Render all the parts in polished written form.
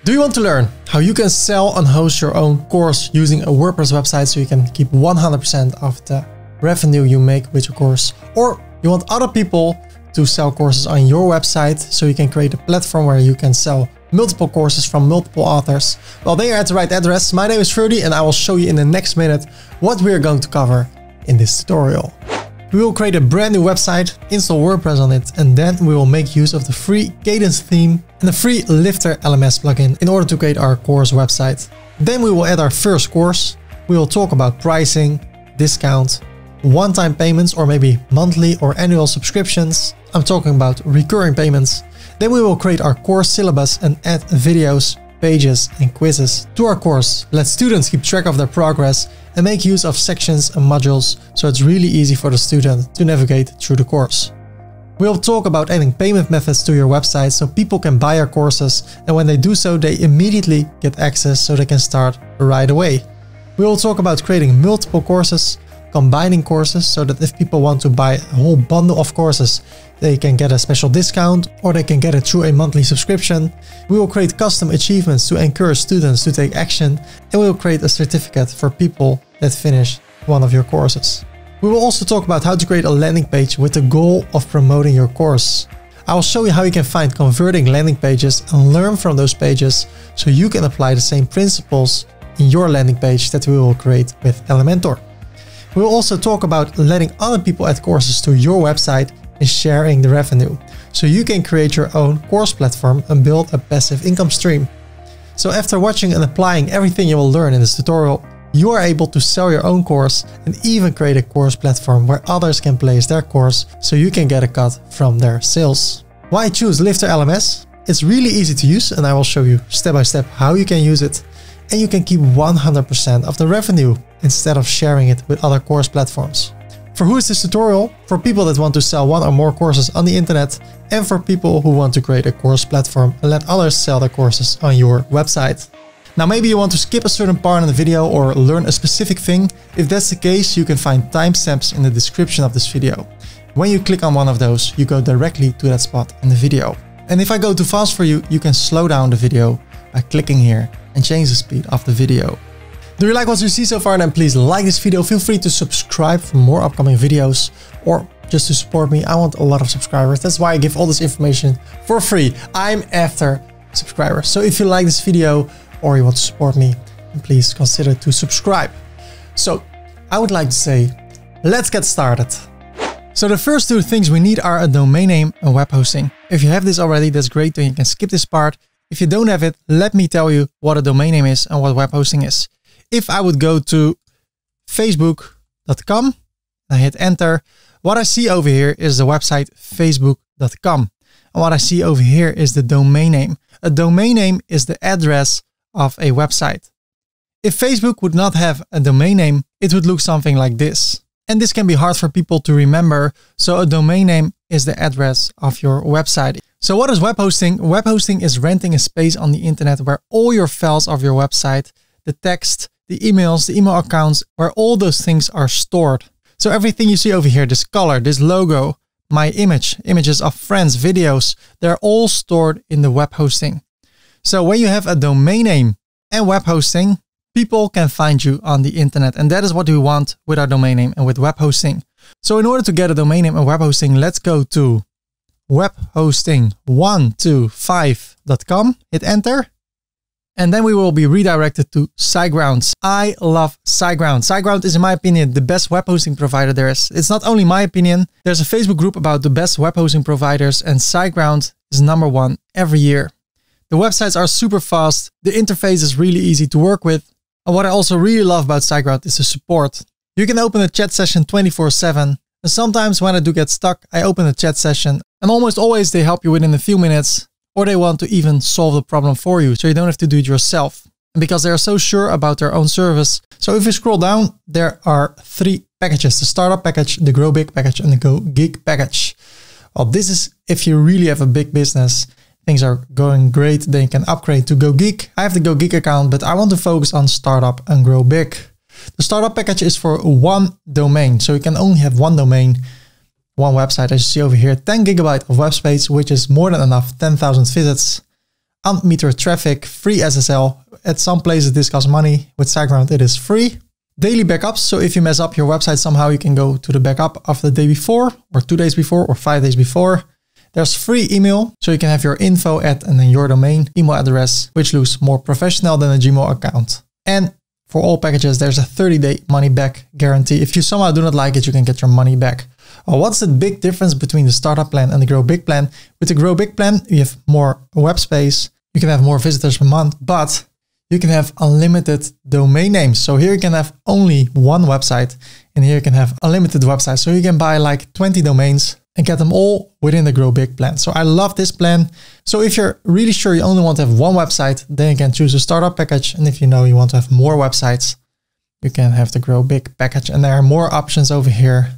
Do you want to learn how you can sell and host your own course using a WordPress website so you can keep 100% of the revenue you make with your course? Or you want other people to sell courses on your website so you can create a platform where you can sell multiple courses from multiple authors? Well, then you're at the right address. My name is Ferdy and I will show you in the next minute what we are going to cover in this tutorial. We will create a brand new website, install WordPress on it, and then we will make use of the free Kadence theme and the free Lifter LMS plugin in order to create our course website. Then we will add our first course. We will talk about pricing, discount, one-time payments, or maybe monthly or annual subscriptions. I'm talking about recurring payments. Then we will create our course syllabus and add videos, pages, and quizzes to our course. Let students keep track of their progress and make use of sections and modules so it's really easy for the student to navigate through the course. We'll talk about adding payment methods to your website so people can buy your courses, and when they do so, they immediately get access so they can start right away. We will talk about creating multiple courses, combining courses so that if people want to buy a whole bundle of courses, they can get a special discount or they can get it through a monthly subscription. We will create custom achievements to encourage students to take action, and we will create a certificate for people that finish one of your courses. We will also talk about how to create a landing page with the goal of promoting your course. I will show you how you can find converting landing pages and learn from those pages so you can apply the same principles in your landing page that we will create with Elementor. We will also talk about letting other people add courses to your website and sharing the revenue, so you can create your own course platform and build a passive income stream. So after watching and applying everything you will learn in this tutorial, you are able to sell your own course and even create a course platform where others can place their course so you can get a cut from their sales. Why choose Lifter LMS? It's really easy to use and I will show you step by step how you can use it, and you can keep 100% of the revenue instead of sharing it with other course platforms. For who is this tutorial? For people that want to sell one or more courses on the internet, and for people who want to create a course platform and let others sell their courses on your website. Now maybe you want to skip a certain part in the video or learn a specific thing. If that's the case, you can find timestamps in the description of this video. When you click on one of those, you go directly to that spot in the video. And if I go too fast for you, you can slow down the video by clicking here and change the speed of the video. Do you like what you see so far? Then please like this video. Feel free to subscribe for more upcoming videos or just to support me. I want a lot of subscribers. That's why I give all this information for free. I'm after subscribers. So if you like this video or you want to support me, then please consider to subscribe. So I would like to say, let's get started. So the first two things we need are a domain name and web hosting. If you have this already, that's great. Then you can skip this part. If you don't have it, let me tell you what a domain name is and what web hosting is. If I would go to facebook.com and I hit enter, what I see over here is the website facebook.com. And what I see over here is the domain name. A domain name is the address of a website. If Facebook would not have a domain name, it would look something like this. And this can be hard for people to remember. So a domain name is the address of your website. So what is web hosting? Web hosting is renting a space on the internet where all your files of your website, the text, the emails, the email accounts, where all those things are stored. So everything you see over here, this color, this logo, my image, images of friends, videos, they're all stored in the web hosting. So when you have a domain name and web hosting, people can find you on the internet. And that is what we want with our domain name and with web hosting. So in order to get a domain name and web hosting, let's go to webhosting125.com, hit enter. And then we will be redirected to SiteGround. I love SiteGround. SiteGround is, in my opinion, the best web hosting provider there is. It's not only my opinion. There's a Facebook group about the best web hosting providers, and SiteGround is #1 every year. The websites are super fast. The interface is really easy to work with. And what I also really love about SiteGround is the support. You can open a chat session 24/7. And sometimes when I do get stuck, I open a chat session, and almost always they help you within a few minutes. Or they want to even solve the problem for you, so you don't have to do it yourself. And because they are so sure about their own service. So if you scroll down, there are 3 packages: the startup package, the grow big package, and the go geek package. Well, this is if you really have a big business, things are going great, then you can upgrade to go geek. I have the go geek account, but I want to focus on startup and grow big. The startup package is for 1 domain, so you can only have 1 domain. One website, as you see over here, 10 GB of web space, which is more than enough, 10,000 visits. unmetered traffic, free SSL. At some places this costs money. With SiteGround it is free. Daily backups. So if you mess up your website somehow, you can go to the backup of the day before or 2 days before or 5 days before. There's free email. So you can have your info at and then your domain email address, which looks more professional than a Gmail account. And for all packages, there's a 30-day money back guarantee. If you somehow do not like it, you can get your money back. What's the big difference between the startup plan and the Grow Big plan? With the Grow Big plan, you have more web space. You can have more visitors per month, but you can have unlimited domain names. So here you can have only one website and here you can have unlimited websites. So you can buy like 20 domains and get them all within the Grow Big plan. So I love this plan. So if you're really sure you only want to have one website, then you can choose a startup package. And if you know you want to have more websites, you can have the Grow Big package. And there are more options over here.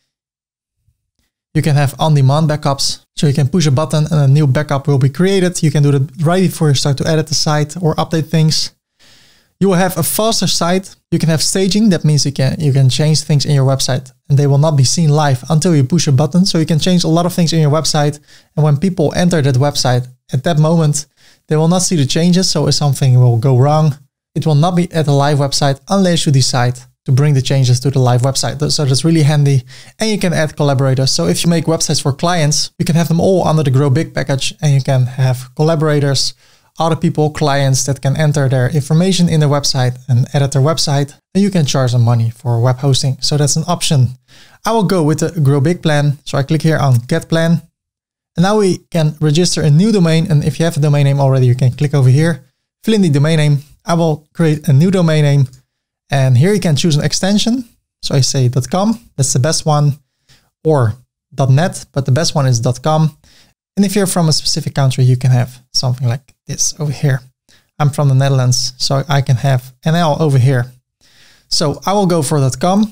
You can have on-demand backups. So you can push a button and a new backup will be created. You can do that right before you start to edit the site or update things. You will have a faster site. You can have staging. That means you can change things in your website and they will not be seen live until you push a button. So you can change a lot of things in your website. And when people enter that website at that moment, they will not see the changes. So if something will go wrong, it will not be at a live website unless you decide to bring the changes to the live website. So that's really handy. And you can add collaborators. So if you make websites for clients, you can have them all under the Grow Big package and you can have collaborators, other people, clients that can enter their information in their website and edit their website. And you can charge them money for web hosting. So that's an option. I will go with the Grow Big plan. So I click here on Get Plan. And now we can register a new domain. And if you have a domain name already, you can click over here, fill in the domain name. I will create a new domain name. And here you can choose an extension. So I say .com, that's the best one, or .net, but the best one is .com. And if you're from a specific country, you can have something like this over here. I'm from the Netherlands, so I can have NL over here. So I will go for .com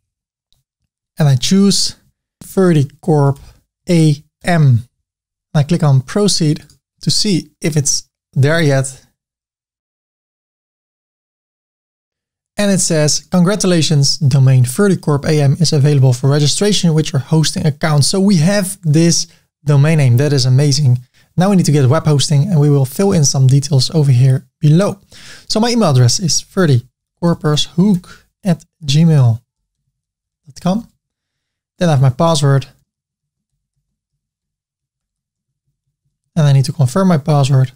and I choose Verticorp AM. I click on proceed to see if it's there yet. And it says, congratulations, domain Verticorp AM is available for registration with your hosting account. So we have this domain name. That is amazing. Now we need to get web hosting and we will fill in some details over here below. So my email address is verticorpershoek@gmail.com. Then I have my password. And I need to confirm my password.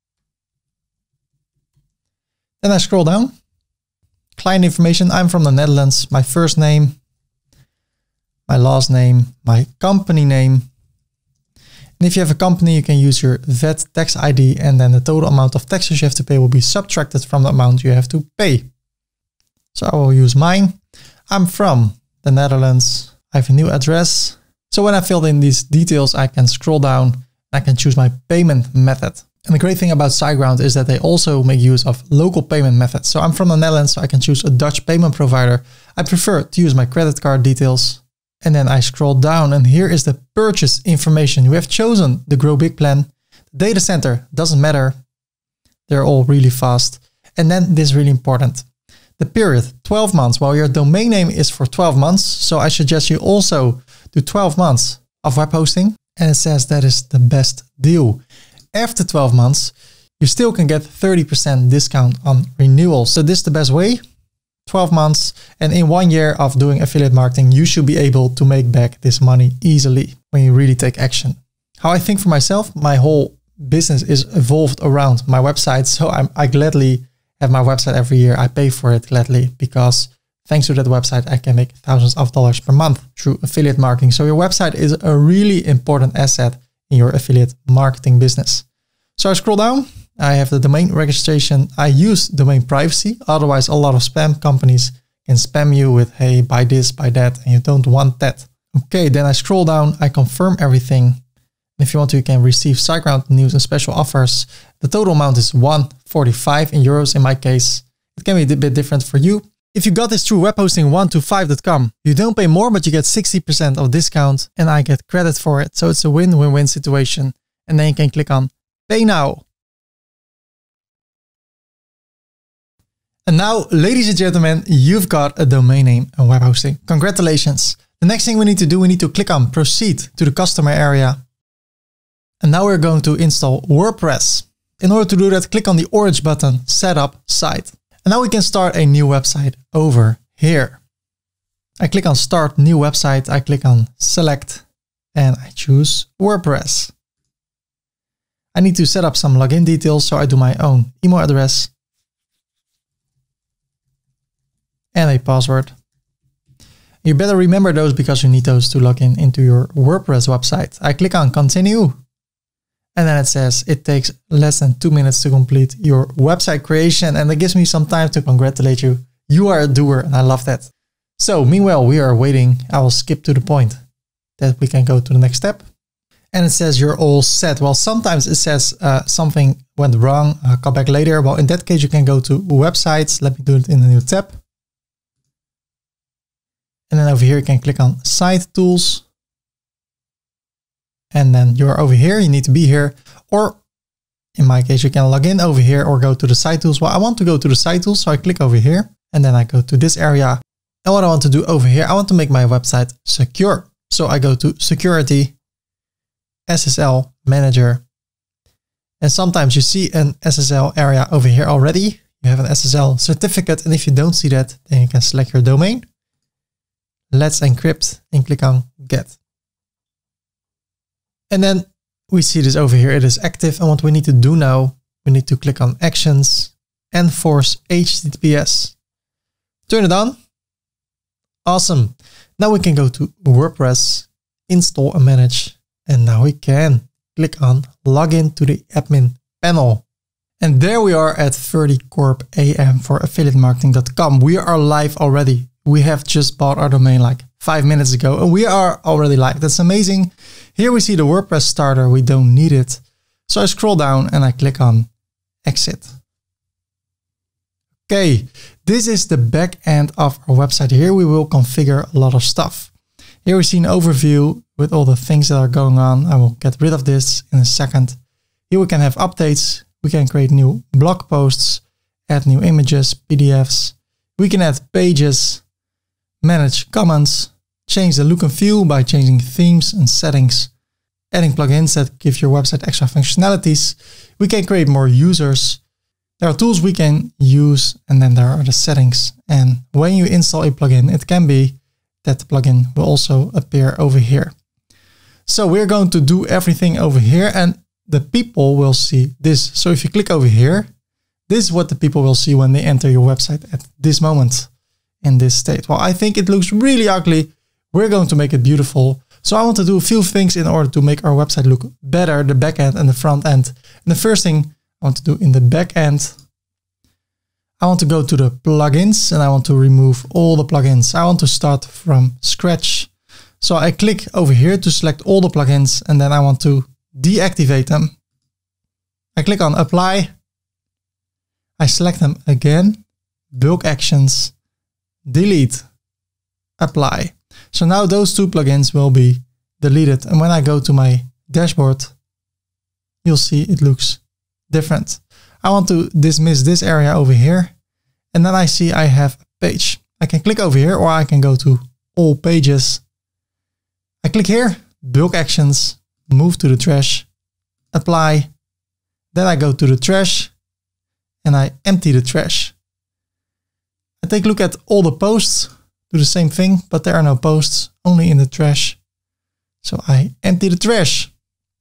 Then I scroll down. Client information, I'm from the Netherlands, my first name, my last name, my company name. And if you have a company, you can use your VAT tax ID and then the total amount of taxes you have to pay will be subtracted from the amount you have to pay. So I will use mine. I'm from the Netherlands. I have a new address. So when I filled in these details, I can scroll down and I can choose my payment method. And the great thing about SiteGround is that they also make use of local payment methods. So I'm from the Netherlands, so I can choose a Dutch payment provider. I prefer to use my credit card details. And then I scroll down and here is the purchase information. We have chosen the Grow Big plan. The data center doesn't matter. They're all really fast. And then this is really important. The period, 12 months. Well, your domain name is for 12 months. So I suggest you also do 12 months of web hosting. And it says that is the best deal. After 12 months, you still can get 30% discount on renewal. So this is the best way, 12 months. And in 1 year of doing affiliate marketing, you should be able to make back this money easily when you really take action. How I think for myself, my whole business is evolved around my website. So I gladly have my website every year. I pay for it gladly because thanks to that website, I can make thousands of dollars per month through affiliate marketing. So your website is a really important asset in your affiliate marketing business. So I scroll down, I have the domain registration. I use domain privacy. Otherwise, a lot of spam companies can spam you with, hey, buy this, buy that, and you don't want that. Okay, then I scroll down, I confirm everything. And if you want to, you can receive SiteGround news and special offers. The total amount is 145 in euros in my case. It can be a bit different for you. If you got this through webhosting125.com, you don't pay more, but you get 60% of discount and I get credit for it. So it's a win-win-win situation. And then you can click on Pay Now. And now, ladies and gentlemen, you've got a domain name and web hosting. Congratulations. The next thing we need to do, we need to click on Proceed to the customer area. And now we're going to install WordPress. In order to do that, click on the orange button, Setup Site. And now we can start a new website over here. I click on Start New Website. I click on Select and I choose WordPress. I need to set up some login details, so I do my own email address and a password. You better remember those because you need those to log in into your WordPress website. I click on Continue. And then it says it takes less than 2 minutes to complete your website creation. And it gives me some time to congratulate you. You are a doer and I love that. So meanwhile, we are waiting. I will skip to the point that we can go to the next step. And it says you're all set. Well, sometimes it says something went wrong. I'll come back later. Well, in that case, you can go to websites. Let me do it in a new tab. And then over here, you can click on Site Tools. And then you're over here, you need to be here. Or in my case, you can log in over here or go to the Site Tools. Well, I want to go to the Site Tools, so I click over here and then I go to this area. And what I want to do over here, I want to make my website secure. So I go to Security, SSL Manager. And sometimes you see an SSL area over here already. You have an SSL certificate. And if you don't see that, then you can select your domain. Let's encrypt and click on Get. And then we see this over here. It is active. And what we need to do now, we need to click on Actions, Enforce HTTPS. Turn it on. Awesome. Now we can go to WordPress, install and manage. And now we can click on Login to the admin panel. And there we are at Ferdycorp AM for affiliatemarketing.com. We are live already. We have just bought our domain like 5 minutes ago and we are already live. That's amazing. Here we see the WordPress starter. We don't need it. So I scroll down and I click on Exit. Okay, this is the back end of our website. Here we will configure a lot of stuff. Here we see an overview with all the things that are going on. I will get rid of this in a second. Here we can have updates. We can create new blog posts, add new images, PDFs. We can add pages, manage comments, change the look and feel by changing themes and settings, adding plugins that give your website extra functionalities. We can create more users. There are tools we can use, and then there are the settings. And when you install a plugin, it can be that the plugin will also appear over here. So we're going to do everything over here and the people will see this. So if you click over here, this is what the people will see when they enter your website at this moment in this state. Well, I think it looks really ugly. We're going to make it beautiful. So I want to do a few things in order to make our website look better, the back end and the front end. And the first thing I want to do in the back end, I want to go to the plugins and I want to remove all the plugins. I want to start from scratch. So I click over here to select all the plugins and then I want to deactivate them. I click on Apply. I select them again, bulk actions, delete, apply. So now those two plugins will be deleted. And when I go to my dashboard, you'll see it looks different. I want to dismiss this area over here. And then I see I have a page. I can click over here or I can go to all pages. I click here, bulk actions, move to the trash, apply. Then I go to the trash and I empty the trash. I take a look at all the posts, do the same thing, but there are no posts, only in the trash. So I empty the trash.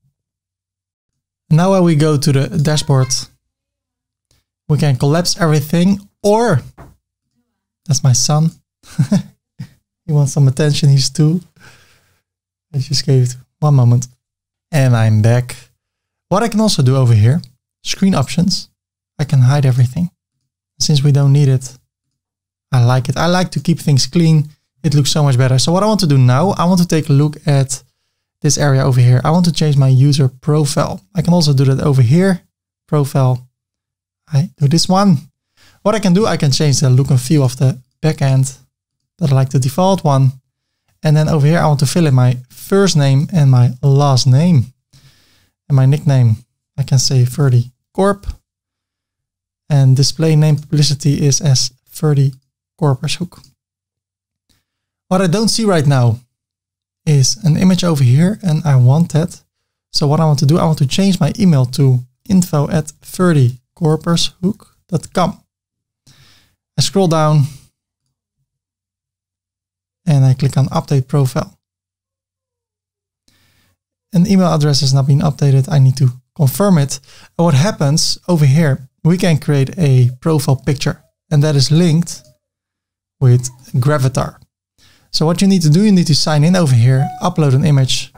Now when we go to the dashboard, we can collapse everything, or that's my son. He wants some attention, he's 2. I just gave it 1 moment. And I'm back. What I can also do over here, screen options, I can hide everything. Since we don't need it, I like it. I like to keep things clean. It looks so much better. So what I want to do now, I want to take a look at this area over here. I want to change my user profile. I can also do that over here. Profile. I do this one. What I can do, I can change the look and feel of the backend, but I like the default one. And then over here, I want to fill in my first name and my last name. And my nickname, I can say Ferdycorp. And display name publicity is as Ferdycorpershoek. What I don't see right now is an image over here, and I want that. So what I want to do, I want to change my email to info@ferdykorpershoek.com. I scroll down and I click on update profile. An email address has not been updated. I need to confirm it. And what happens over here, we can create a profile picture, and that is linked with Gravatar. So what you need to do, you need to sign in over here, upload an image.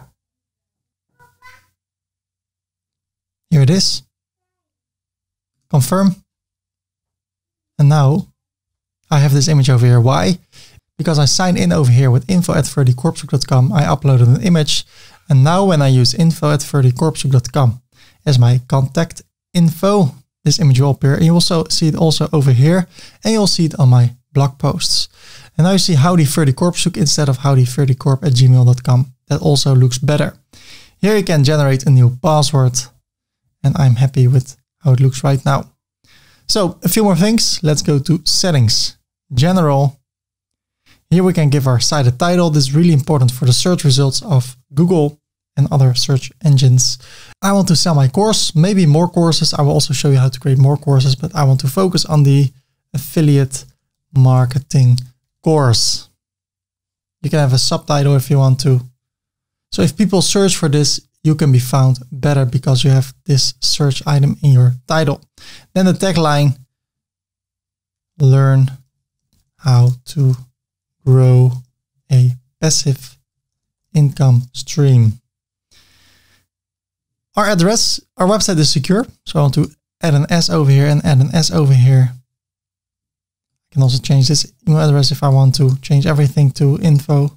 Here it is. Confirm. And now I have this image over here. Why? Because I signed in over here with info@ferdykorpershoek.com. I uploaded an image. And now when I use info@ferdykorpershoek.com as my contact info, this image will appear. And you also see it also over here. And you'll see it on my blog posts. And now you see Howdy Ferdy Korpershoek instead of howdyferdykorp@gmail.com. That also looks better. Here you can generate a new password. And I'm happy with how it looks right now. So a few more things. Let's go to settings, general. Here we can give our site a title. This is really important for the search results of Google and other search engines. I want to sell my course, maybe more courses. I will also show you how to create more courses, but I want to focus on the affiliate marketing course. You can have a subtitle if you want to. So if people search for this, you can be found better because you have this search item in your title. Then the tagline, learn how to grow a passive income stream. Our address, our website is secure. So I want to add an S over here and add an S over here. I can also change this email address if I want to change everything to info.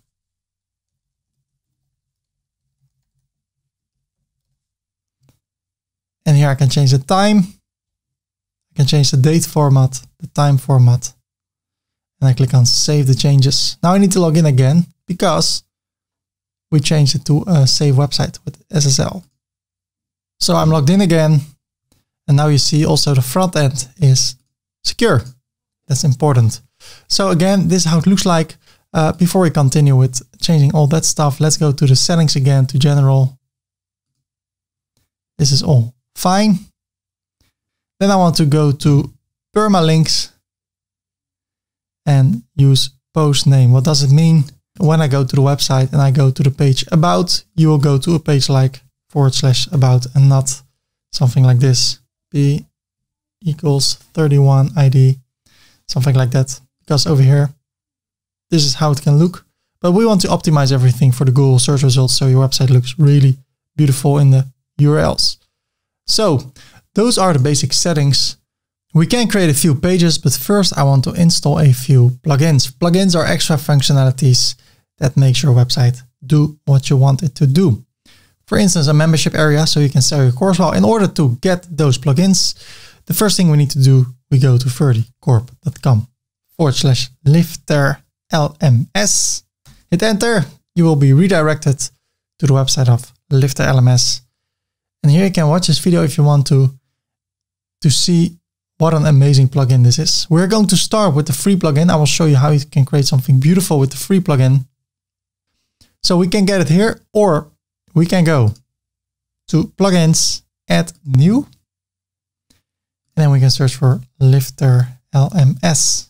And here I can change the time. I can change the date format, the time format. And I click on save the changes. Now I need to log in again because we changed it to a save website with SSL. So I'm logged in again. And now you see also the front end is secure. That's important. So again, this is how it looks like. Before we continue with changing all that stuff, let's go to the settings again, to general. This is all fine. Then I want to go to permalinks and use post name. What does it mean? When I go to the website and I go to the page about, you will go to a page like /about and not something like this. P equals 31 ID, something like that. Because over here, this is how it can look. But we want to optimize everything for the Google search results so your website looks really beautiful in the URLs. So those are the basic settings. We can create a few pages, but first I want to install a few plugins. Plugins are extra functionalities that makes your website do what you want it to do. For instance, a membership area so you can sell your course. Well, in order to get those plugins, the first thing we need to do, we go to ferdykorp.com/lifter-LMS. Hit enter. You will be redirected to the website of Lifter LMS. And here you can watch this video if you want to see what an amazing plugin this is. We're going to start with the free plugin. I will show you how you can create something beautiful with the free plugin. So we can get it here, or we can go to plugins, add new, and then we can search for Lifter LMS.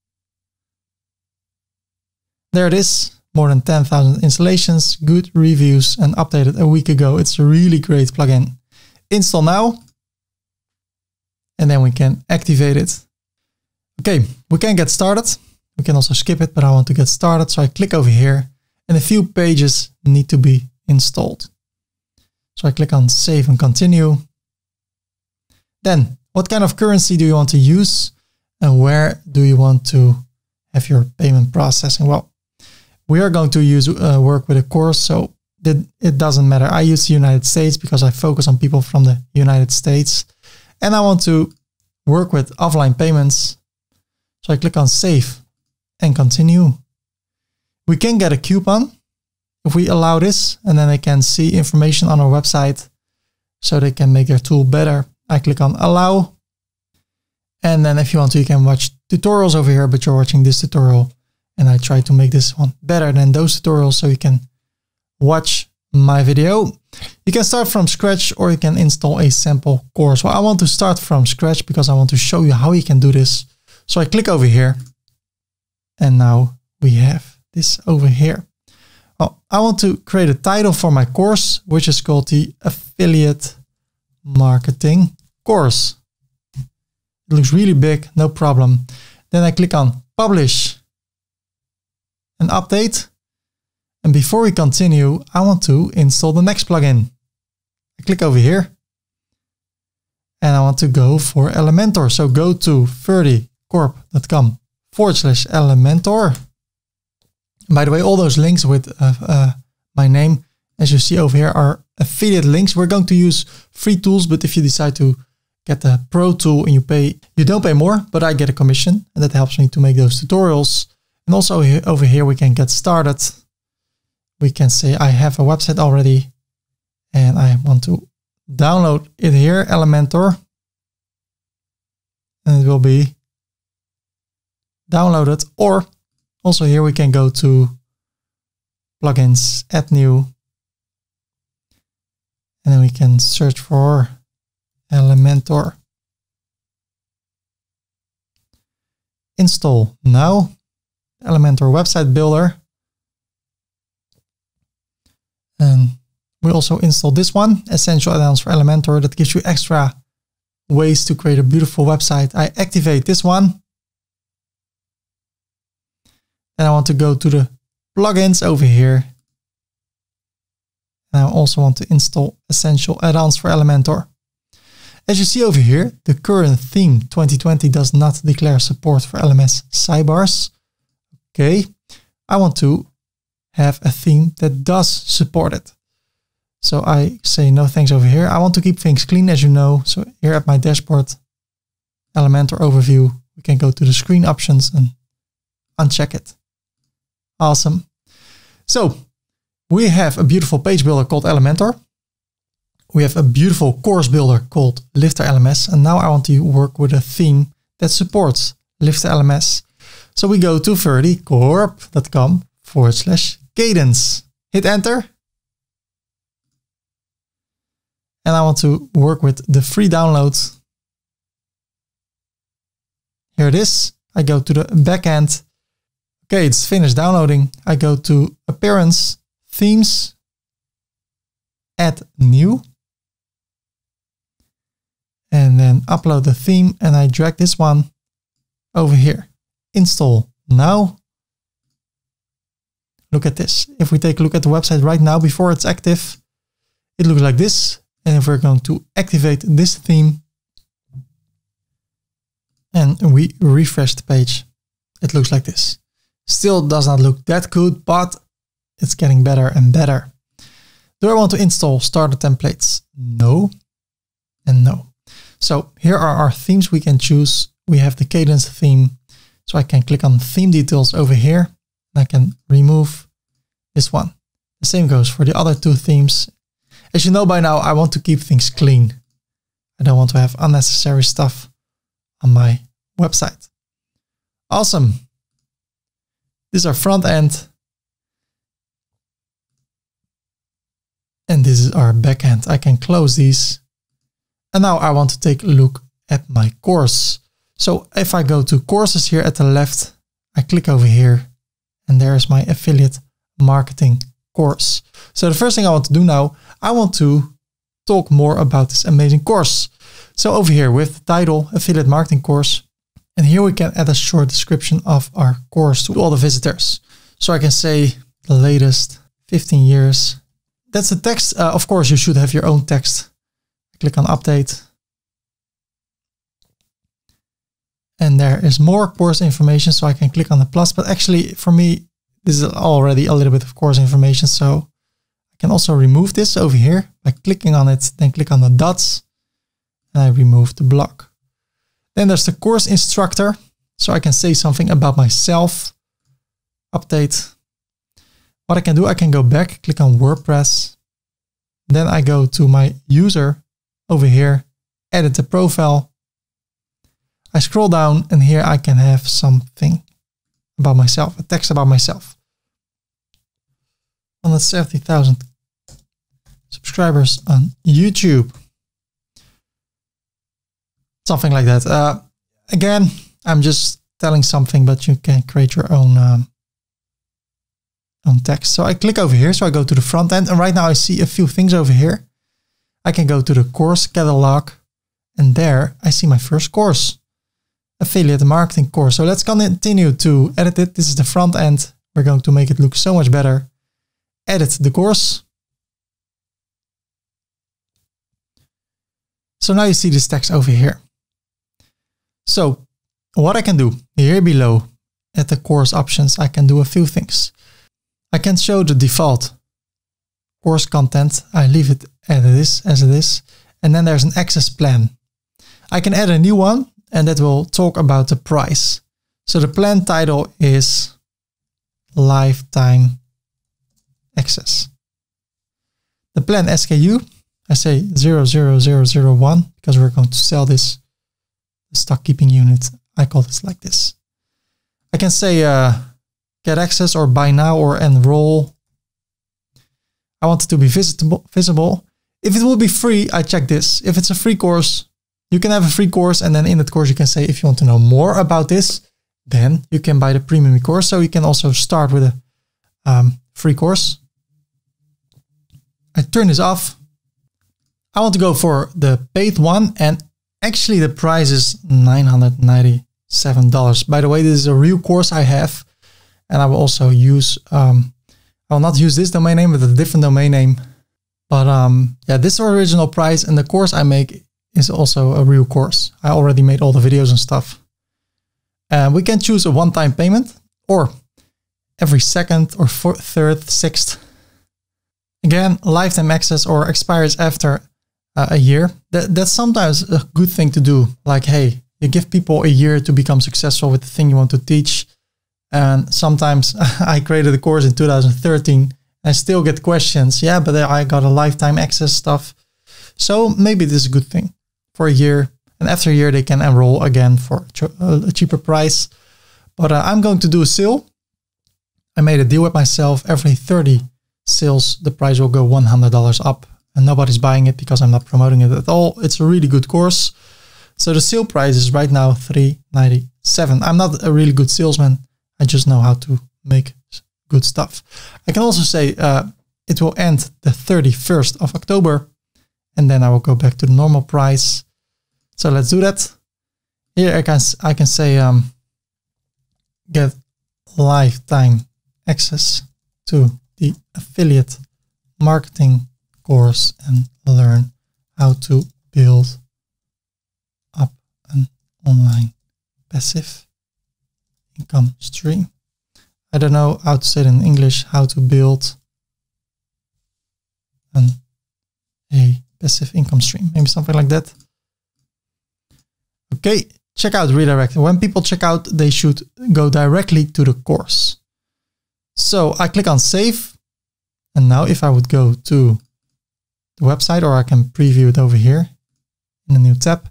There it is. More than 10,000 installations, good reviews, and updated a week ago. It's a really great plugin. Install now. And then we can activate it. Okay, we can get started. We can also skip it, but I want to get started. So I click over here and a few pages need to be installed. So I click on save and continue. Then what kind of currency do you want to use? And where do you want to have your payment processing? Well, we are going to work with a course, so it doesn't matter. I use the United States because I focus on people from the United States. And I want to work with offline payments. So I click on save and continue. We can get a coupon if we allow this, and then they can see information on our website so they can make their tool better. I click on allow. And then if you want to, you can watch tutorials over here, but you're watching this tutorial. And I try to make this one better than those tutorials so you can watch my video. You can start from scratch or you can install a sample course. Well, I want to start from scratch because I want to show you how you can do this. So I click over here and now we have this over here. Well, I want to create a title for my course, which is called the Affiliate Marketing Course. It looks really big, no problem. Then I click on Publish and Update. And before we continue, I want to install the next plugin. I click over here and I want to go for Elementor. So go to ferdycorp.com/Elementor. By the way, all those links with my name, as you see over here, are affiliate links. We're going to use free tools, but if you decide to get the pro tool and you don't pay more, but I get a commission and that helps me to make those tutorials. And also over here, we can get started. We can say I have a website already and I want to download it here, Elementor. And it will be downloaded. Or also here we can go to plugins, add new. And then we can search for Elementor. Install now. Elementor website builder. And we also install this one, Essential Add-ons for Elementor, that gives you extra ways to create a beautiful website. I activate this one. And I want to go to the plugins over here. And I also want to install Essential Add-ons for Elementor. As you see over here, the current theme 2020 does not declare support for LMS sidebars. Okay, I want to have a theme that does support it. So I say no thanks over here. I want to keep things clean, as you know. So here at my dashboard, Elementor overview, we can go to the screen options and uncheck it. Awesome. So we have a beautiful page builder called Elementor. We have a beautiful course builder called Lifter LMS. And now I want to work with a theme that supports Lifter LMS. So we go to ferdycorp.com/cadence. Hit enter. And I want to work with the free download. Here it is. I go to the backend. Okay, it's finished downloading. I go to Appearance, Themes, Add New. And then upload the theme and I drag this one over here. Install now. Look at this. If we take a look at the website right now before it's active, it looks like this. And if we're going to activate this theme and we refresh the page, it looks like this. Still does not look that good, but it's getting better and better. Do I want to install starter templates? No and no. So here are our themes we can choose. We have the Cadence theme. So I can click on theme details over here and I can remove this one. The same goes for the other two themes. As you know by now, I want to keep things clean. I don't want to have unnecessary stuff on my website. Awesome. This is our front end. And this is our back end. I can close these. And now I want to take a look at my course. So if I go to courses here at the left, I click over here and there's my affiliate marketing course. So the first thing I want to do now, I want to talk more about this amazing course. So over here with the title, Affiliate Marketing Course, and here we can add a short description of our course to all the visitors. So I can say the latest 15 years. That's the text. Of course, you should have your own text. Click on update. And there is more course information. So I can click on the plus, but actually for me, this is already a little bit of course information. So I can also remove this over here by clicking on it, then click on the dots and I remove the block. Then there's the course instructor. So I can say something about myself. Update. What I can do, I can go back, click on WordPress. Then I go to my user over here, edit the profile. I scroll down and here I can have something about myself, a text about myself. 170,000 subscribers on YouTube. Something like that. Again, I'm just telling something, but you can create your own text. So I click over here. So I go to the front end, and right now I see a few things over here. I can go to the course catalog, and there I see my first course, affiliate marketing course. So let's continue to edit it. This is the front end. We're going to make it look so much better. Edit the course. So now you see this text over here. So what I can do here below at the course options, I can do a few things. I can show the default course content. I leave it as it is. And then there's an access plan. I can add a new one, and that will talk about the price. So the plan title is lifetime access. The plan SKU, I say 00001 because we're going to sell this stock keeping unit. I call this like this. I can say get access or buy now or enroll. I want it to be visible. If it will be free, I check this. If it's a free course, you can have a free course, and then in that course you can say if you want to know more about this, then you can buy the premium course. So you can also start with a free course. I turn this off. I want to go for the paid one, and actually the price is $997. By the way, this is a real course I have, and I will also use, I will not use this domain name, but a different domain name. But yeah, this is the original price, and the course I make is also a real course. I already made all the videos and stuff. We can choose a one-time payment or every second or third, sixth. Again, lifetime access or expires after a year. That's sometimes a good thing to do. Like, hey, you give people a year to become successful with the thing you want to teach. And sometimes I created a course in 2013. I still get questions. Yeah, but I got a lifetime access stuff. So maybe this is a good thing for a year. And after a year, they can enroll again for a cheaper price. But I'm going to do a sale. I made a deal with myself. Every 30 sales, the price will go $100 up. And nobody's buying it because I'm not promoting it at all. It's a really good course. So the sale price is right now $397. I'm not a really good salesman. I just know how to make good stuff. I can also say it will end the 31st of October. And then I will go back to the normal price. So let's do that. Here I can say get lifetime access to the affiliate marketing course and learn how to build up an online passive income stream. I don't know how to say it in English, how to build a passive income stream, maybe something like that. Okay, checkout redirect. When people check out, they should go directly to the course. So I click on save. And now if I would go to the website, or I can preview it over here in a new tab.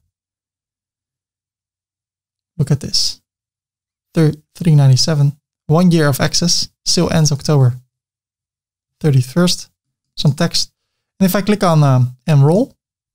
Look at this. $397, 1 year of access, sale ends October 31st, some text. And if I click on enroll,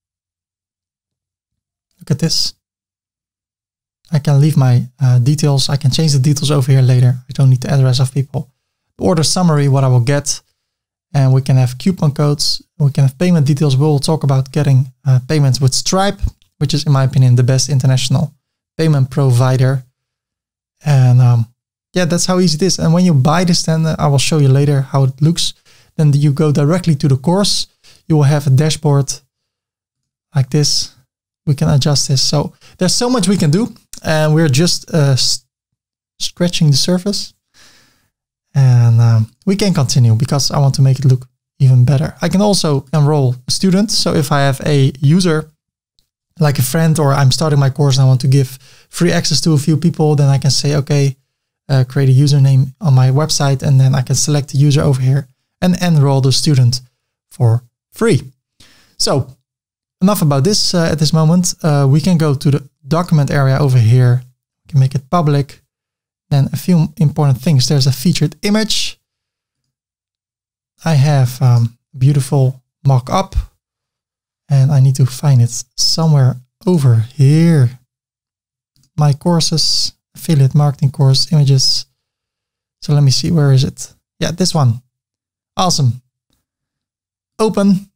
look at this. I can leave my details. I can change the details over here later. I don't need the address of people. The order summary, what I will get. And we can have coupon codes. We can have payment details. We'll talk about getting payments with Stripe, which is, in my opinion, the best international payment provider. And yeah, that's how easy it is. And when you buy this, then I will show you later how it looks. Then you go directly to the course. You will have a dashboard like this. We can adjust this. So there's so much we can do. And we're just scratching the surface. And we can continue because I want to make it look even better. I can also enroll a student. So if I have a user, like a friend, or I'm starting my course and I want to give free access to a few people, then I can say, okay, create a username on my website, and then I can select the user over here and enroll the student for free. So enough about this at this moment. We can go to the document area over here. We can make it public. Then a few important things. There's a featured image. I have beautiful mock-up, and I need to find it somewhere over here. My courses, affiliate marketing course, images. So let me see, where is it? Yeah, this one. Awesome. Open.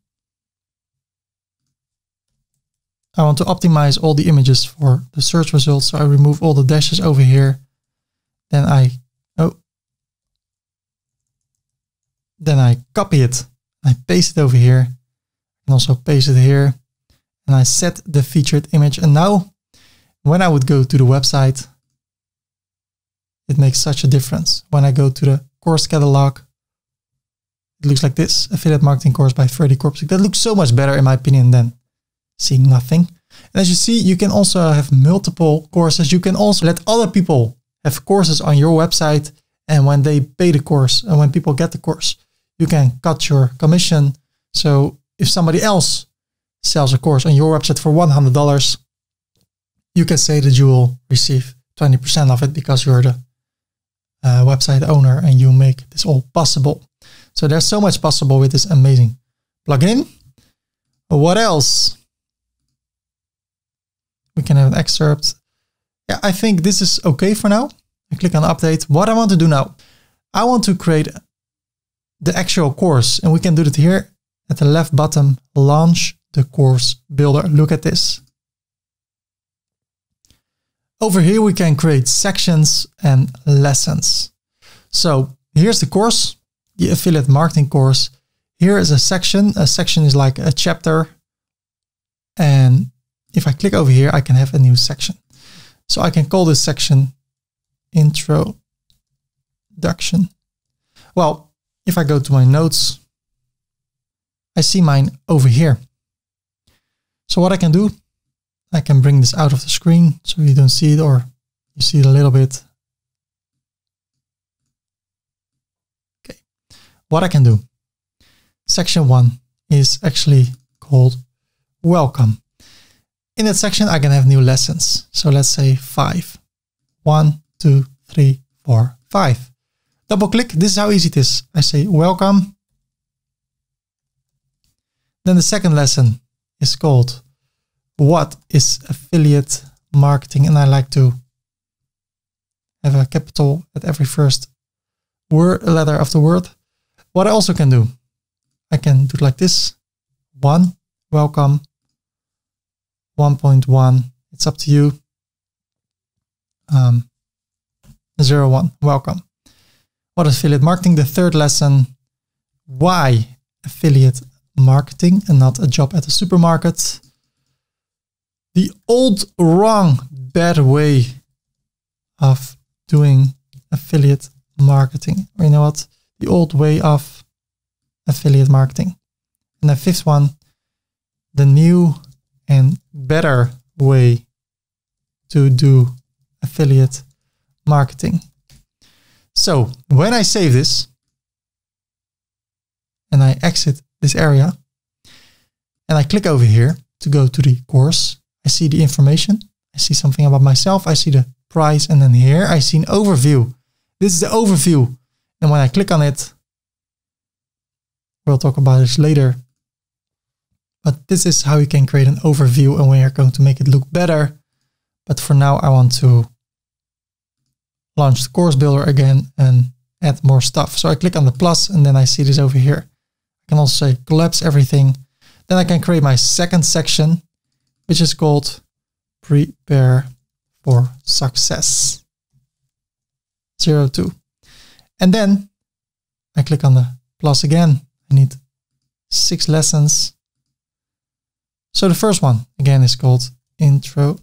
I want to optimize all the images for the search results. So I remove all the dashes over here. Then I copy it. I paste it over here, and also paste it here. And I set the featured image. And now when I would go to the website, it makes such a difference. When I go to the course catalog, it looks like this, affiliate marketing course by Freddie Korpsik. That looks so much better in my opinion than seeing nothing. And as you see, you can also have multiple courses. You can also let other people have courses on your website. And when they pay the course and when people get the course, you can cut your commission. So if somebody else sells a course on your website for $100, you can say that you will receive 20% of it because you're the website owner and you make this all possible. So there's so much possible with this amazing plugin. What else? We can have an excerpt. Yeah, I think this is okay for now. I click on update. What I want to do now, I want to create the actual course, and we can do it here at the left bottom, launch the course builder. Look at this. Over here, we can create sections and lessons. So here's the course, the affiliate marketing course. Here is a section. A section is like a chapter. And if I click over here, I can have a new section. So I can call this section introduction. Well, if I go to my notes, I see mine over here. So what I can do, I can bring this out of the screen so you don't see it, or you see it a little bit. Okay. What I can do, section 1 is actually called welcome. In that section, I can have new lessons. So let's say 5. 1, 2, 3, 4, 5. Double click. This is how easy it is. I say welcome. Then the second lesson is called what is affiliate marketing? And I like to have a capital at every first letter of the word. What I also can do, I can do it like this. 1, welcome. 1.1, it's up to you. 01, welcome. What is affiliate marketing? The third lesson, why affiliate marketing and not a job at a supermarket? The old, wrong, bad way of doing affiliate marketing. Or you know what? The old way of affiliate marketing. And the fifth one, the new and better way to do affiliate marketing. So when I save this and I exit this area and I click over here to go to the course, I see the information. I see something about myself. I see the price. And then here I see an overview. This is the overview. And when I click on it, we'll talk about this later. But this is how you can create an overview and we are going to make it look better. But for now, I want to launch the course builder again and add more stuff. So I click on the plus and then I see this over here. I can also say collapse everything. Then I can create my second section, which is called prepare for success. 02. And then I click on the plus again. I need 6 lessons. So the first one again is called introduction.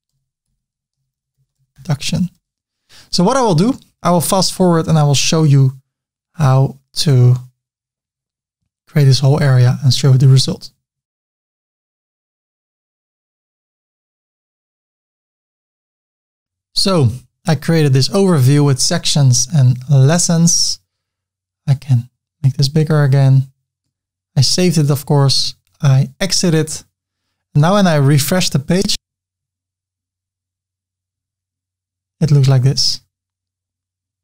So what I will do, I will fast forward and I will show you how to create this whole area and show the result. So I created this overview with sections and lessons. I can make this bigger again. I saved it, of course. I exit it. Now when I refresh the page, it looks like this.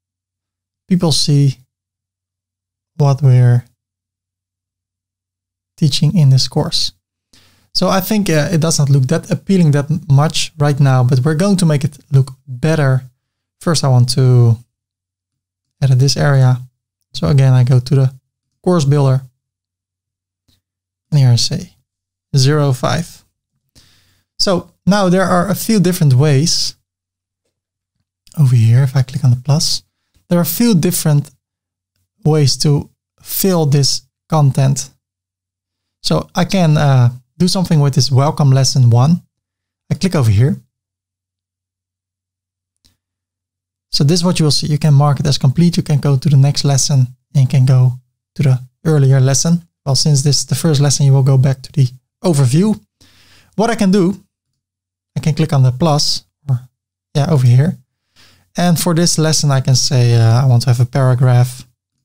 People see what we're teaching in this course. So I think it does not look that appealing that much right now, but we're going to make it look better. First, I want to edit this area. So again, I go to the course builder and here I say 05. So now there are a few different ways over here. If I click on the plus, there are a few different ways to fill this content. So I can do something with this welcome lesson 1. I click over here. So this is what you will see. You can mark it as complete. You can go to the next lesson and you can go to the earlier lesson. Well, since this is the first lesson, you will go back to the overview. What I can do, I can click on the plus, or yeah, over here. And for this lesson, I can say I want to have a paragraph.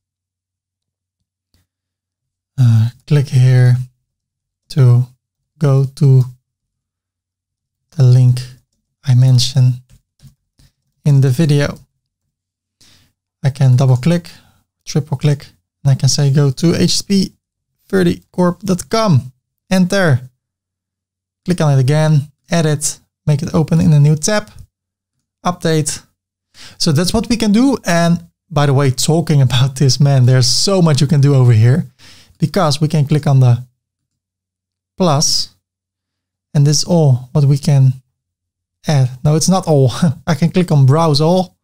Click here to go to the link I mentioned in the video. I can double click, triple click, and I can say go to hsp30corp.com. Enter. Click on it again, edit, make it open in a new tab, update. So that's what we can do. And by the way, talking about this, man, there's so much you can do over here, because we can click on the plus and this is all what we can add. No, it's not all. I can click on browse all.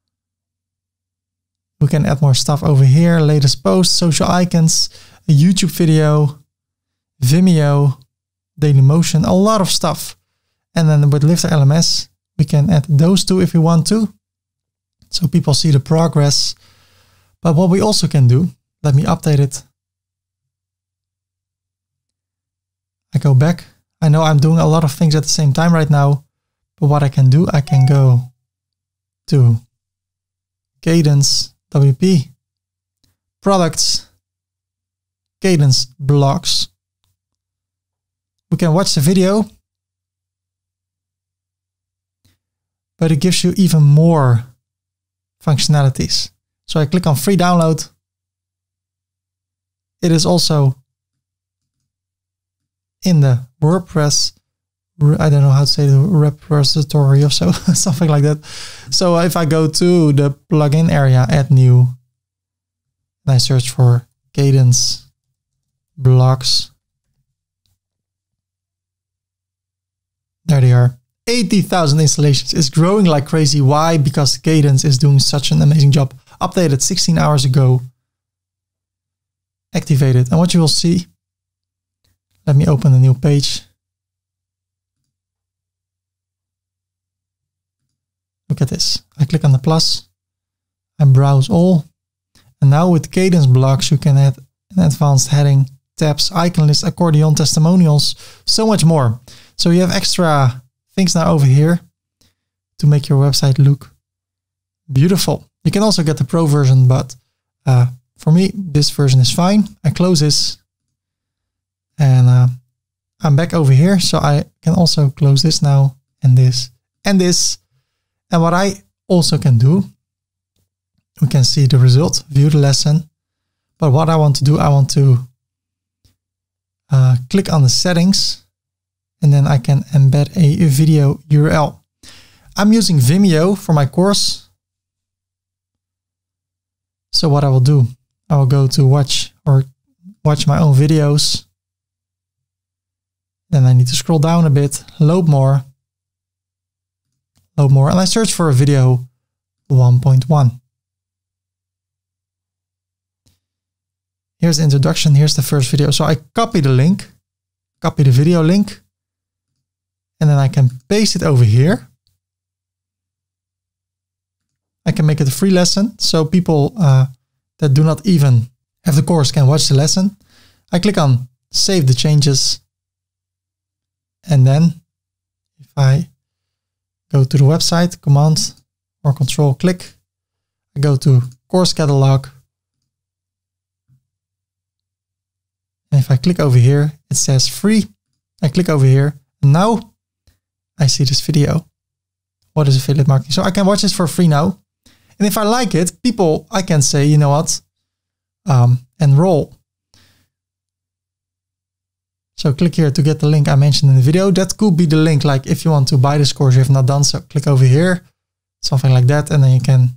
We can add more stuff over here. Latest post, social icons, a YouTube video, Vimeo, Dailymotion, a lot of stuff. And then with Lifter LMS, we can add those two if we want to. So people see the progress. But what we also can do, let me update it. I go back. I know I'm doing a lot of things at the same time right now, but what I can do, I can go to Kadence WP, products, Kadence blogs. We can watch the video, but it gives you even more functionalities. So I click on free download. It is also in the WordPress, I don't know how to say the repository or so, something like that. So if I go to the plugin area, add new, and I search for Kadence blogs. There they are. 80,000 installations. It's growing like crazy. Why? Because Kadence is doing such an amazing job. Updated 16 hours ago. Activated. And what you will see, let me open a new page. Look at this. I click on the plus. I browse all. And now with Kadence blogs, you can add an advanced heading, tabs, icon list, accordion, testimonials, so much more. So you have extra things now over here to make your website look beautiful. You can also get the pro version, but for me, this version is fine. I close this and I'm back over here. So I can also close this now and this and this. And what I also can do, we can see the result, view the lesson. But what I want to do, I want to click on the settings and then I can embed a video URL. I'm using Vimeo for my course. So what I will do, I will go to watch my own videos. Then I need to scroll down a bit, load more, and I search for a video 1.1. Here's the introduction. Here's the first video. So I copy the link, copy the video link, and then I can paste it over here. I can make it a free lesson. So people that do not even have the course can watch the lesson. I click on save the changes. And then if I go to the website, command or control click, I go to course catalog. And if I click over here, it says free. I click over here and now I see this video. What is affiliate marketing? So I can watch this for free now. And if I like it, I can say, you know what, enroll. So click here to get the link I mentioned in the video. That could be the link, like if you want to buy this course, you have not done so, click over here, something like that. And then you can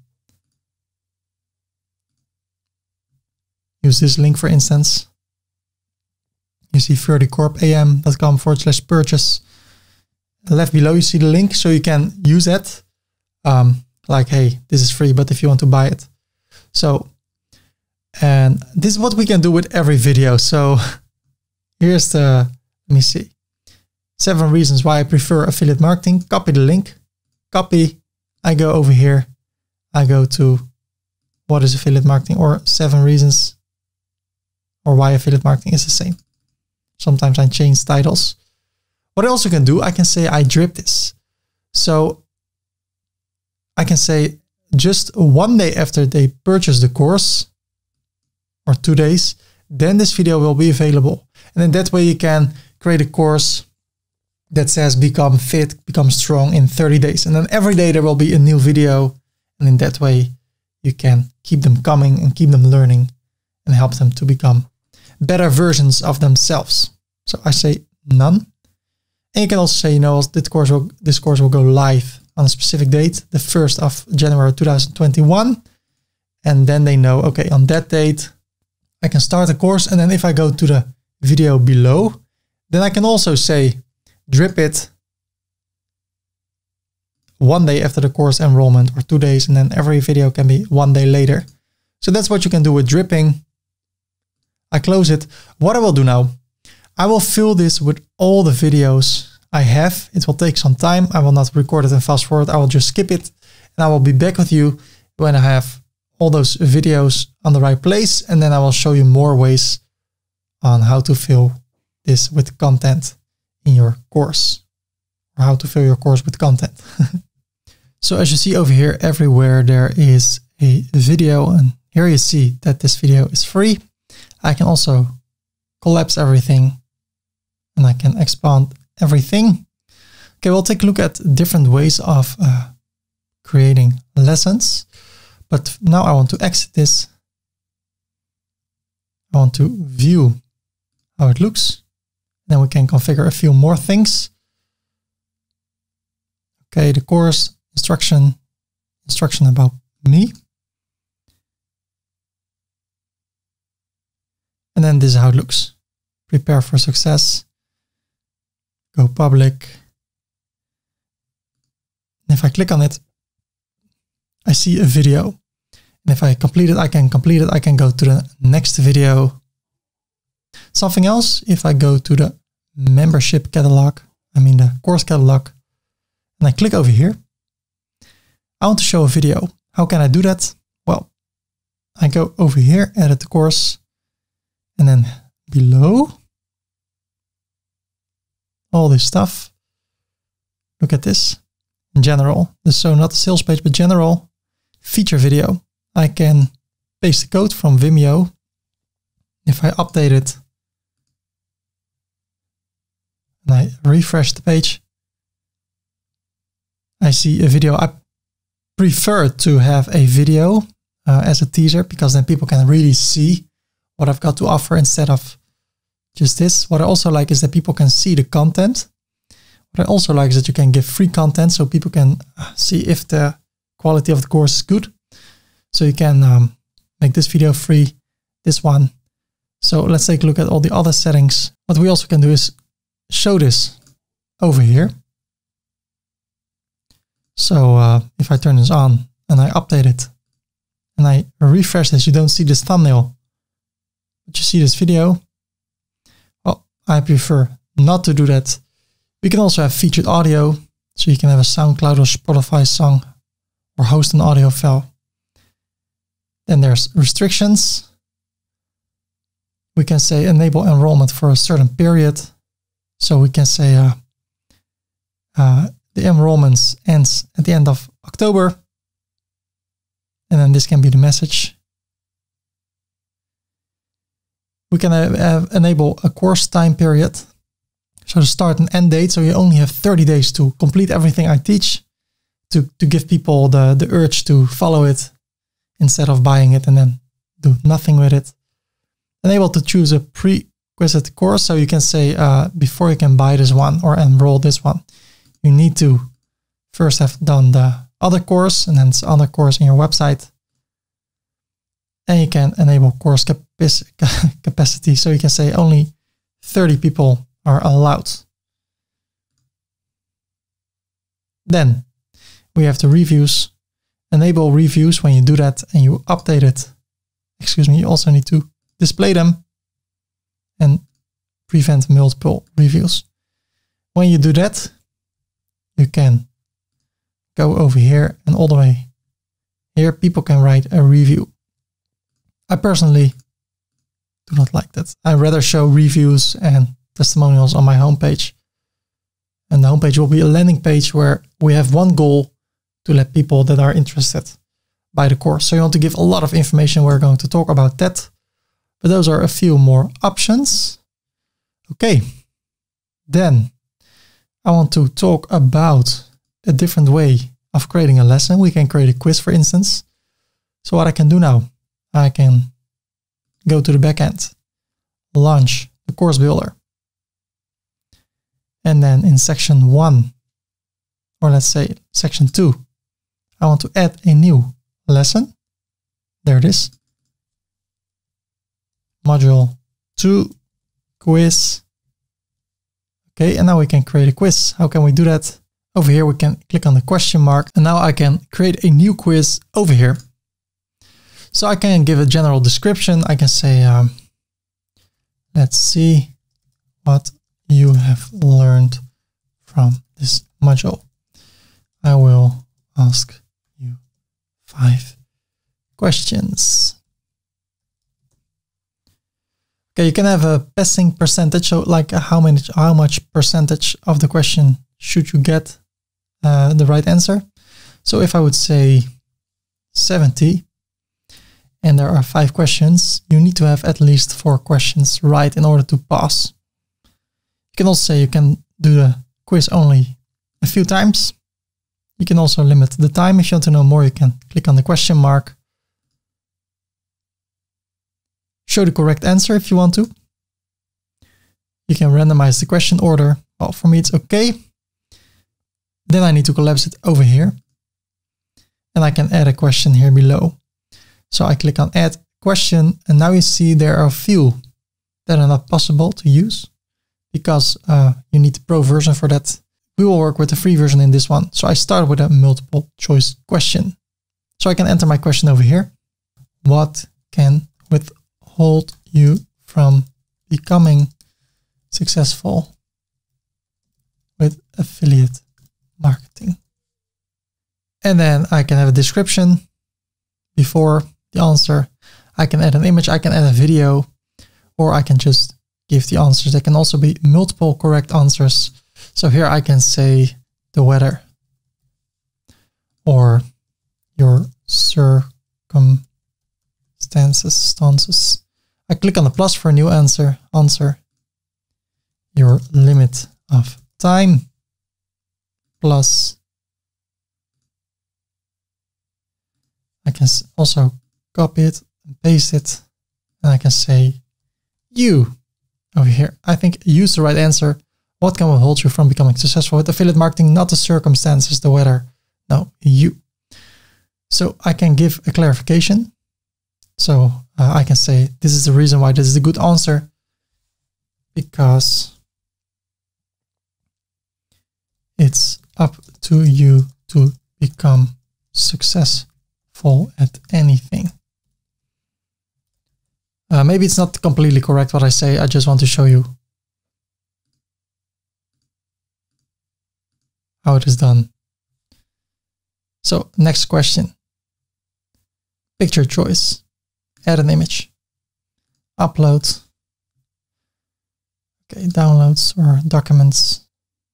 use this link, for instance. You see ferdycorpam.com/purchase. Left below, you see the link, so you can use that. Like, hey, this is free, but if you want to buy it. So, and this is what we can do with every video. So here's the, let me see, 7 reasons why I prefer affiliate marketing. Copy the link, copy. I go over here. I go to what is affiliate marketing, or 7 reasons or why affiliate marketing is the same. Sometimes I change titles. What I also can do, I can say I drip this. So I can say just 1 day after they purchase the course, or 2 days, then this video will be available. And then that way you can create a course that says become fit, become strong in 30 days. And then every day there will be a new video. And in that way you can keep them coming and keep them learning and help them to become better versions of themselves. So I say none. And you can also say, you know, this course will go live on a specific date, the 1st of January 2021. And then they know, okay, on that date, I can start a course. And then if I go to the video below, then I can also say, drip it 1 day after the course enrollment, or 2 days. And then every video can be 1 day later. So that's what you can do with dripping. I close it. What I will do now, I will fill this with all the videos I have. It will take some time. I will not record it and fast forward. I will just skip it, and I will be back with you when I have all those videos on the right place. And then I will show you more ways on how to fill this with content in your course, or how to fill your course with content. So as you see over here, everywhere there is a video, and here you see that this video is free. I can also collapse everything, and I can expand everything. Okay, we'll take a look at different ways of creating lessons. But now I want to exit this. I want to view how it looks. Then we can configure a few more things. Okay, the course, instruction about me. And then this is how it looks. Prepare for success. Go public. And if I click on it, I see a video. And if I complete it, I can complete it. I can go to the next video. Something else, if I go to the membership catalog, the course catalog, and I click over here, I want to show a video. How can I do that? Well, I go over here, edit the course, and then below, all this stuff. Look at this. In general, so not the sales page, but general feature video. I can paste the code from Vimeo. If I update it and I refresh the page, I see a video. I prefer to have a video as a teaser, because then people can really see what I've got to offer instead of just this. What I also like is that people can see the content. What I also like is that you can give free content so people can see if the quality of the course is good. So you can make this video free, this one. So let's take a look at all the other settings. What we also can do is show this over here. So if I turn this on and I update it and I refresh this, you don't see this thumbnail, but you see this video. Well, I prefer not to do that. We can also have featured audio. So you can have a SoundCloud or Spotify song or host an audio file. Then there's restrictions. We can say enable enrollment for a certain period. So we can say the enrollments ends at the end of October. And then this can be the message. We can enable a course time period. So the start and end date. So you only have 30 days to complete everything I teach, to give people the urge to follow it instead of buying it and then do nothing with it. Enable to choose a Quizlet course. So you can say, before you can buy this one or enroll this one, you need to first have done the other course, and then it's other course in your website. And you can enable course capacity. So you can say only 30 people are allowed. Then we have the reviews. Enable reviews. When you do that and you update it, you also need to display them and prevent multiple reviews. When you do that, you can go over here, and all the way here, people can write a review. I personally do not like that. I rather show reviews and testimonials on my homepage. And the homepage will be a landing page where we have one goal to let people that are interested buy the course. So you want to give a lot of information. We're going to talk about that, but those are a few more options. Okay. Then I want to talk about a different way of creating a lesson. We can create a quiz, for instance. So what I can do now, I can go to the backend, launch the course builder. And then in section 1, or let's say section 2, I want to add a new lesson. There it is. Module 2, quiz. Okay, and now we can create a quiz. How can we do that? Over here, we can click on the question mark, and now I can create a new quiz over here. So I can give a general description. I can say, let's see what you have learned from this module. I will ask you 5 questions. Okay, you can have a passing percentage, so like how much percentage of the question should you get the right answer. So if I would say 70, and there are 5 questions, you need to have at least 4 questions right in order to pass. You can also say you can do the quiz only a few times. You can also limit the time. If you want to know more, you can click on the question mark. Show the correct answer if you want to. You can randomize the question order. Well, for me, it's okay. Then I need to collapse it over here. And I can add a question here below. So I click on add question, and now you see there are a few that are not possible to use because you need the pro version for that. We will work with the free version in this one. So I start with a multiple choice question. So I can enter my question over here. What can withhold you from becoming successful with affiliate marketing? And then I can have a description before the answer. I can add an image, I can add a video, or I can just give the answers. There can also be multiple correct answers. So here I can say the weather or your circumstances. I click on the plus for a new answer. Your limit of time plus. I can also copy it and paste it, and I can say you over here. I think use the right answer. What can withhold you from becoming successful with affiliate marketing? Not the circumstances, the weather. No, you. So I can give a clarification. So I can say, this is the reason why this is a good answer, because it's up to you to become successful at anything. Maybe it's not completely correct what I say. I just want to show you how it is done. So next question. Picture choice. Add an image. Upload. Okay, downloads or documents.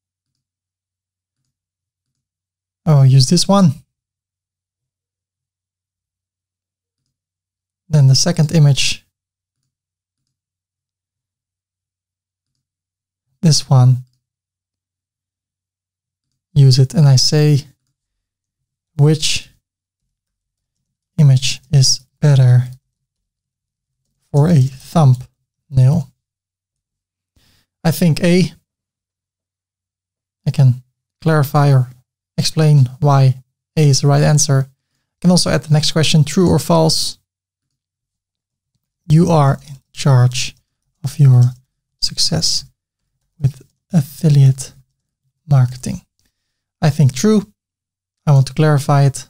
Oh, use this one. Then the second image. This one. Use it, and I say which image is better for a thumbnail. think A. I can clarify or explain why A is the right answer. I can also add the next question, true or false. You are in charge of your success with affiliate marketing. I think true. I want to clarify it.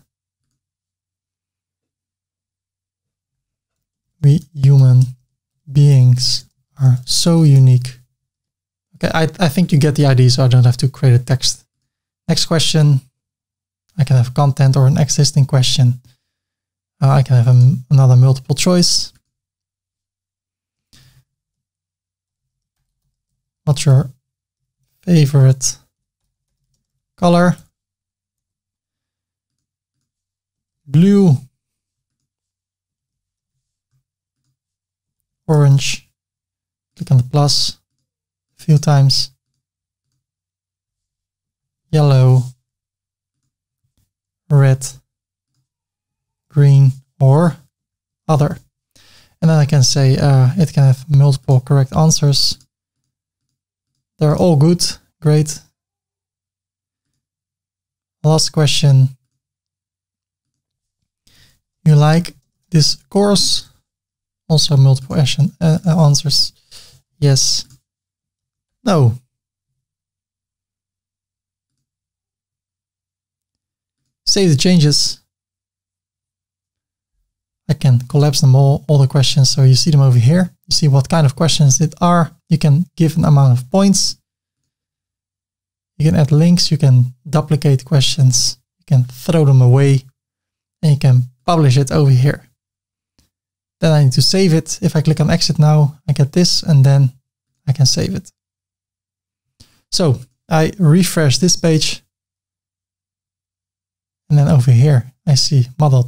We human beings are so unique. Okay, I think you get the idea, so I don't have to create a text. Next question. I can have content or an existing question. I can have another multiple choice. What's your favorite color? Blue, orange, click on the plus a few times, yellow, red, green, or other. And then I can say it can have multiple correct answers. They're all good, great. Last question. You like this course? Also multiple answers. Yes. No. Save the changes. I can collapse them all the questions. So you see them over here. You see what kind of questions it are. You can give an amount of points. You can add links. You can duplicate questions. You can throw them away. And you can publish it over here. Then I need to save it. If I click on exit now, I get this and then I can save it. So I refresh this page. And then over here, I see module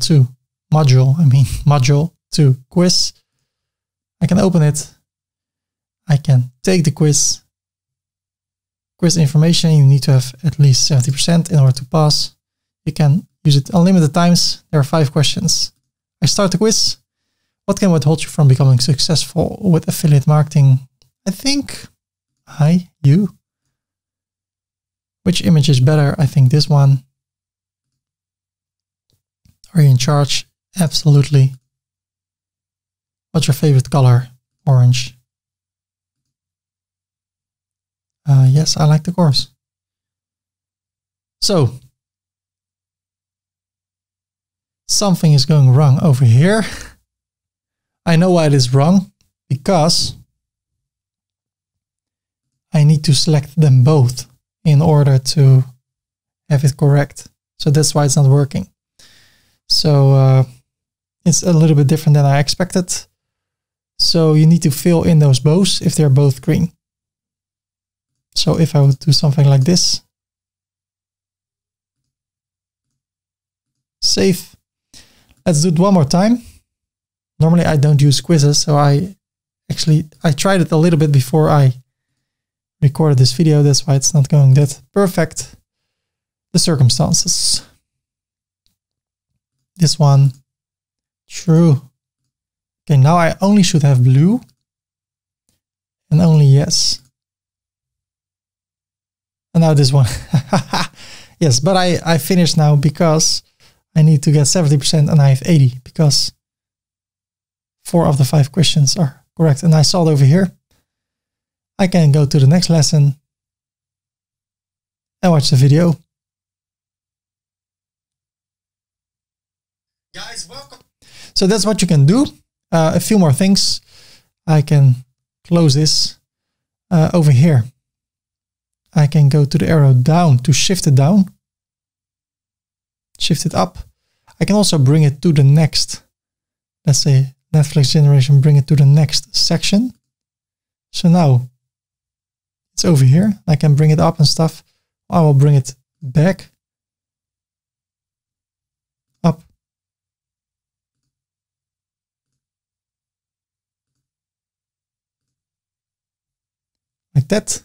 2 quiz. I can open it. I can take the quiz. Quiz information, you need to have at least 70% in order to pass. You can use it unlimited times. There are 5 questions. I start the quiz. What can withhold you from becoming successful with affiliate marketing? I think you. Which image is better? I think this one. Are you in charge? Absolutely. What's your favorite color? Orange. Yes, I like the course. So, something is going wrong over here. I know why it is wrong, because I need to select them both in order to have it correct. So that's why it's not working. So it's a little bit different than I expected. So you need to fill in those bows if they're both green. So if I would do something like this, save. Let's do it one more time. Normally I don't use quizzes, so I tried it a little bit before I recorded this video. That's why it's not going that perfect. The circumstances. This one, true. Okay, now I only should have blue and only yes. And now this one. Yes, but I finished now because I need to get 70% and I have 80 because 4 of the 5 questions are correct. And I saw it over here. I can go to the next lesson and watch the video. Guys, welcome. So that's what you can do. A few more things. I can close this over here. I can go to the arrow down to shift it down. Shift it up. I can also bring it to the next, let's say Netflix generation, bring it to the next section. So now it's over here. I can bring it up and stuff. I will bring it back. Up. Like that.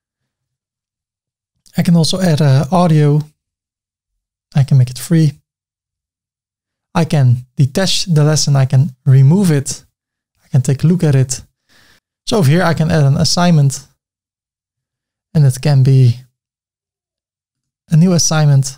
I can also add audio. I can make it free. I can detach the lesson. I can remove it. I can take a look at it. So over here, I can add an assignment. And it can be a new assignment,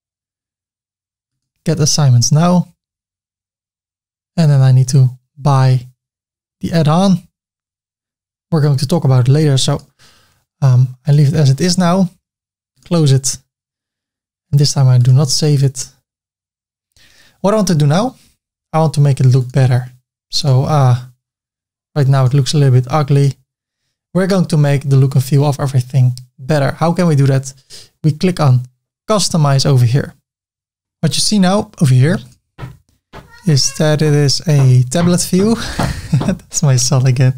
get assignments now. And then I need to buy the add-on. We're going to talk about it later. So I leave it as it is now, close it. And this time I do not save it. What I want to do now, I want to make it look better. So right now it looks a little bit ugly. We're going to make the look and feel of everything better. How can we do that? We click on customize over here. What you see now over here is that it is a tablet view. That's my son again.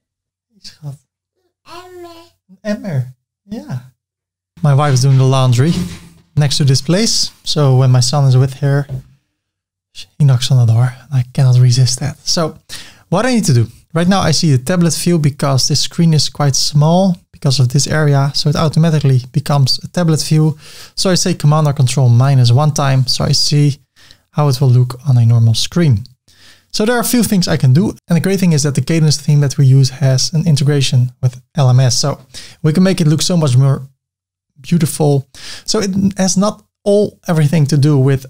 Emmer. Yeah. My wife is doing the laundry next to this place. So when my son is with her, he knocks on the door. I cannot resist that. So what I need to do right now, I see the tablet view because this screen is quite small because of this area. So it automatically becomes a tablet view. So I say Command or Control minus one time. So I see how it will look on a normal screen. So there are a few things I can do. And the great thing is that the Kadence theme that we use has an integration with LMS. So we can make it look so much more beautiful. So it has not everything to do with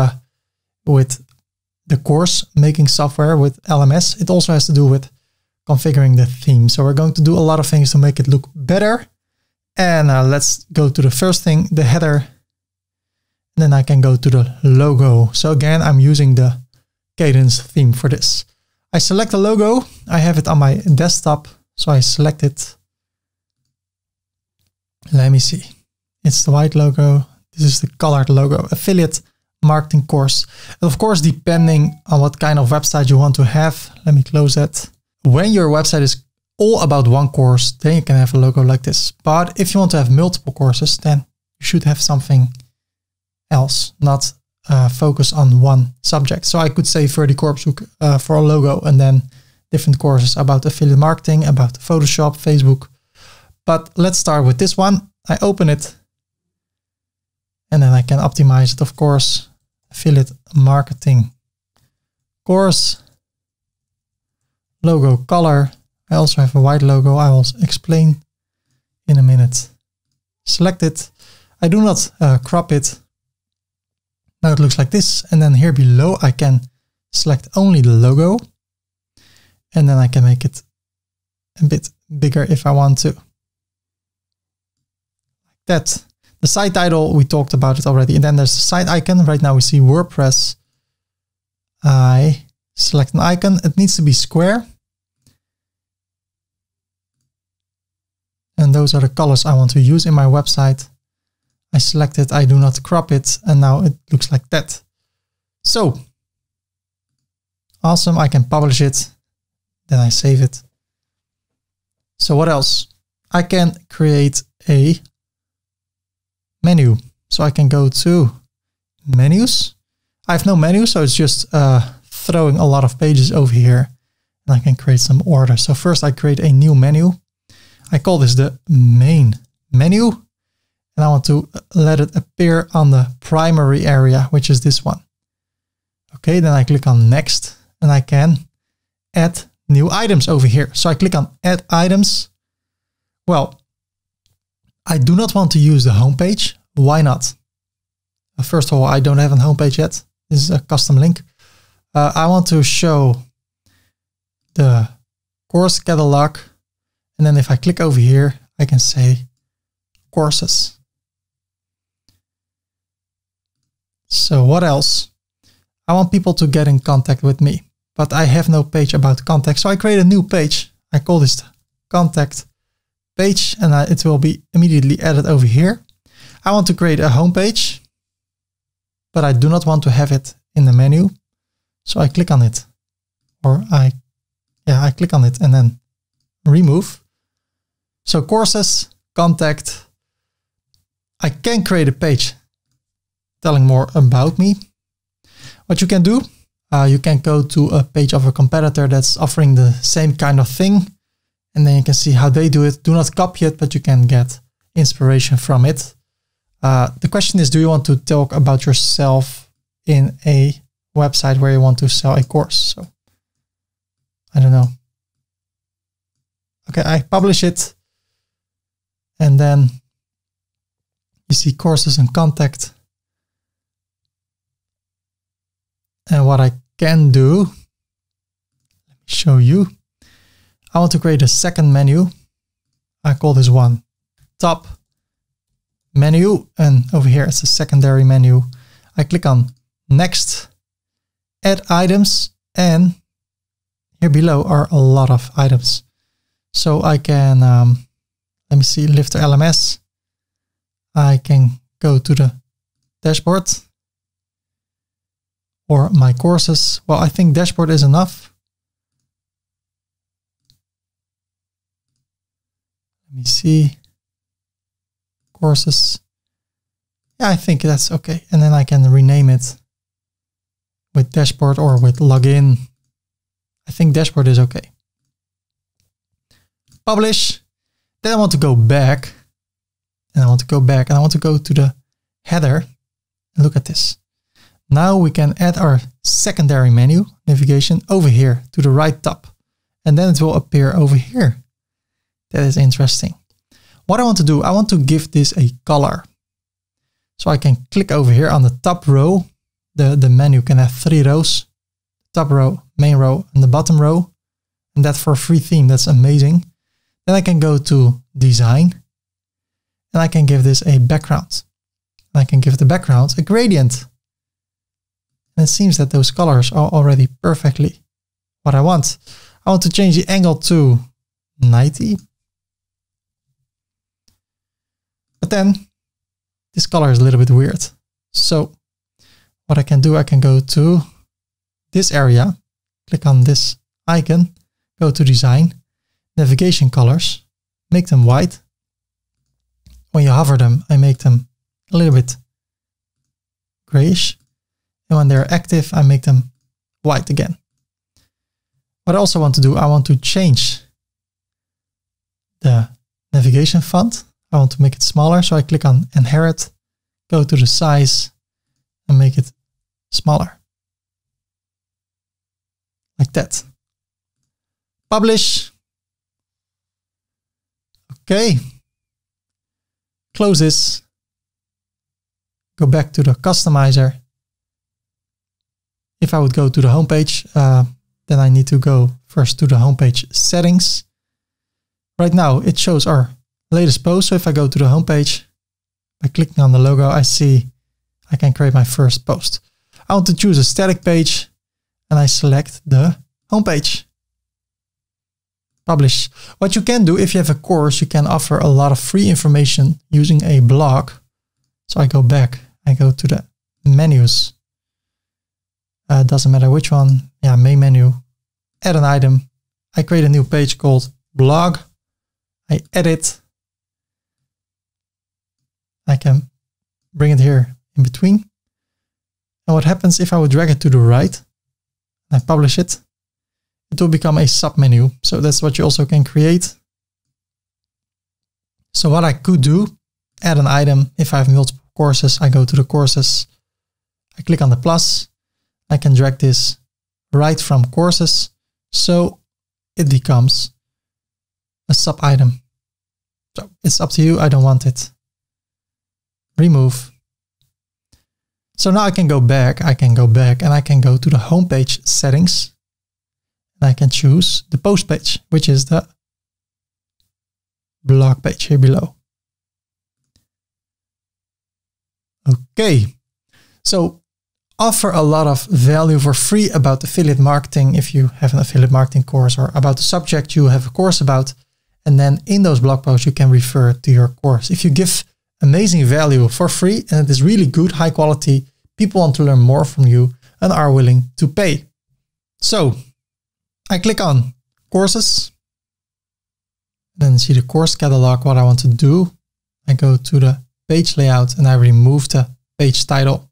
the course making software with LMS. It also has to do with configuring the theme. So we're going to do a lot of things to make it look better. And let's go to the first thing, the header. And then I can go to the logo. So again, I'm using the Kadence theme for this. I select the logo. I have it on my desktop. So I select it. Let me see. It's the white logo. This is the colored logo. Affiliate marketing course. And of course, depending on what kind of website you want to have. Let me close that. When your website is all about one course, then you can have a logo like this. But if you want to have multiple courses, then you should have something else, not focus on one subject. So I could say Verdicorpshoek for a logo and then different courses about affiliate marketing, about Photoshop, Facebook. But let's start with this one. I open it and then I can optimize it, of course. Affiliate marketing course, logo color. I also have a white logo. I will explain in a minute. Select it. I do not crop it. Now it looks like this. And then here below, I can select only the logo. And then I can make it a bit bigger if I want to. Like that. The site title, we talked about it already. And then there's the site icon. Right now we see WordPress. I select an icon. It needs to be square. And those are the colors I want to use in my website. I select it. I do not crop it. And now it looks like that. So awesome. I can publish it. Then I save it. So what else? I can create a menu. So I can go to menus. I have no menu, so it's just throwing a lot of pages over here. And I can create some order. So first I create a new menu. I call this the main menu. And I want to let it appear on the primary area, which is this one. Okay, then I click on next and I can add new items over here. So I click on add items. Well, I do not want to use the homepage. Why not? First of all, I don't have a homepage yet. This is a custom link. I want to show the course catalog. And then if I click over here, I can say courses. So what else? I want people to get in contact with me, but I have no page about contact. So I create a new page. I call this the contact page and it will be immediately added over here. I want to create a homepage, but I do not want to have it in the menu. So I click on it or I click on it and then remove. So courses, contact. I can create a page telling more about me. What you can do, you can go to a page of a competitor that's offering the same kind of thing. And then you can see how they do it. Do not copy it, but you can get inspiration from it. The question is, do you want to talk about yourself in a website where you want to sell a course? So I don't know. Okay, I publish it. And then you see courses and contact. And what I can do, let me show you. I want to create a second menu. I call this one top menu. And over here, it's a secondary menu. I click on next, add items, and here below are a lot of items. So I can, let me see, Lifter LMS. I can go to the dashboard or my courses. Well, I think dashboard is enough. Let me see. Courses. Yeah, I think that's okay. And then I can rename it with dashboard or with login. I think dashboard is okay. Publish. Then I want to go back. And I want to go back and I want to go to the header. And look at this. Now we can add our secondary menu navigation over here to the right top. And then it will appear over here. That is interesting. What I want to do, I want to give this a color. So I can click over here on the top row. The menu can have 3 rows. Top row, main row, and the bottom row. And that for a free theme, that's amazing. Then I can go to design. And I can give this a background. And I can give the background a gradient. And it seems that those colors are already perfectly what I want. I want to change the angle to 90. But then this color is a little bit weird. So what I can do, I can go to this area, click on this icon, go to design, navigation colors, make them white. When you hover them, I make them a little bit grayish. And when they're active, I make them white again. What I also want to do, I want to change the navigation font. I want to make it smaller. So I click on inherit, go to the size and make it smaller. Like that. Publish. Okay. Close this. Go back to the customizer. If I would go to the homepage, then I need to go first to the homepage settings. Right now it shows our latest post. So if I go to the homepage, by clicking on the logo, I see I can create my first post. I want to choose a static page and I select the homepage. Publish. What you can do if you have a course, you can offer a lot of free information using a blog. So I go back, I go to the menus. Doesn't matter which one. Yeah, main menu, add an item. I create a new page called blog. I edit. I can bring it here in between. And what happens if I would drag it to the right and I publish it? It will become a sub-menu. So that's what you also can create. So what I could do, add an item. If I have multiple courses, I go to the courses. I click on the plus. I can drag this right from courses. So it becomes a sub-item. So it's up to you. I don't want it. Remove. So now I can go back and I can go to the homepage settings. And I can choose the post page, which is the blog page here below. Okay. So offer a lot of value for free about affiliate marketing if you have an affiliate marketing course or about the subject you have a course about. And then in those blog posts, you can refer to your course. If you give amazing value for free and it is really good, high quality, people want to learn more from you and are willing to pay. So I click on courses, then see the course catalog, what I want to do. I go to the page layout and I remove the page title.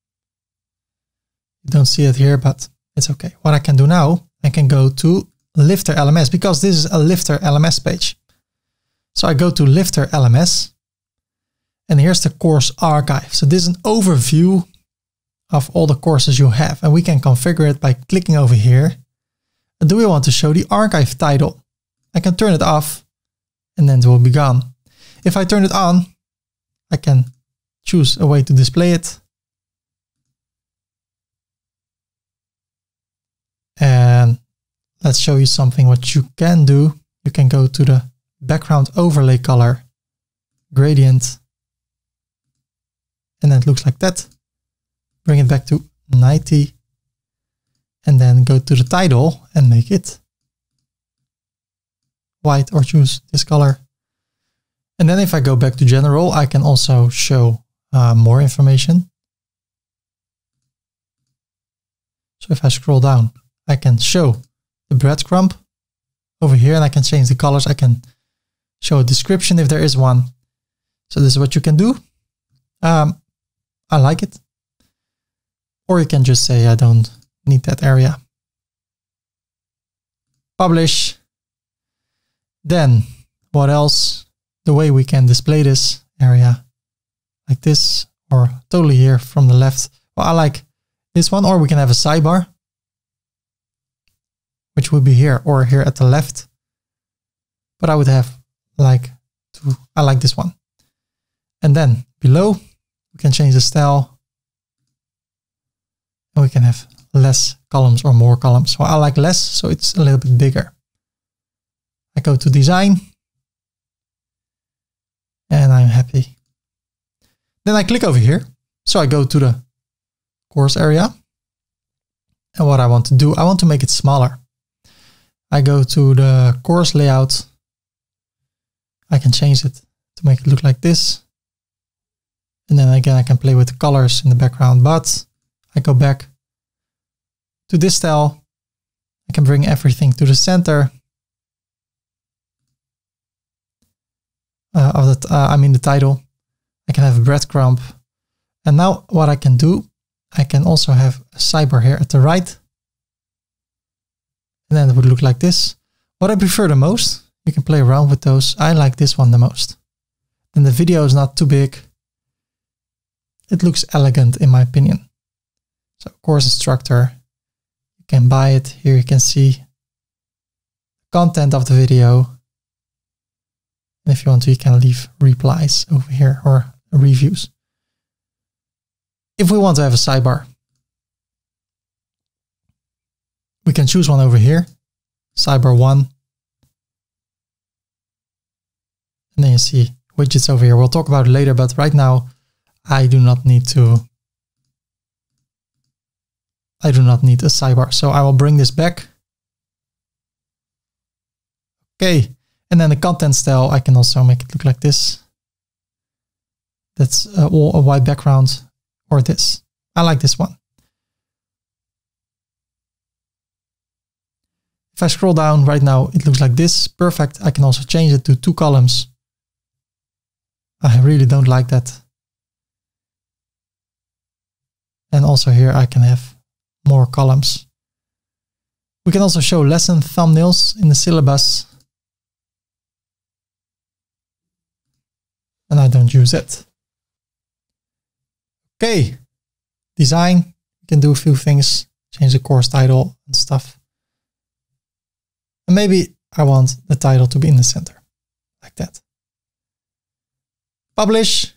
You don't see it here, but it's okay. What I can do now, I can go to Lifter LMS because this is a Lifter LMS page. So I go to Lifter LMS and here's the course archive. So this is an overview of all the courses you have and we can configure it by clicking over here. And do we want to show the archive title? I can turn it off and then it will be gone. If I turn it on, I can choose a way to display it. And let's show you something what you can do. You can go to the background overlay color, gradient, and then it looks like that. Bring it back to 90 and then go to the title and make it white or choose this color. And then if I go back to general, I can also show more information. So if I scroll down, I can show the breadcrumb over here and I can change the colors. I can show a description if there is one. So this is what you can do. I like it. Or you can just say, I don't need that area. Publish. Then what else? The way we can display this area like this or totally here from the left. Well, I like this one, or we can have a sidebar, which would be here or here at the left. But I would have I like this one. And then below we can change the style and we can have less columns or more columns. Well, I like less, so it's a little bit bigger. I go to design and I'm happy. Then I click over here. So I go to the course area. And what I want to do, I want to make it smaller. I go to the course layout. I can change it to make it look like this. And then again, I can play with the colors in the background, but I go back to this style. I can bring everything to the center of the title. I can have a breadcrumb. And now what I can do, I can also have a sidebar here at the right. And then it would look like this. What I prefer the most, you can play around with those. I like this one the most. Then the video is not too big. It looks elegant in my opinion. So course instructor, you can buy it. Here you can see content of the video. And if you want to, you can leave replies over here or reviews. If we want to have a sidebar, we can choose one over here, sidebar 1. And then you see widgets over here. We'll talk about it later, but right now I do not need a sidebar. So I will bring this back. Okay. And then the content style, I can also make it look like this. That's all a white background or this. I like this one. If I scroll down right now, it looks like this. Perfect. I can also change it to 2 columns. I really don't like that. And also here I can have more columns. We can also show lesson thumbnails in the syllabus. And I don't use it. Okay. Design. You can do a few things. Change the course title and stuff. And maybe I want the title to be in the center. Like that. Publish.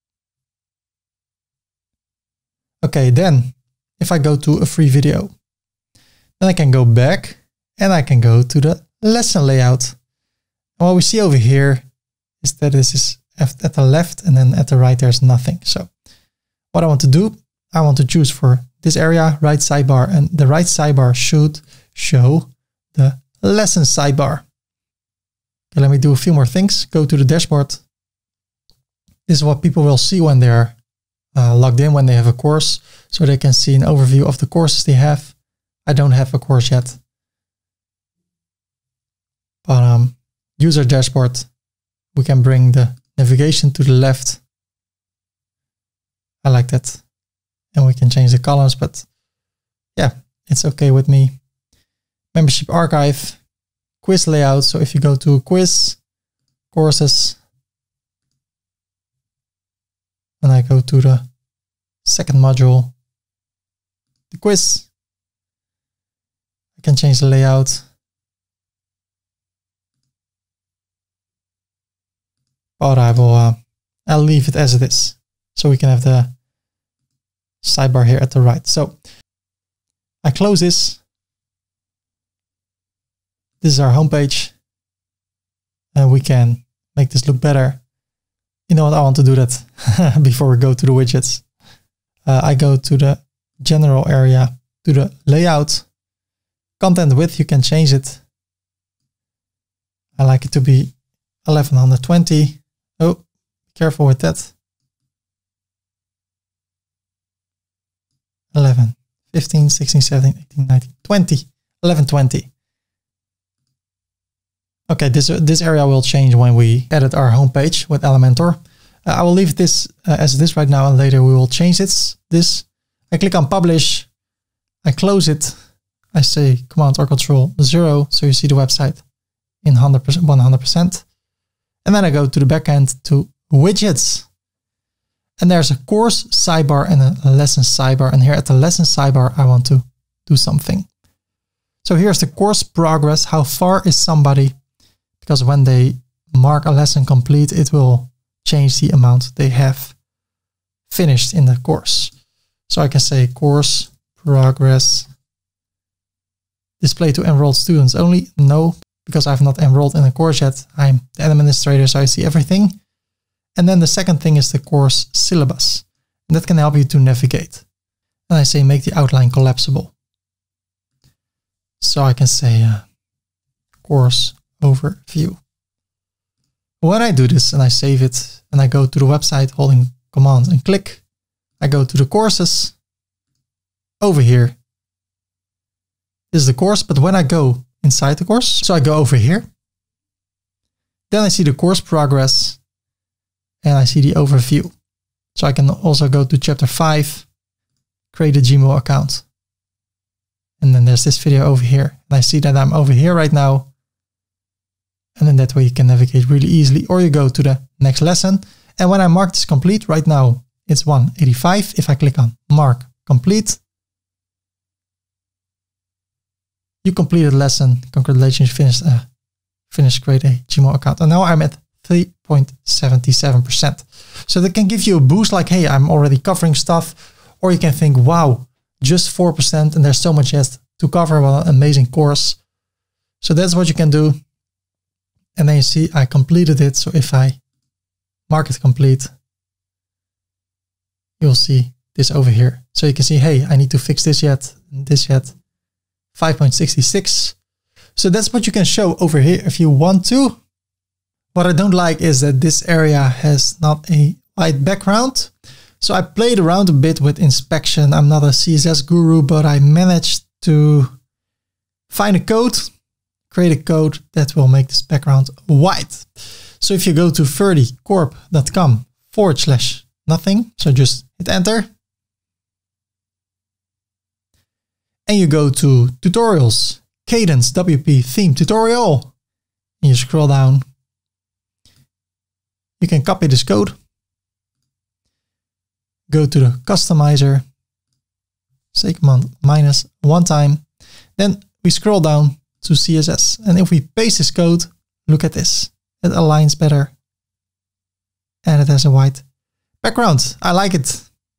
Okay, then if I go to a free video, then I can go back and I can go to the lesson layout. And what we see over here is that this is at the left and then at the right there's nothing. So what I want to do, I want to choose for this area, right sidebar, and the right sidebar should show the lesson sidebar. Okay, let me do a few more things. Go to the dashboard. This is what people will see when they're logged in, when they have a course, so they can see an overview of the courses they have. I don't have a course yet. But user dashboard, we can bring the navigation to the left. I like that. And we can change the columns, but yeah, it's okay with me. Membership archive, quiz layout. So if you go to quiz, courses, and I go to the second module, the quiz, I can change the layout. but I'll leave it as it is. So we can have the sidebar here at the right. So I close this. This is our homepage. And we can make this look better. You know what? I want to do that before we go to the widgets. I go to the general area, to the layout. Content width, you can change it. I like it to be 1120. Oh, be careful with that. 11, 15, 16, 17, 18, 19, 20, 1120. Okay, this area will change when we edit our homepage with Elementor. I will leave this as this right now, and later we will change this. I click on publish. I close it. I say Command or Control 0, so you see the website in 100%. And then I go to the backend to widgets. And there's a course sidebar and a lesson sidebar. And here at the lesson sidebar, I want to do something. So here's the course progress. How far is somebody? Because when they mark a lesson complete, it will change the amount they have finished in the course. So I can say course progress, display to enrolled students only. No, because I've not enrolled in a course yet. I'm the administrator, so I see everything. And then the second thing is the course syllabus. And that can help you to navigate. And I say make the outline collapsible. So I can say course overview. When I do this and I save it and I go to the website holding Command and click, I go to the courses over here. This is the course, but when I go inside the course, so I go over here, then I see the course progress and I see the overview. So I can also go to chapter 5, create a Gmail account. And then there's this video over here. And I see that I'm over here right now. And then that way you can navigate really easily, or you go to the next lesson. And when I mark this complete right now, it's 185. If I click on mark complete, you completed lesson. Congratulations, you finished create a Gmail account. And now I'm at 3.77%. So that can give you a boost like, hey, I'm already covering stuff. Or you can think, wow, just 4% and there's so much yet to cover. Well, an amazing course. So that's what you can do. And then you see I completed it. So if I mark it complete, you'll see this over here. So you can see, hey, I need to fix this yet, this yet. 5.66. So that's what you can show over here if you want to. What I don't like is that this area has not a white background. So I played around a bit with inspection. I'm not a CSS guru, but I managed to find a code, create a code that will make this background white. So if you go to ferdycorp.com/nothing, so just hit enter. And you go to tutorials, Kadence WP theme tutorial. And you scroll down. You can copy this code. Go to the customizer, say Command minus one time. Then we scroll down to CSS. And if we paste this code, look at this. It aligns better. And it has a white background. I like it.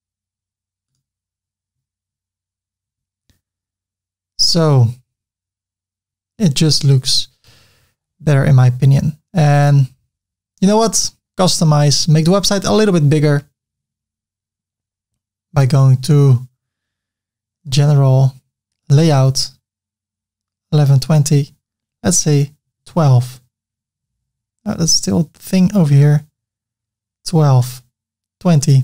So it just looks better in my opinion. And you know what? Customize, make the website a little bit bigger by going to general layout 1120. Let's say 12. That's still the thing over here. 12, 20.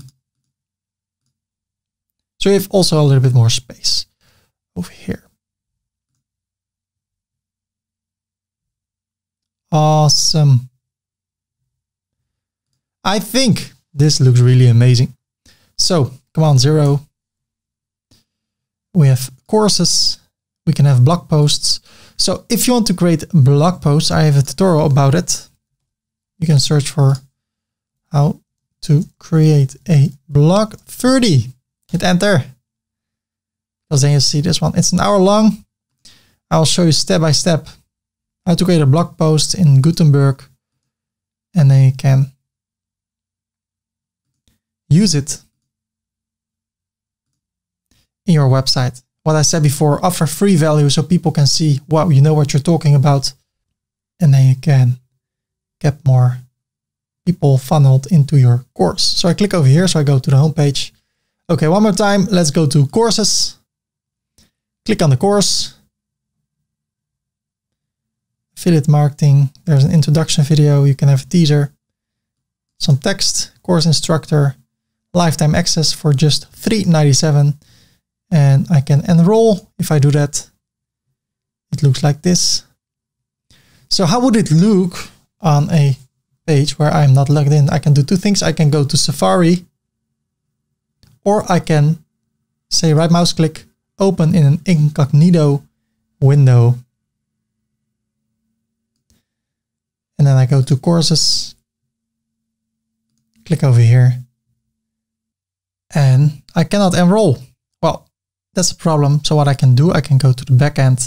So you have also a little bit more space over here. Awesome. I think this looks really amazing. So Command 0. We have courses. We can have blog posts. So if you want to create blog posts, I have a tutorial about it. You can search for how to create a blog 30. Hit enter. Because then you see this one. It's an hour long. I'll show you step by step how to create a blog post in Gutenberg. And then you can use it in your website. What I said before, offer free value so people can see, wow, you know what you're talking about. And then you can get more people funneled into your course. So I click over here. So I go to the home page. Okay, one more time. Let's go to courses. Click on the course. Affiliate marketing. There's an introduction video. You can have a teaser, some text, course instructor, lifetime access for just $3.97. And I can enroll. If I do that, it looks like this. So how would it look on a page where I'm not logged in? I can do two things. I can go to Safari, or I can say right mouse click, open in an incognito window. And then I go to courses, click over here, and I cannot enroll. Well, that's a problem. So what I can do, I can go to the back end.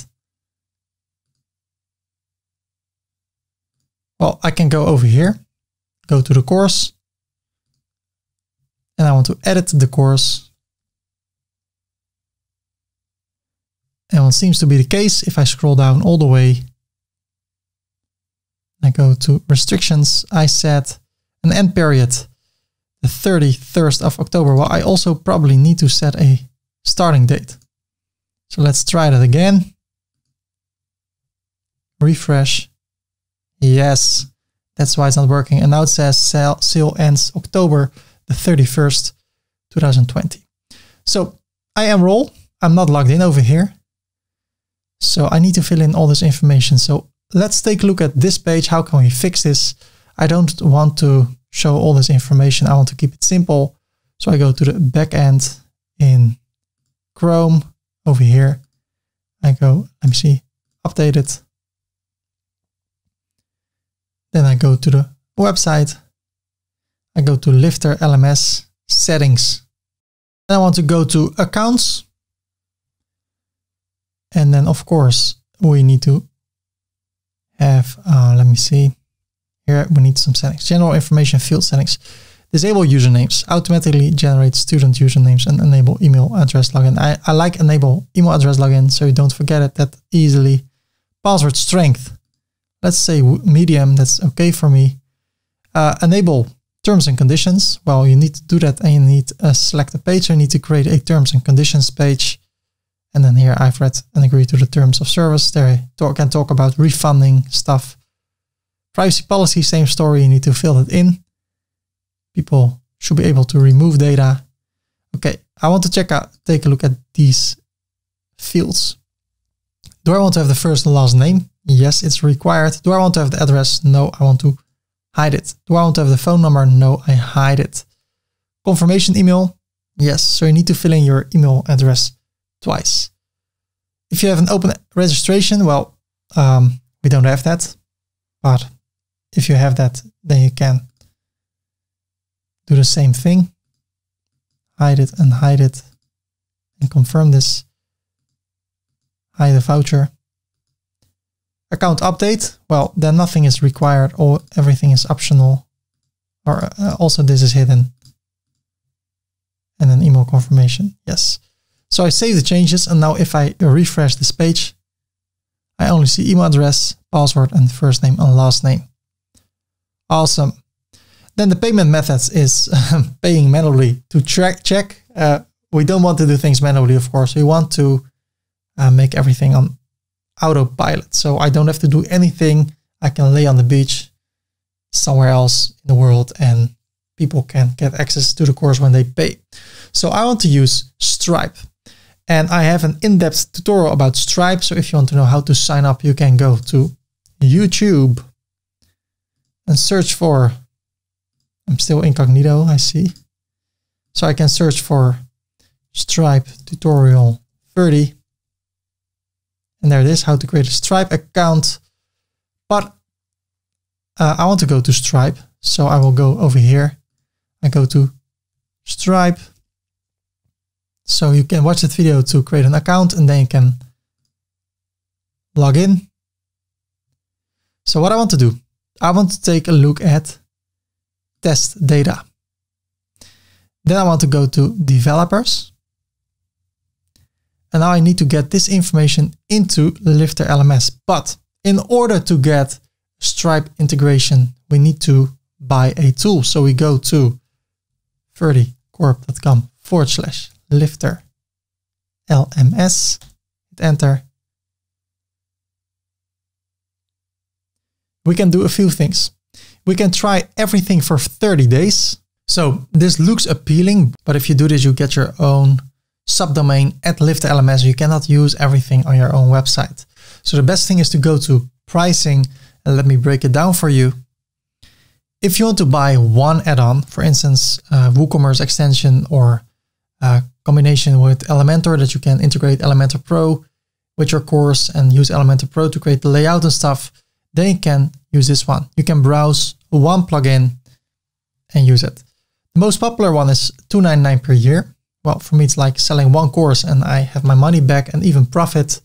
Well, I can go over here, go to the course, and I want to edit the course. And what seems to be the case, if I scroll down all the way, I go to restrictions, I set an end period, the 31st of October. Well, I also probably need to set a starting date. So let's try that again. Refresh. Yes, that's why it's not working. And now it says sale ends October the 31st, 2020. So I enroll. I'm not logged in over here. So I need to fill in all this information. So let's take a look at this page. How can we fix this? I don't want to show all this information. I want to keep it simple. So I go to the back end in Chrome over here. I go, let me see, update it. Then I go to the website. I go to Lifter LMS settings. Then I want to go to accounts. And then of course we need to have, let me see, here we need some settings. General information field settings. Disable usernames, automatically generate student usernames, and enable email address login. I like enable email address login so you don't forget it that easily. Password strength. Let's say medium, that's okay for me. Enable terms and conditions. Well, you need to do that and you need to select a page. So you need to create a terms and conditions page. And then here I've read and agreed to the terms of service. There I can talk about refunding stuff. Privacy policy, same story. You need to fill it in. People should be able to remove data. Okay, I want to take a look at these fields. Do I want to have the first and last name? Yes, it's required. Do I want to have the address? No, I want to hide it. Do I want to have the phone number? No, I hide it. Confirmation email? Yes, so you need to fill in your email address twice. If you have an open registration, well, we don't have that. But if you have that, then you can do the same thing. Hide it and confirm this. Hide the voucher. Account update. Well, then nothing is required or everything is optional. Or also this is hidden. And then email confirmation. Yes. So I save the changes. And now if I refresh this page, I only see email address, password, and first name and last name. Awesome. Then the payment methods is paying manually to check. We don't want to do things manually, of course. We want to make everything on autopilot. So I don't have to do anything. I can lay on the beach somewhere else in the world and people can get access to the course when they pay. So I want to use Stripe. And I have an in-depth tutorial about Stripe. So if you want to know how to sign up, you can go to YouTube and search for, I'm still incognito, I see. So I can search for Stripe tutorial 30. And there it is, how to create a Stripe account. But I want to go to Stripe. So I will go over here. I go to Stripe. So you can watch that video to create an account and then you can log in. So what I want to do, I want to take a look at test data. Then I want to go to developers. And now I need to get this information into Lifter LMS. But in order to get Stripe integration, we need to buy a tool. So we go to verticorp.com/Lifter LMS, hit enter. We can do a few things. We can try everything for 30 days. So this looks appealing, but if you do this, you get your own subdomain at Lifter LMS. You cannot use everything on your own website. So the best thing is to go to pricing, and let me break it down for you. If you want to buy one add-on, for instance, WooCommerce extension or combination with Elementor, that you can integrate Elementor Pro with your course and use Elementor Pro to create the layout and stuff, then you can use this one. You can browse one plugin and use it. The most popular one is $299 per year. Well, for me, it's like selling one course and I have my money back and even profit.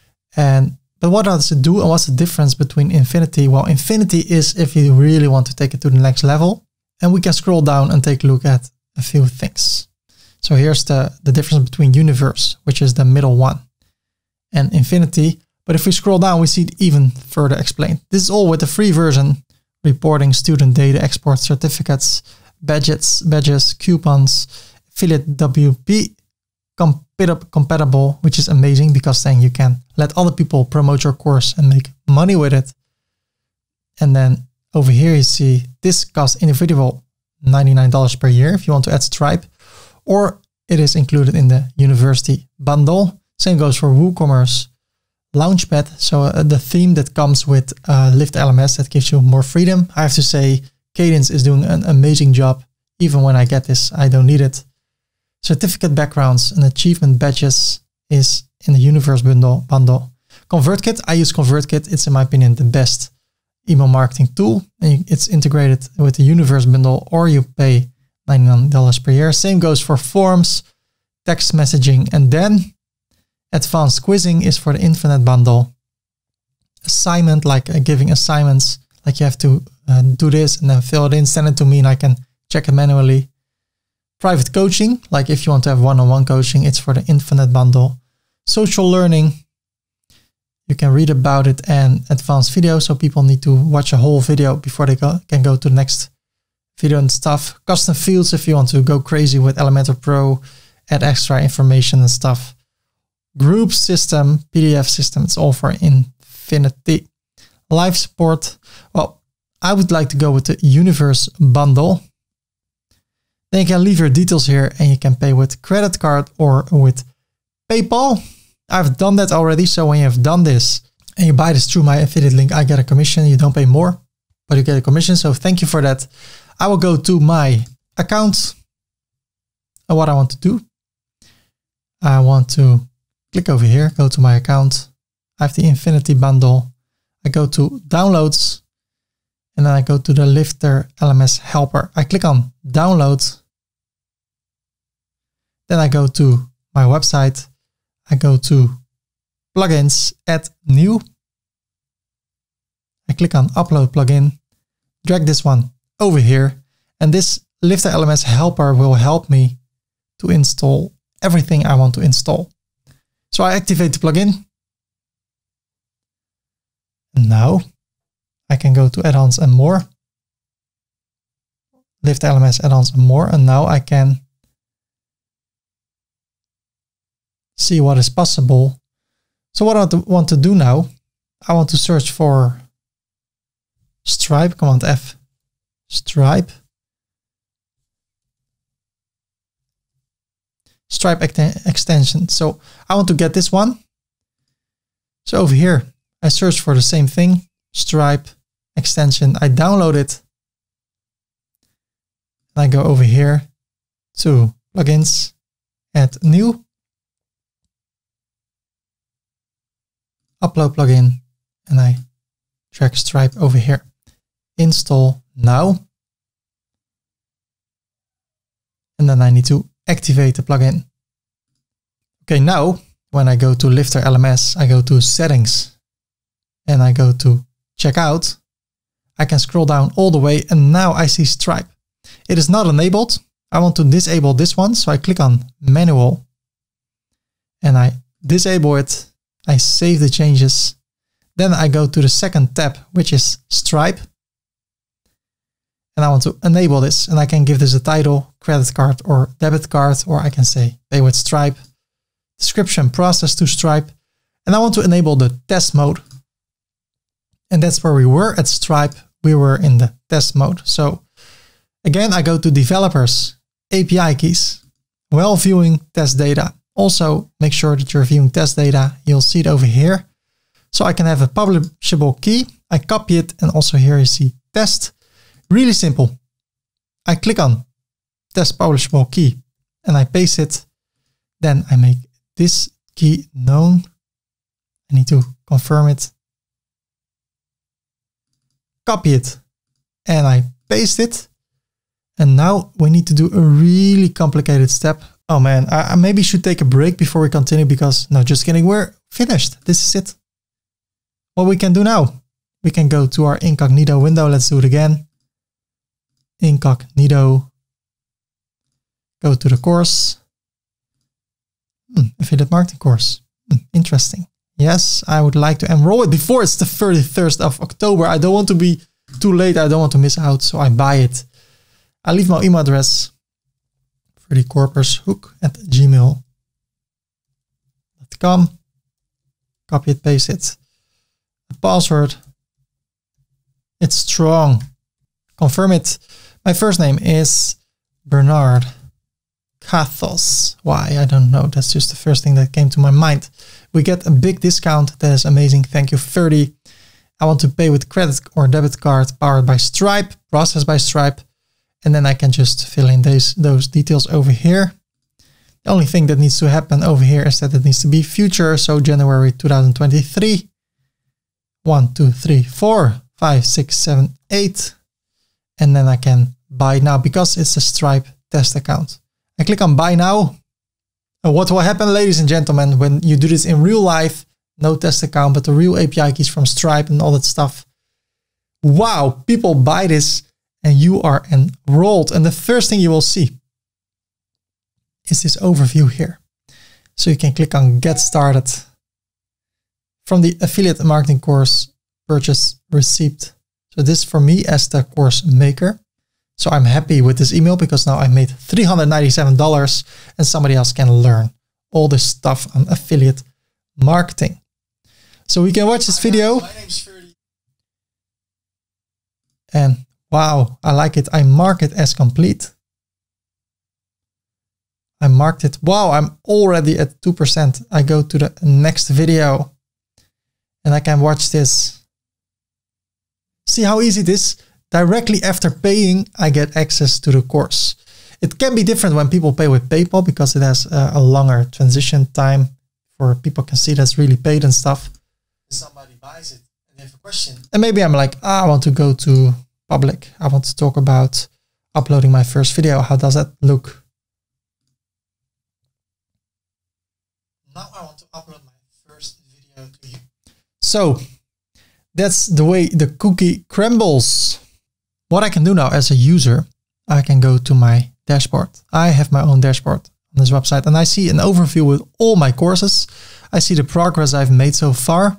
But what does it do and what's the difference between Infinity? Well, Infinity is if you really want to take it to the next level. And we can scroll down and take a look at a few things. So here's the difference between Universe, which is the middle one, and Infinity. But if we scroll down, we see it even further explained. This is all with the free version, reporting, student data, export certificates, badges, coupons, affiliate WP compatible, which is amazing because then you can let other people promote your course and make money with it. And then over here, you see this costs individual $99 per year if you want to add Stripe, or it is included in the university bundle. Same goes for WooCommerce Launchpad. So the theme that comes with Lifter LMS that gives you more freedom. I have to say, Kadence is doing an amazing job. Even when I get this, I don't need it. Certificate backgrounds and achievement badges is in the Universe bundle. ConvertKit, I use ConvertKit. It's in my opinion the best email marketing tool, and it's integrated with the Universe bundle, or you pay $99 per year. Same goes for forms, text messaging, and then advanced quizzing is for the Infinite bundle. Assignment, like giving assignments, like you have to do this and then fill it in, send it to me and I can check it manually. Private coaching, like if you want to have one-on-one coaching, it's for the Infinite bundle. Social learning, you can read about it, and advanced video, so people need to watch a whole video before they can go to the next video and stuff. Custom fields, if you want to go crazy with Elementor Pro, add extra information and stuff. Group system, PDF system, it's all for Infinity. Live support, well, I would like to go with the Universe bundle. Then you can leave your details here and you can pay with credit card or with PayPal. I've done that already. So when you have done this and you buy this through my affiliate link, I get a commission. You don't pay more, but you get a commission. So thank you for that. I will go to my account. And what I want to do, I want to click over here, go to my account. I have the Infinity bundle. I go to downloads and then I go to the Lifter LMS helper. I click on download. Then I go to my website. I go to plugins, add new. I click on upload plugin, drag this one over here. And this Lifter LMS helper will help me to install everything I want to install. So I activate the plugin. And now I can go to add-ons and more. Lifter LMS add-ons and more. And now I can see what is possible. So what I want to do now, I want to search for Stripe, Command F, Stripe. Stripe extension. So I want to get this one. So over here, I search for the same thing, Stripe extension. I download it. And I go over here to plugins, add new, upload plugin, and I drag Stripe over here. Install now. And then I need to activate the plugin. Okay, now when I go to Lifter LMS, I go to settings and I go to checkout. I can scroll down all the way and now I see Stripe. It is not enabled. I want to disable this one. So I click on manual and I disable it. I save the changes. Then I go to the second tab, which is Stripe. And I want to enable this, and I can give this a title, credit card or debit card, or I can say pay with Stripe, description, process to Stripe. And I want to enable the test mode. And that's where we were at Stripe. We were in the test mode. So again, I go to developers, API keys, while viewing test data. Also make sure that you're viewing test data. You'll see it over here. So I can have a publishable key. I copy it, and also here you see test. Really simple. I click on test publishable key and I paste it. Then I make this key known. I need to confirm it. Copy it and I paste it. And now we need to do a really complicated step. Oh man, I maybe should take a break before we continue, because no, just kidding. We're finished. This is it. What we can do now, we can go to our incognito window. Let's do it again. Incognito. Go to the course. Affiliate marketing course. Interesting. Yes, I would like to enroll it before it's the 31st of October. I don't want to be too late. I don't want to miss out. So I buy it. I leave my email address, freddykorpershoek@gmail.com. Copy it, paste it. The password. It's strong. Confirm it. My first name is Bernard Kathos. Why? I don't know. That's just the first thing that came to my mind. We get a big discount. That is amazing. Thank you, 30. I want to pay with credit or debit card powered by Stripe, processed by Stripe. And then I can just fill in those details over here. The only thing that needs to happen over here is that it needs to be future. So January 2023. 1, 2, 3, 4, 5, 6, 7, 8. And then I can buy now because it's a Stripe test account. I click on buy now. And what will happen, ladies and gentlemen, when you do this in real life, no test account, but the real API keys from Stripe and all that stuff. Wow, people buy this and you are enrolled. And the first thing you will see is this overview here. So you can click on get started. From the affiliate marketing course purchase receipt. So this for me as the course maker. So I'm happy with this email because now I made $397 and somebody else can learn all this stuff on affiliate marketing. So we can watch this video. My name's Ferdy. And wow, I like it. I mark it as complete. I marked it. Wow, I'm already at 2%. I go to the next video and I can watch this. See how easy it is? Directly after paying, I get access to the course. It can be different when people pay with PayPal because it has a longer transition time for people can see that's really paid and stuff. Somebody buys it and they have a question. And maybe I'm like, I want to go to public. I want to talk about uploading my first video. How does that look? Now I want to upload my first video to you. So that's the way the cookie crumbles. What I can do now as a user, I can go to my dashboard. I have my own dashboard on this website and I see an overview with all my courses. I see the progress I've made so far.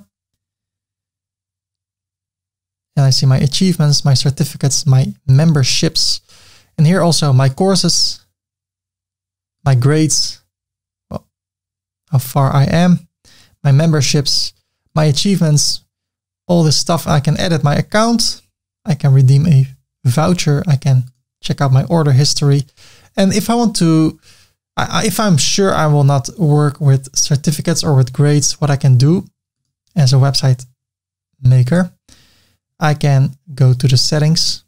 And I see my achievements, my certificates, my memberships. And here also my courses, my grades, well, how far I am, my memberships, my achievements, all this stuff. I can edit my account. I can redeem a voucher. I can check out my order history. And if I want to, if I'm sure I will not work with certificates or with grades, what I can do as a website maker, I can go to the settings.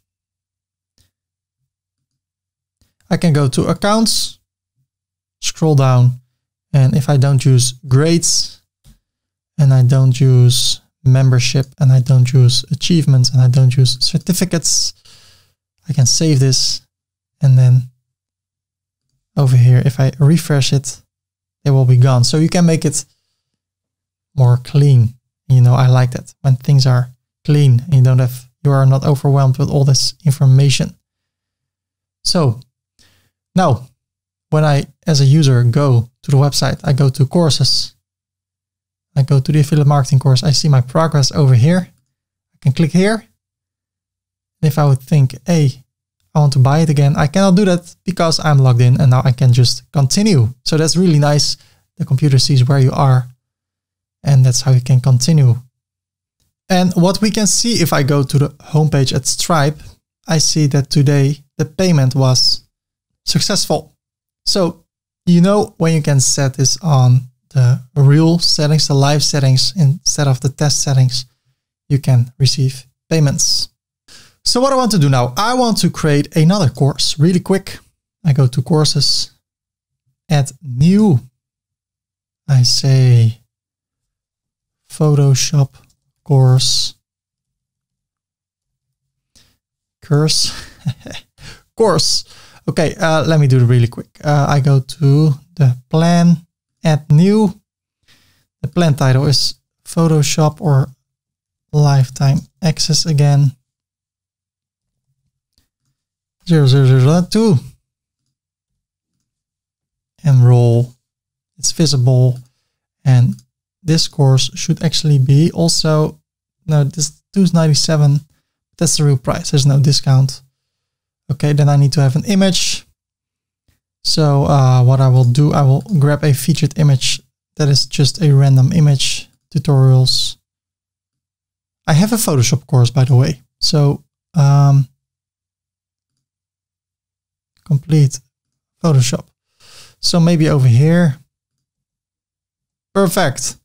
I can go to accounts, scroll down. And if I don't use grades and I don't use membership and I don't use achievements and I don't use certificates, I can save this. And then over here, if I refresh it, they will be gone. So you can make it more clean. You know, I like that when things are clean and you are not overwhelmed with all this information. So Now, when I, as a user, go to the website, I go to courses, I go to the affiliate marketing course, I see my progress over here. I can click here. And if I would think, hey, I want to buy it again, I cannot do that because I'm logged in and now I can just continue. So that's really nice. The computer sees where you are and that's how you can continue. And what we can see if I go to the homepage at Stripe, I see that today the payment was successful. So, you know, when you can set this on the real settings, the live settings instead of the test settings, you can receive payments. So what I want to do now, I want to create another course really quick. I go to courses, add new. I say Photoshop course. Course. Okay, let me do it really quick. I go to the plan, add new. The plan title is Photoshop or lifetime access again. 0002. Enroll. It's visible. And this course should actually be also, no, this $297. That's the real price. There's no discount. Okay, then I need to have an image. So what I will do, I will grab a featured image that is just a random image. Tutorials. I have a Photoshop course, by the way. So complete Photoshop. So maybe over here. Perfect.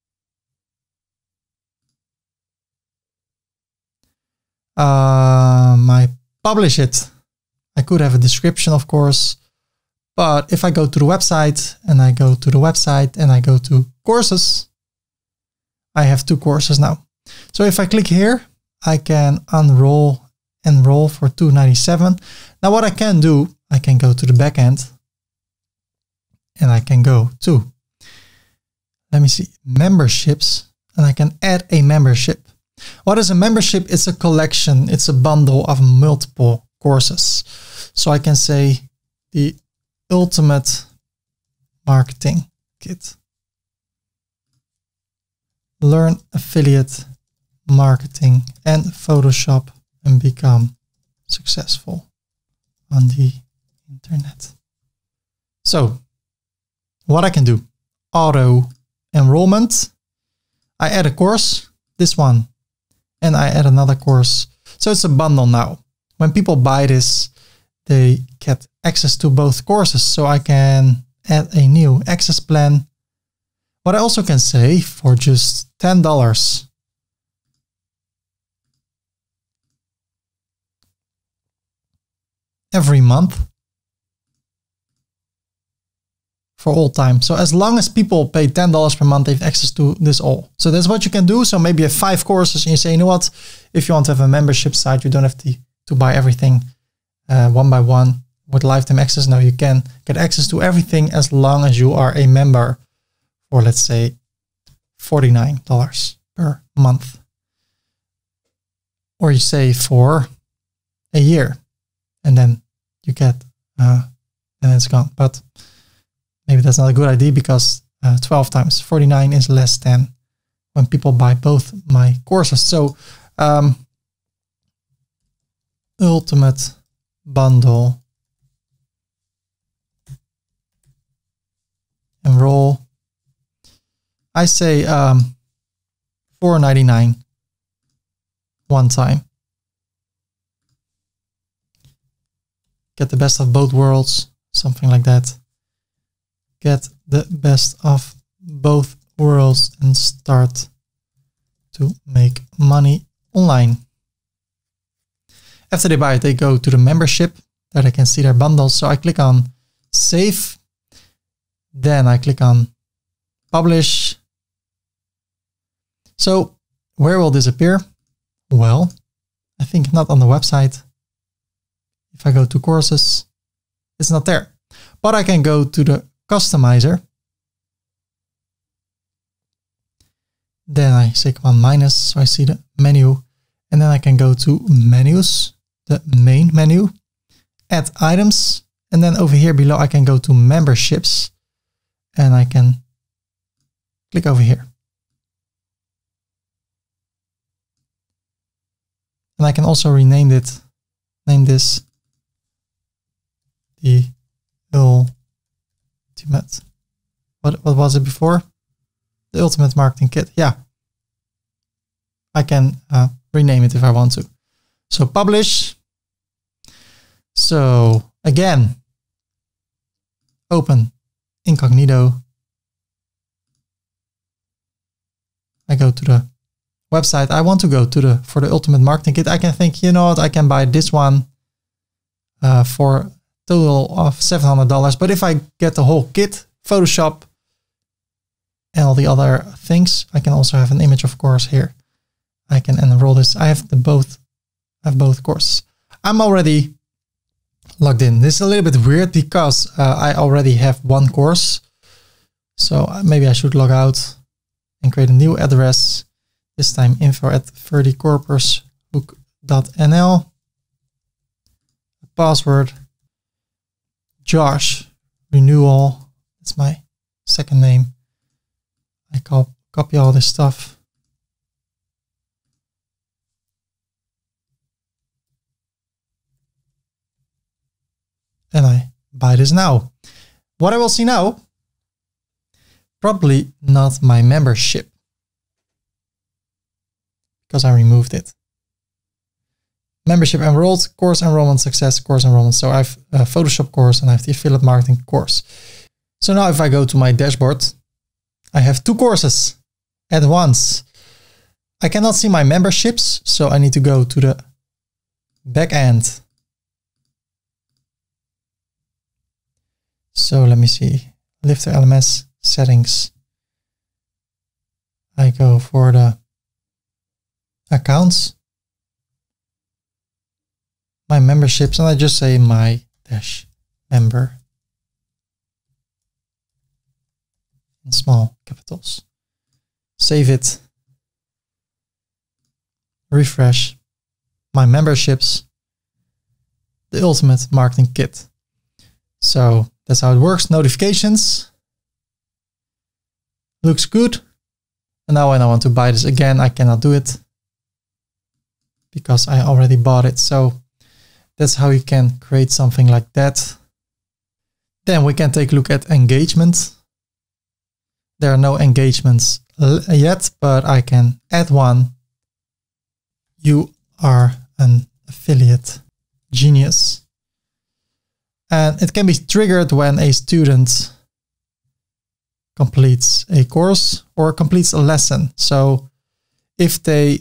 I publish it. I could have a description, of course, but if I go to the website and I go to the website and I go to courses, I have two courses now. So if I click here, I can enroll for $297. Now what I can do, I can go to the back end and I can go to, let me see, memberships, and I can add a membership. What is a membership? It's a collection. It's a bundle of multiple courses. So I can say the Ultimate Marketing Kit. Learn affiliate marketing and Photoshop and become successful on the internet. So what I can do, auto enrollment. I add a course, this one, and I add another course. So it's a bundle now. When people buy this, they get access to both courses. So I can add a new access plan. What I also can say, for just $10 every month for all time. So as long as people pay $10 per month, they have access to this all. So that's what you can do. So maybe you have 5 courses and you say, you know what, if you want to have a membership site, you don't have to buy everything one by one with lifetime access. Now you can get access to everything as long as you are a member for, let's say, $49 per month. Or you say for a year and then you get, and it's gone. But maybe that's not a good idea because 12 times 49 is less than when people buy both my courses. So Ultimate Bundle, enroll. I say $4.99 one time. Get the best of both worlds, something like that. Get the best of both worlds and start to make money online. After they buy it, they go to the membership. There they can see their bundles. So I click on save. Then I click on publish. So where will this appear? Well, I think not on the website. If I go to courses, it's not there. But I can go to the customizer. Then I say command minus, so I see the menu. And then I can go to menus, the main menu, add items, And then over here below, I can go to memberships and I can click over here. And I can also rename it, name this the ultimate. What was it before? The ultimate marketing kit. Yeah. I can rename it if I want to. So publish. So again, open incognito. I go to the website I want to go to for the ultimate marketing kit. I can think, you know what, I can buy this one for a total of $700. But if I get the whole kit, Photoshop and all the other things, I can also have an image, of course, here. I can enroll this. I have both courses. I'm already logged in. This is a little bit weird because I already have one course. So maybe I should log out and create a new address. This time info@ferdykorpershoek.nl. Password Josh Renewal. That's my second name. I copy all this stuff. And I buy this now. What I will see now, probably not my membership, because I removed it. Membership enrolled, course enrollment success, course enrollment. So I have a Photoshop course and I have the affiliate marketing course. So now if I go to my dashboard, I have 2 courses at once. I cannot see my memberships, so I need to go to the back end. So let me see, Lifter LMS settings. I go for the accounts, my memberships, and I just say my dash member in small capitals. Save it, refresh, my memberships, the ultimate marketing kit. So that's how it works. Notifications. Looks good. And now when I want to buy this again, I cannot do it because I already bought it. So that's how you can create something like that. Then we can take a look at engagement. There are no engagements yet, but I can add one. You are an affiliate genius. And it can be triggered when a student completes a course or completes a lesson. So if they,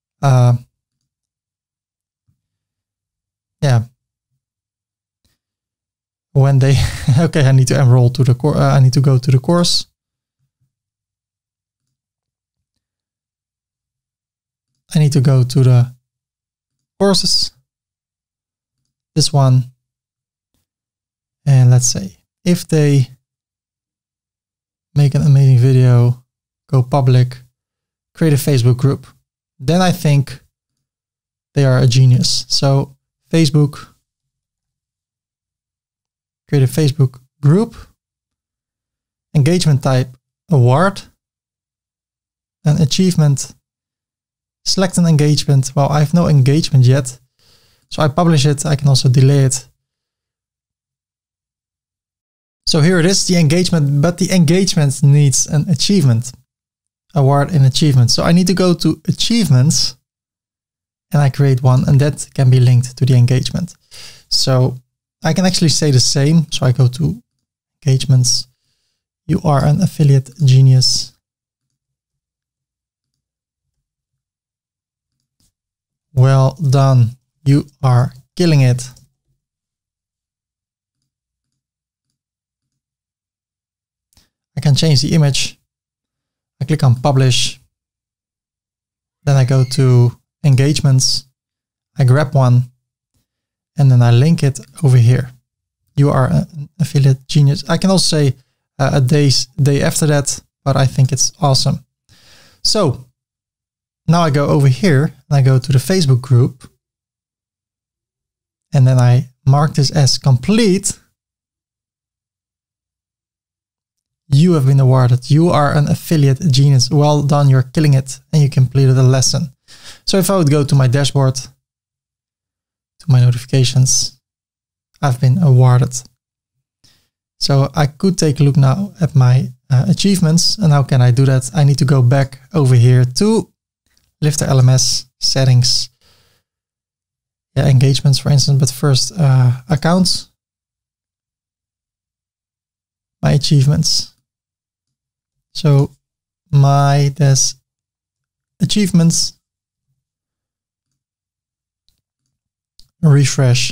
when they, okay, I need to enroll to the course. I need to go to the course. I need to go to the courses. This one. And let's say if they make an amazing video, go public, create a Facebook group, then I think they are a genius. So Facebook, create a Facebook group, engagement type award, an achievement, select an engagement. Well, I have no engagement yet. So I publish it. I can also delay it. So here it is, the engagement, but the engagement needs an achievement, award in achievement. So I need to go to achievements and I create one, and that can be linked to the engagement. So I can actually say the same. So I go to engagements. You are an affiliate genius. Well done. You are killing it. I can change the image. I click on publish. Then I go to engagements. I grab one and then I link it over here. You are an affiliate genius. I can also say a day after that, but I think it's awesome. So now I go over here and I go to the Facebook group and then I mark this as complete. you have been awarded. You are an affiliate genius. Well done, you're killing it, and you completed a lesson. So if I would go to my dashboard, to my notifications, I've been awarded. So I could take a look now at my achievements. And how can I do that? I need to go back over here to Lifter LMS settings. Yeah, engagements, for instance, but first accounts, my achievements. So my achievements, refresh.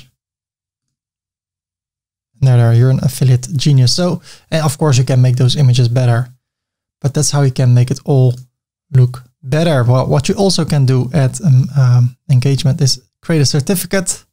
And there, you're an affiliate genius. So, and of course you can make those images better, but that's how you can make it all look better. Well, what you also can do at engagement is create a certificate.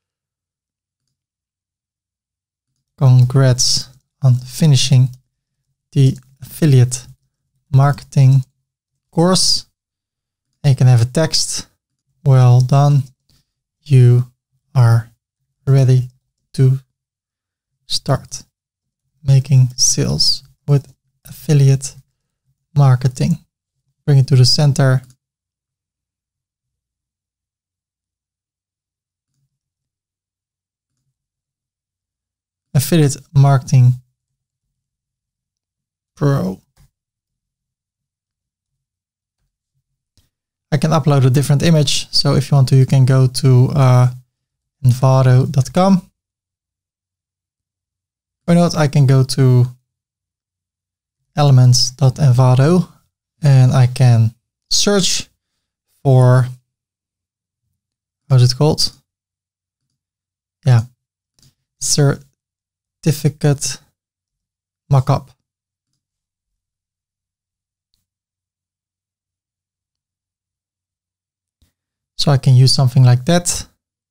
Congrats on finishing the affiliate marketing course. And you can have a text. Well done. You are ready to start making sales with affiliate marketing. Bring it to the center. Affiliate Marketing Pro. I can upload a different image. So if you want to, you can go to envato.com. Or not, I can go to elements.envato and I can search for, how's it called? Yeah, certificate mockup. So I can use something like that.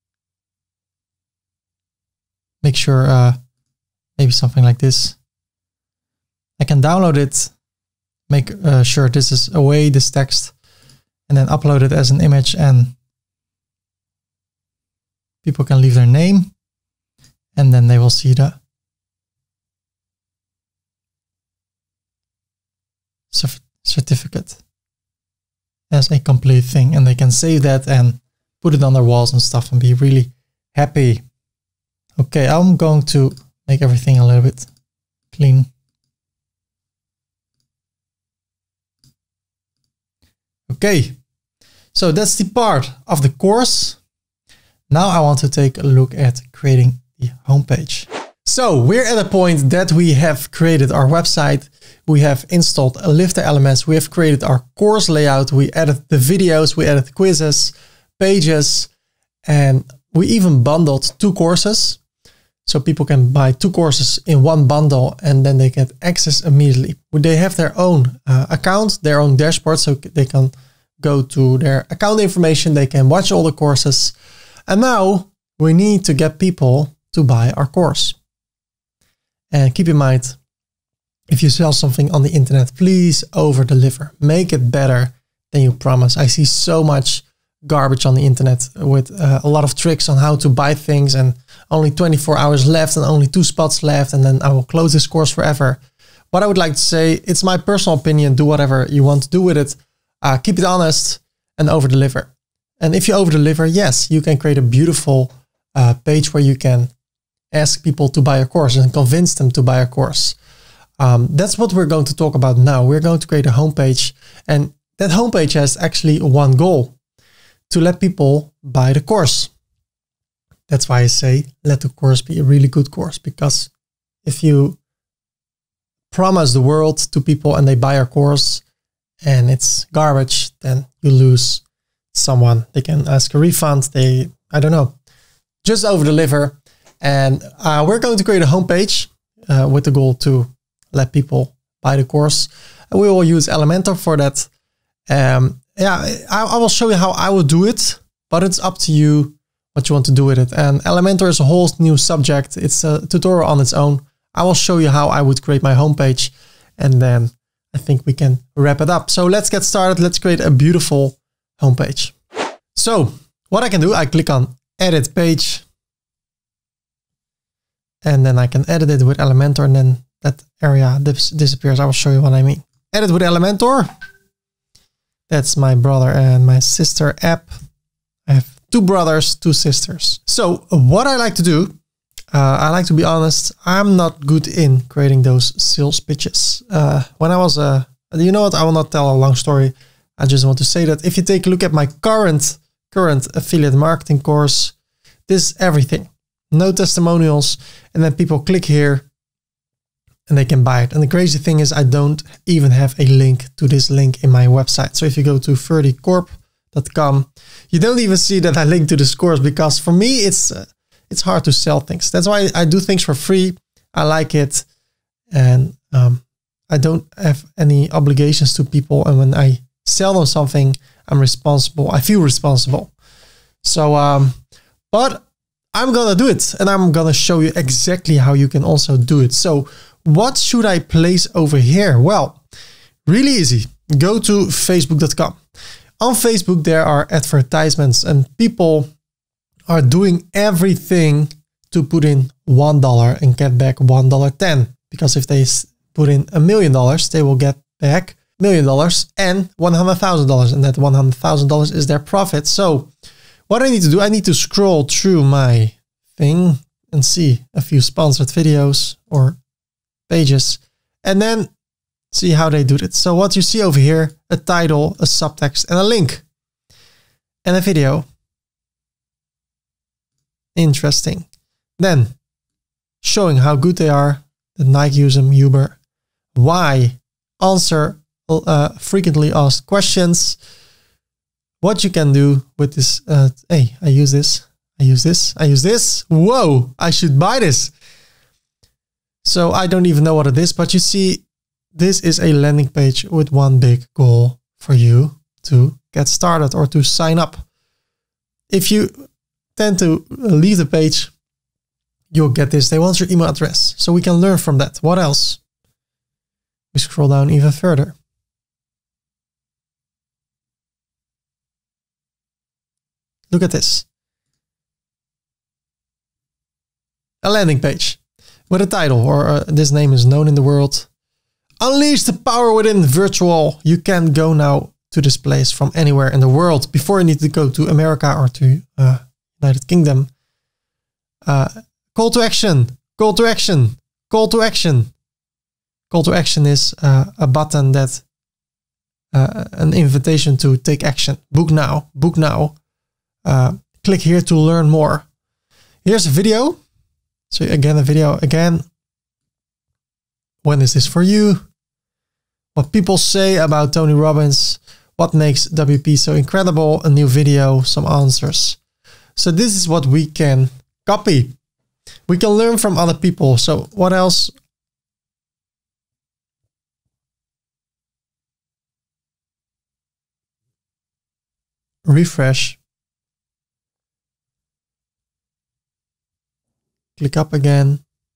Make sure, maybe something like this. I can download it, make sure this is away, this text, and then upload it as an image, and people can leave their name, and then they will see the certificate as a complete thing, and they can save that and put it on their walls and stuff and be really happy. Okay, I'm going to make everything a little bit clean. Okay, so that's the part of the course. Now I want to take a look at creating the homepage. So we're at a point that we have created our website. We have installed a Lifter LMS. We have created our course layout. We added the videos, we added quizzes, pages, and we even bundled 2 courses. So people can buy 2 courses in one bundle and then they get access immediately. They have their own account, their own dashboard, so they can go to their account information. They can watch all the courses. And now we need to get people to buy our course. And keep in mind, if you sell something on the internet, please over deliver. Make it better than you promise. I see so much garbage on the internet with a lot of tricks on how to buy things and only 24 hours left and only 2 spots left, and then I will close this course forever. What I would like to say, it's my personal opinion, do whatever you want to do with it. Keep it honest and over deliver. And if you over deliver, yes, you can create a beautiful page where you can ask people to buy a course and convince them to buy a course. That's what we're going to talk about now. We're going to create a homepage, and that homepage has actually one goal: to let people buy the course. That's why I say, let the course be a really good course, because if you promise the world to people and they buy our course and it's garbage, then you lose someone. They can ask a refund. I don't know, just over deliver. And we're going to create a homepage with the goal to let people buy the course. And we will use Elementor for that. Yeah, I will show you how I will do it, but it's up to you what you want to do with it. And Elementor is a whole new subject. It's a tutorial on its own. I will show you how I would create my homepage, and then I think we can wrap it up. So let's get started. Let's create a beautiful homepage. So what I can do, I click on Edit Page, and then I can edit it with Elementor, and then that area disappears. I will show you what I mean. Edit with Elementor. That's my brother and my sister app. I have 2 brothers, 2 sisters. So what I like to do, I like to be honest, I'm not good in creating those sales pitches. When I was you know what, I will not tell a long story. I just want to say that if you take a look at my current affiliate marketing course, this is everything. No testimonials, and then people click here and they can buy it. And the crazy thing is I don't even have a link to this link in my website. So if you go to ferdycorp.com, you don't even see that I link to this course, because for me, it's hard to sell things. That's why I do things for free. I like it. And I don't have any obligations to people. And when I sell them something, I'm responsible. I feel responsible. So, but I'm gonna do it, and I'm gonna show you exactly how you can also do it. So what should I place over here? Well, really easy. Go to facebook.com. On Facebook, there are advertisements, and people are doing everything to put in $1 and get back $1.10. Because if they put in $1 million, they will get back $1 million and $100,000, and that $100,000 is their profit. So what I need to do, I need to scroll through my thing and see a few sponsored videos or pages, and then see how they do it. So what you see over here, a title, a subtext, and a link, and a video. Interesting. Then showing how good they are, that Nike use them, Uber, why, answer frequently asked questions, what you can do with this. Hey, I use this. I use this. I use this. Whoa, I should buy this. So I don't even know what it is, but you see, this is a landing page with one big goal for you to get started or to sign up. If you tend to leave the page, you'll get this. They want your email address. So we can learn from that. What else? We scroll down even further. Look at this. A landing page with a title, or this name is known in the world. Unleash the power within virtual. You can go now to this place from anywhere in the world. Before you need to go to America or to United Kingdom. Call to action, call to action, call to action. Call to action is a button that, an invitation to take action. Book now, book now. Click here to learn more. Here's a video. So again, a video again. When is this for you? What people say about Tony Robbins. What makes WP so incredible? A new video, some answers. So this is what we can copy. We can learn from other people. So what else? Refresh. Click up again.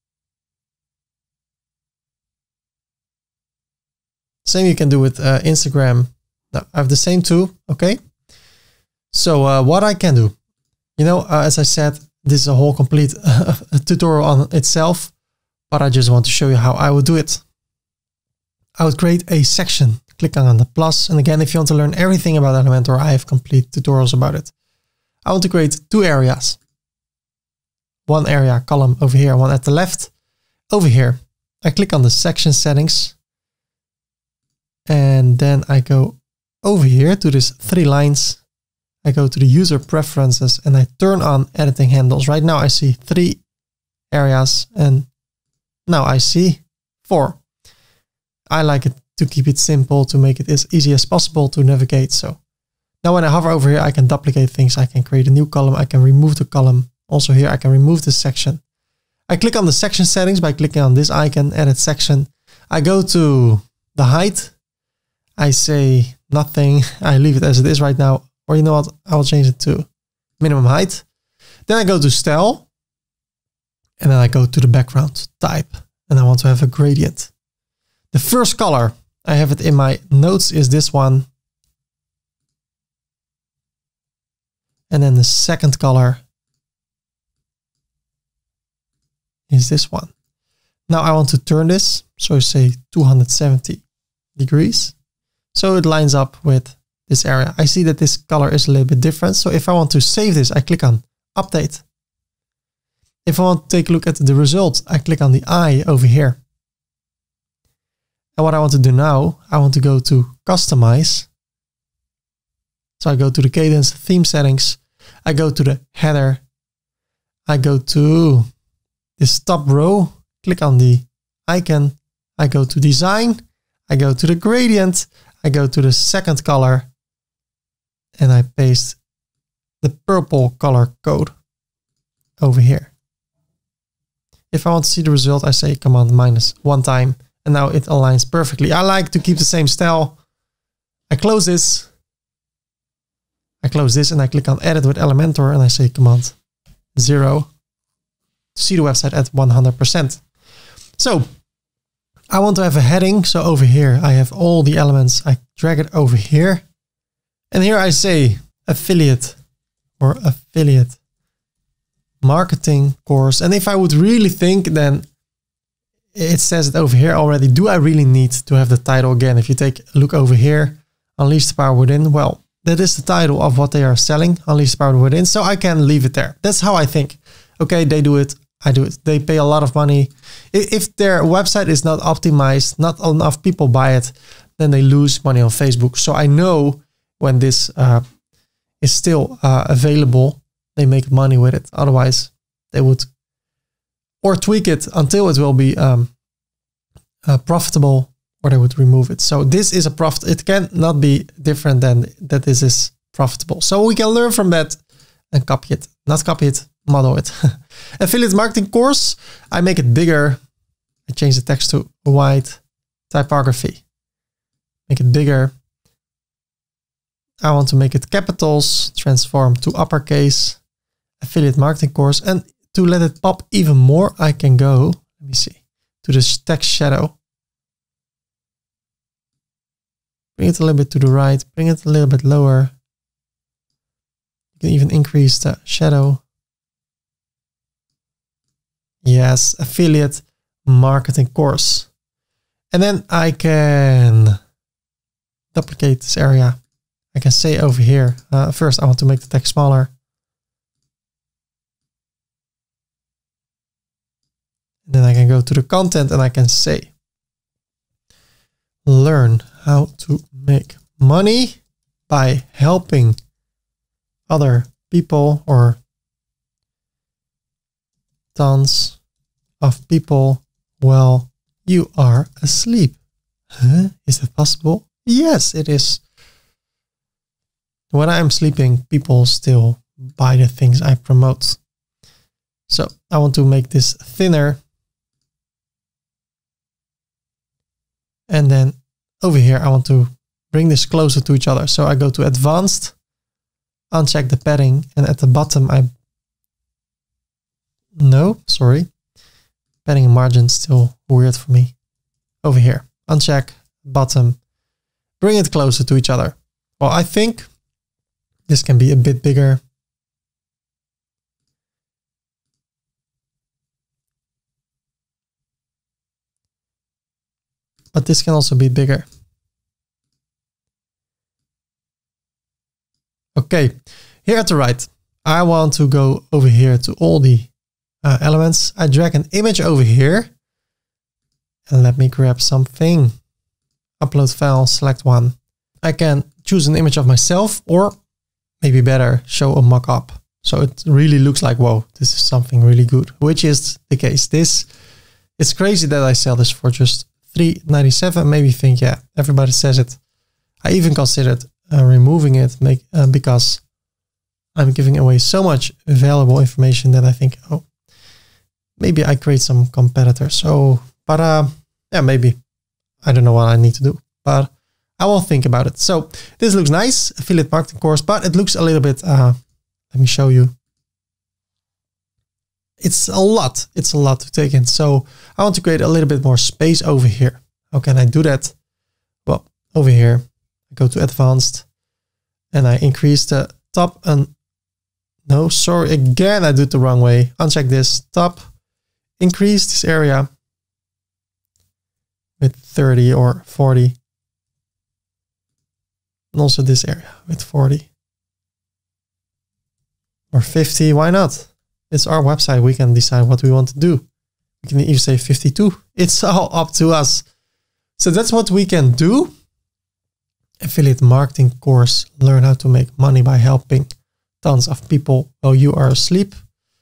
Same you can do with Instagram. Now, I have the same too. Okay. So what I can do, you know, as I said, this is a whole complete tutorial on itself, but I just want to show you how I would do it. I would create a section, click on the plus. And again, if you want to learn everything about Elementor, I have complete tutorials about it. I want to create 2 areas. One area column over here, one at the left. Over here, I click on the section settings. And then I go over here to this 3 lines. I go to the user preferences and I turn on editing handles. Right now I see 3 areas and now I see 4. I like it to keep it simple, to make it as easy as possible to navigate. So now when I hover over here, I can duplicate things. I can create a new column. I can remove the column. Also here, I can remove this section. I click on the section settings by clicking on this icon, edit section. I go to the height. I say nothing. I leave it as it is right now. Or you know what? I will change it to minimum height. Then I go to style. And then I go to the background type. And I want to have a gradient. The first color, I have it in my notes, is this one. And then the second color is this one. Now I want to turn this. So say 270 degrees. So it lines up with this area. I see that this color is a little bit different. So if I want to save this, I click on update. If I want to take a look at the result, I click on the eye over here. And what I want to do now, I want to go to customize. So I go to the Kadence theme settings. I go to the header. I go to this top row, click on the icon. I go to design. I go to the gradient. I go to the second color and I paste the purple color code over here. If I want to see the result, I say Command minus one time and now it aligns perfectly. I like to keep the same style. I close this. I close this and I click on edit with Elementor and I say Command 0 to see the website at 100%. So I want to have a heading. So over here, I have all the elements. I drag it over here. And here I say affiliate or affiliate marketing course. And if I would really think, then it says it over here already. Do I really need to have the title again? If you take a look over here, Unleash the Power Within. Well, that is the title of what they are selling, Unleash the Power Within. So I can leave it there. That's how I think. Okay, they do it. I do it. They pay a lot of money. If their website is not optimized, not enough people buy it, then they lose money on Facebook. So I know when this is still available, they make money with it. Otherwise, they would or tweak it until it will be profitable, or they would remove it. So this is a profit. It cannot be different than that this is profitable. So we can learn from that and copy it. Not copy it, model it. Affiliate marketing course. I make it bigger. I change the text to white typography. Make it bigger. I want to make it capitals, transform to uppercase, affiliate marketing course. And to let it pop even more, I can go, let me see, to the text shadow. Bring it a little bit to the right, bring it a little bit lower. You can even increase the shadow. Yes, affiliate marketing course. And then I can duplicate this area. I can say over here, first I want to make the text smaller. And then I can go to the content and I can say, learn how to make money by helping other people or tons of people while you are asleep. Huh? Is that possible? Yes, it is. When I'm sleeping, people still buy the things I promote. So I want to make this thinner. And then over here, I want to bring this closer to each other. So I go to advanced, uncheck the padding, and at the bottom, padding and margin still weird for me. Over here, uncheck, bottom, bring it closer to each other. Well, I think this can be a bit bigger. But this can also be bigger. Okay, here at the right, I want to go over here to all the elements. I drag an image over here and let me grab something. Upload file, select one. I can choose an image of myself or maybe better, show a mock-up. So it really looks like, whoa, this is something really good, which is the case. It's crazy that I sell this for just $3.97. Maybe you think, yeah, everybody says it. I even considered removing it because I'm giving away so much valuable information that I think, oh, maybe I create some competitors. So, but yeah, maybe. I don't know what I need to do, but I will think about it. So this looks nice, affiliate marketing course, but it looks a little bit, let me show you. It's a lot to take in. So I want to create a little bit more space over here. How can I do that? Well, over here, I go to advanced and I increase the top and no, sorry, again, I do it the wrong way. Uncheck this top, increase this area with 30 or 40. And also this area with 40 or 50. Why not? It's our website. We can decide what we want to do. We can even say 52. It's all up to us. So that's what we can do. Affiliate marketing course, learn how to make money by helping tons of people while you are asleep.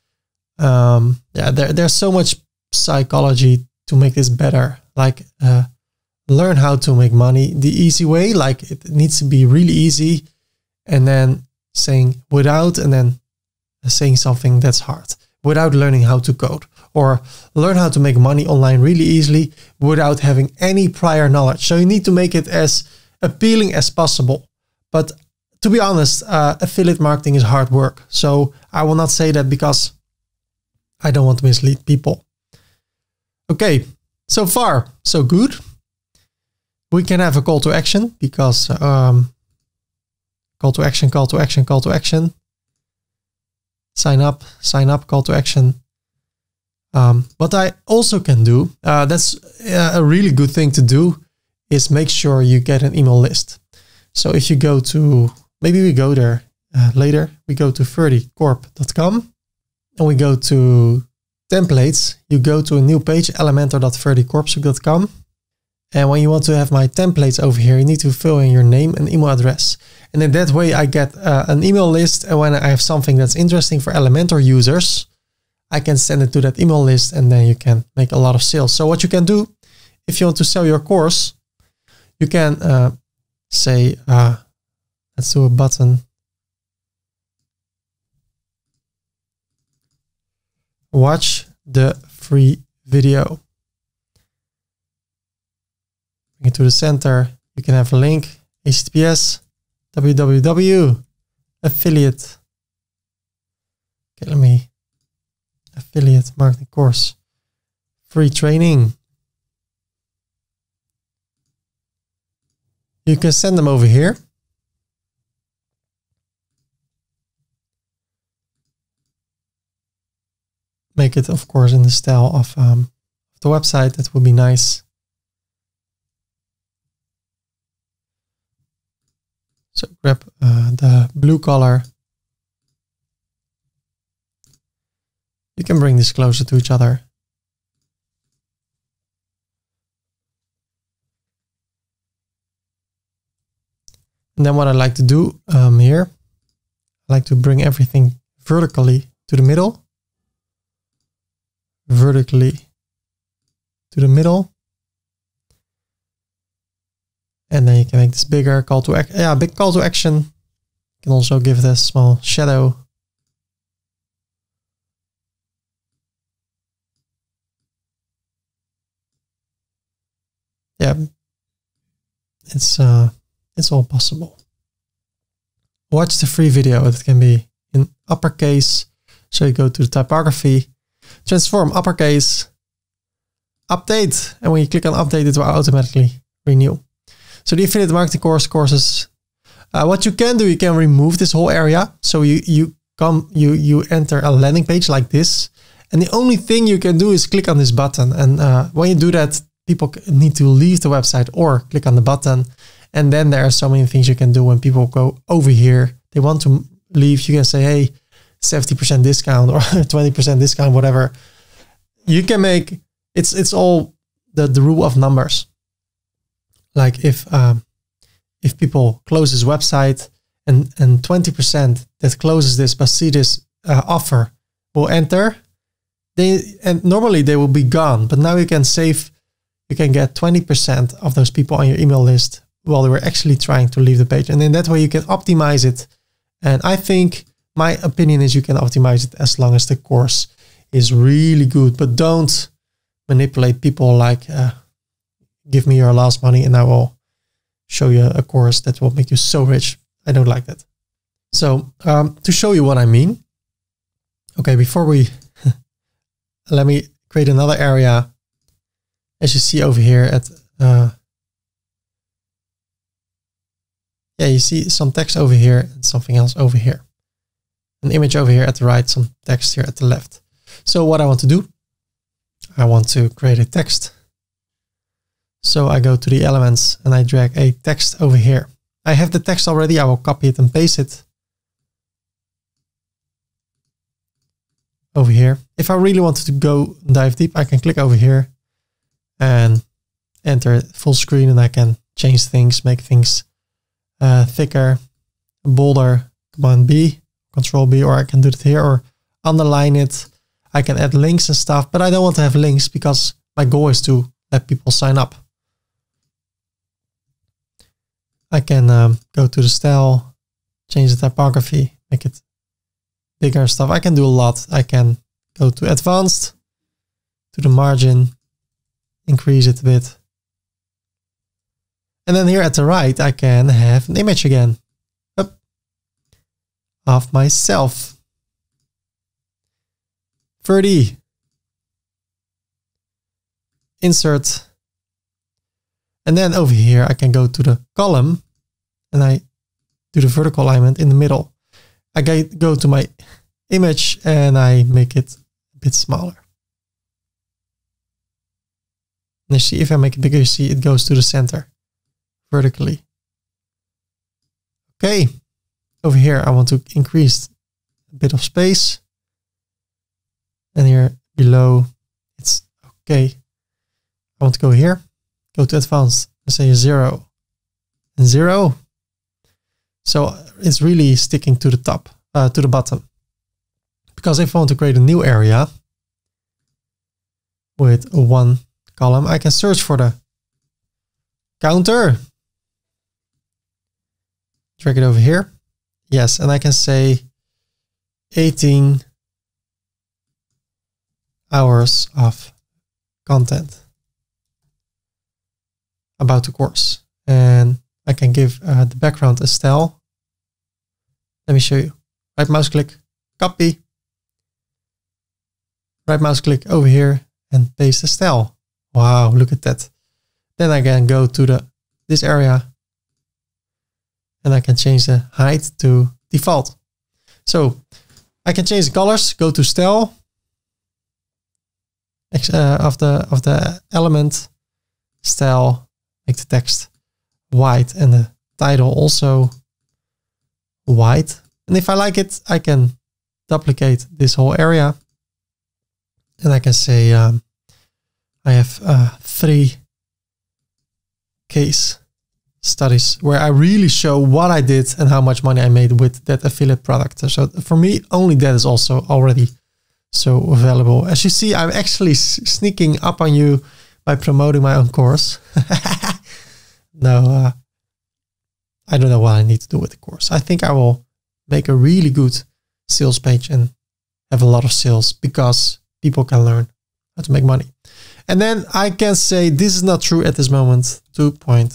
There's so much psychology to make this better. Like learn how to make money the easy way. Like it needs to be really easy, and then saying without, and then saying something that's hard without learning how to code, or learn how to make money online really easily without having any prior knowledge. So you need to make it as appealing as possible. But to be honest, affiliate marketing is hard work. So I will not say that because I don't want to mislead people. Okay, so far, so good. We can have a call to action because call to action, call to action, call to action. Sign up, call to action. What I also can do, that's a really good thing to do, is make sure you get an email list. So if you go to, maybe we go there later, we go to ferdycorp.com and we go to templates. You go to a new page, elementor.ferdycorp.com. And when you want to have my templates over here, you need to fill in your name and email address. And in that way, I get an email list. And when I have something that's interesting for Elementor users, I can send it to that email list, and then you can make a lot of sales. So what you can do, if you want to sell your course, you can say, let's do a button. Watch the free video. Bring it to the center. You can have a link, HTTPS, www, affiliate. Okay, let me, affiliate marketing course, free training. You can send them over here. Make it, of course, in the style of the website. That would be nice. So grab the blue color. You can bring this closer to each other. And then what I like to do here, I like to bring everything vertically to the middle. Vertically to the middle. And then you can make this bigger, call to action. Yeah, big call to action. You can also give it a small shadow. Yeah, it's all possible. Watch the free video. It can be in uppercase. So you go to the typography, transform uppercase, update. And when you click on update, it will automatically renew. So the affiliate marketing courses, what you can do, you can remove this whole area. So you enter a landing page like this. And the only thing you can do is click on this button. And when you do that, people need to leave the website or click on the button. And then there are so many things you can do when people go over here. They want to leave. You can say, hey, 70% discount or 20% discount, whatever. You can make, it's all the rule of numbers. Like if people close this website and 20% that closes this but see this offer will enter, and normally they will be gone. But now you can save, you can get 20% of those people on your email list while they were actually trying to leave the page. And in that way you can optimize it. And I think my opinion is you can optimize it as long as the course is really good, but don't manipulate people like, give me your last money and I will show you a course that will make you so rich. I don't like that. So to show you what I mean. Okay, before we, let me create another area. As you see over here at, you see some text over here and something else over here. An image over here at the right, some text here at the left. So what I want to do, I want to create a text. So I go to the elements and I drag a text over here. I have the text already. I will copy it and paste it over here. If I really wanted to go dive deep, I can click over here and enter full screen, and I can change things, make things thicker, bolder, Command B, Control B, or I can do it here or underline it. I can add links and stuff, but I don't want to have links because my goal is to let people sign up. I can go to the style, change the typography, make it bigger and stuff. I can do a lot. I can go to advanced, to the margin, increase it a bit. And then here at the right, I can have an image again of myself. 30. Insert. And then over here, I can go to the column and I do the vertical alignment in the middle. I go to my image and I make it a bit smaller. And you see, if I make it bigger, you see it goes to the center vertically. Okay. Over here, I want to increase a bit of space. And here below, it's okay. I want to go here, go to advanced and say 0 and 0. So it's really sticking to the top, to the bottom. Because if I want to create a new area with one column, I can search for the counter. Drag it over here. Yes, and I can say 18 hours of content about the course. And I can give the background a style. Let me show you. Right mouse click, copy. Right mouse click over here and paste the style. Wow, look at that. Then I can go to this area and I can change the height to default. So I can change the colors, go to style of the element, style, make the text white and the title also white. And if I like it, I can duplicate this whole area. And I can say I have 3 case studies where I really show what I did and how much money I made with that affiliate product. So for me, only that is also already so valuable. As you see, I'm actually sneaking up on you by promoting my own course. No, I don't know what I need to do with the course. I think I will make a really good sales page and have a lot of sales because people can learn how to make money. And then I can say this is not true at this moment. 2 point.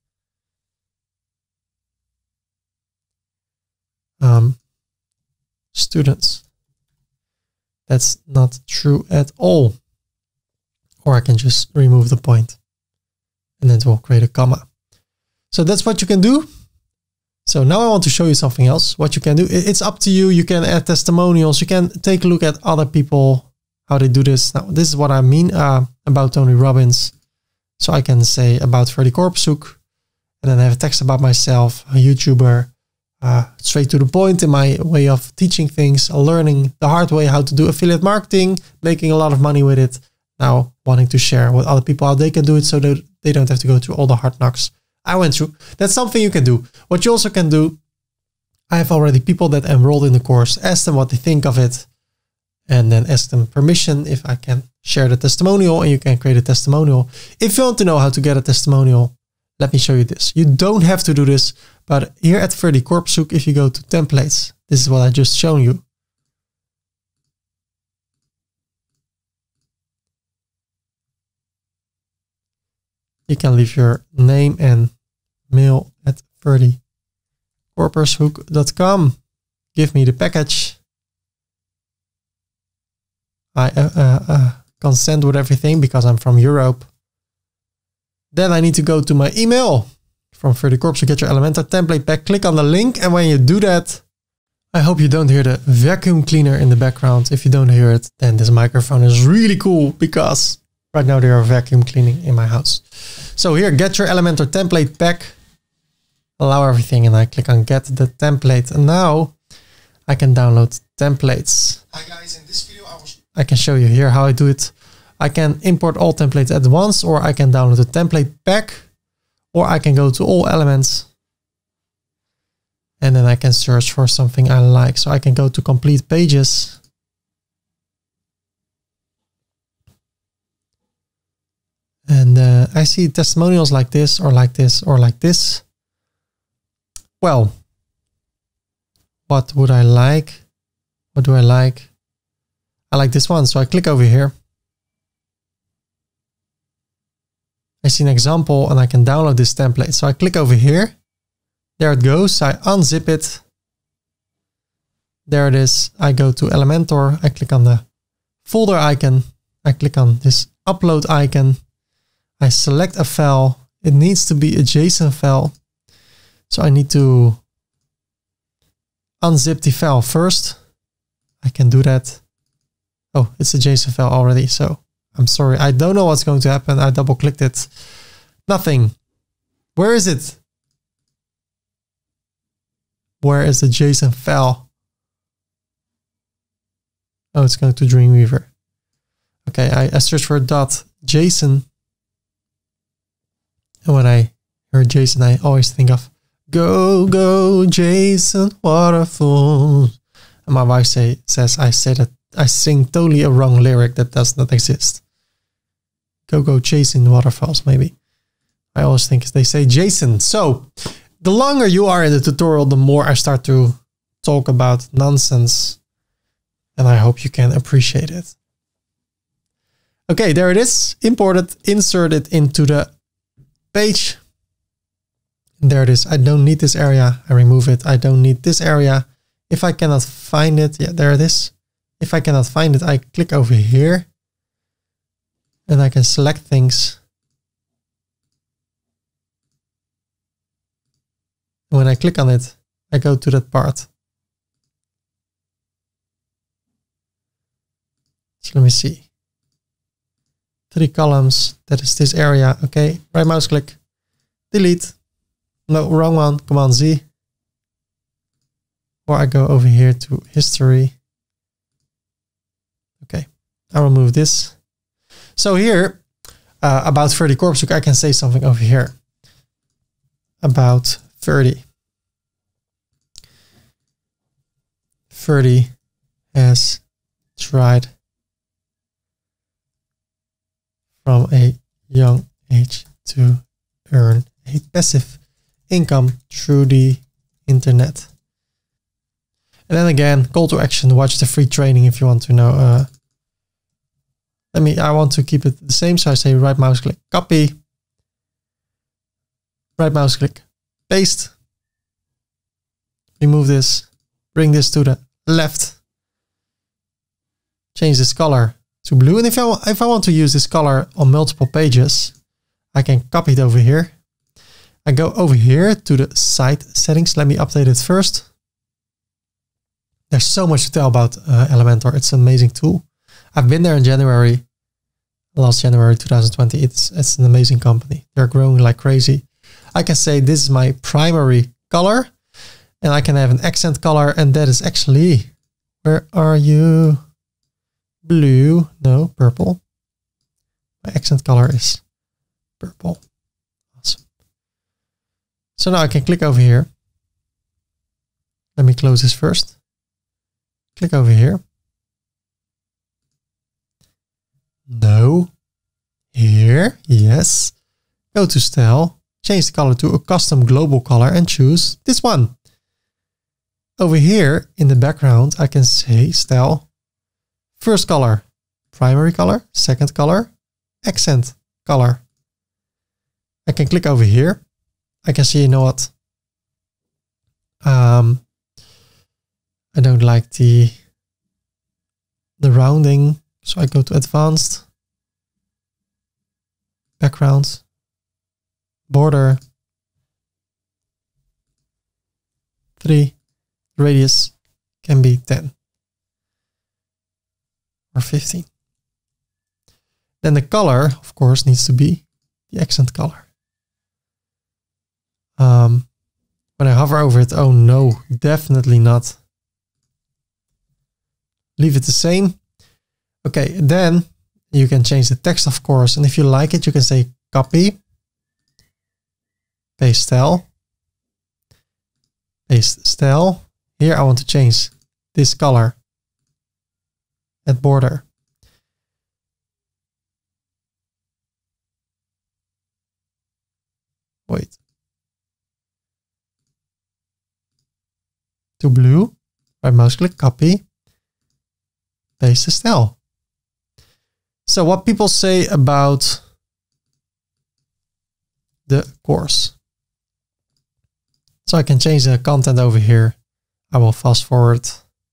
Students. That's not true at all. Or I can just remove the point and then it will create a comma. So that's what you can do. So now I want to show you something else. What you can do, it's up to you. You can add testimonials. You can take a look at other people, how they do this. Now, this is what I mean about Tony Robbins. So I can say about Ferdy Korpershoek and then I have a text about myself, a YouTuber, straight to the point in my way of teaching things, learning the hard way how to do affiliate marketing, making a lot of money with it. Now wanting to share with other people how they can do it so that they don't have to go through all the hard knocks I went through. That's something you can do. What you also can do, I have already people that enrolled in the course, ask them what they think of it, and then ask them permission if I can share the testimonial, and you can create a testimonial. If you want to know how to get a testimonial, let me show you this. You don't have to do this, but here at Ferdy Korpershoek, if you go to templates, this is what I just shown you. You can leave your name and mail at ferdykorpershoek.com. Give me the package. I consent with everything because I'm from Europe. Then I need to go to my email from Ferdy Korpershoek, get your Elementor template pack. Click on the link, and when you do that, I hope you don't hear the vacuum cleaner in the background. If you don't hear it, then this microphone is really cool because Right now they are vacuum cleaning in my house. So here, get your Elementor template pack. Allow everything, and I click on get the template. And now I can download templates. Hi guys, in this video I can show you here how I do it. I can import all templates at once, or I can download the template pack, or I can go to all elements. And then I can search for something I like. So I can go to complete pages. And I see testimonials like this, or like this, or like this. Well, what would I like? What do I like? I like this one. So I click over here. I see an example and I can download this template. So I click over here. There it goes. I unzip it. There it is. I go to Elementor. I click on the folder icon. I click on this upload icon. I select a file. It needs to be a JSON file. So I need to unzip the file first. I can do that. Oh, it's a JSON file already. So I'm sorry. I don't know what's going to happen. I double clicked it. Nothing. Where is it? Where is the JSON file? Oh, it's going to Dreamweaver. Okay, I search for .json. And when I hear JSON, I always think of go, go, JSON waterfalls. And my wife says I sing totally a wrong lyric that does not exist. Go, go, JSON waterfalls, maybe. I always think they say JSON. So the longer you are in the tutorial, the more I start to talk about nonsense. And I hope you can appreciate it. Okay, there it is. Imported, insert it into the page. And there it is. I don't need this area. I remove it. I don't need this area. If I cannot find it, yeah, there it is. If I cannot find it, I click over here and I can select things. When I click on it, I go to that part. So let me see. 3 columns. That is this area. Okay. Right mouse click. Delete. No, wrong one. Command Z. Or I go over here to history. Okay. I will move this. So here, about Ferdy Korpershoek, I can say something over here. About Ferdy. Ferdy has tried from a young age to earn a passive income through the internet. And then again, call to action, watch the free training if you want to know. I want to keep it the same. So I say right mouse click, copy, right mouse click, paste, remove this, bring this to the left, change this color to blue. And if I want to use this color on multiple pages, I can copy it over here. I go over here to the site settings. Let me update it first. There's so much to tell about Elementor. It's an amazing tool. I've been there in January, last January 2020. It's an amazing company. They're growing like crazy. I can say this is my primary color, and I can have an accent color, and that is actually, where are you? Blue, no, purple. My accent color is purple. Awesome. So now I can click over here. Let me close this first. Click over here. No. Here, yes. Go to style, change the color to a custom global color and choose this one. Over here in the background, I can say style, first color, primary color, second color, accent color. I can click over here. I can see, you know what? I don't like the rounding. So I go to advanced, background, border, 3, radius can be 10 or 15. Then the color, of course, needs to be the accent color. When I hover over it, oh no, definitely not. Leave it the same. Okay, then you can change the text, of course. And if you like it, you can say copy, paste style, paste style. Here I want to change this color at border. Wait. To blue, right mouse click, copy, paste the style. So what people say about the course. So I can change the content over here. I will fast forward.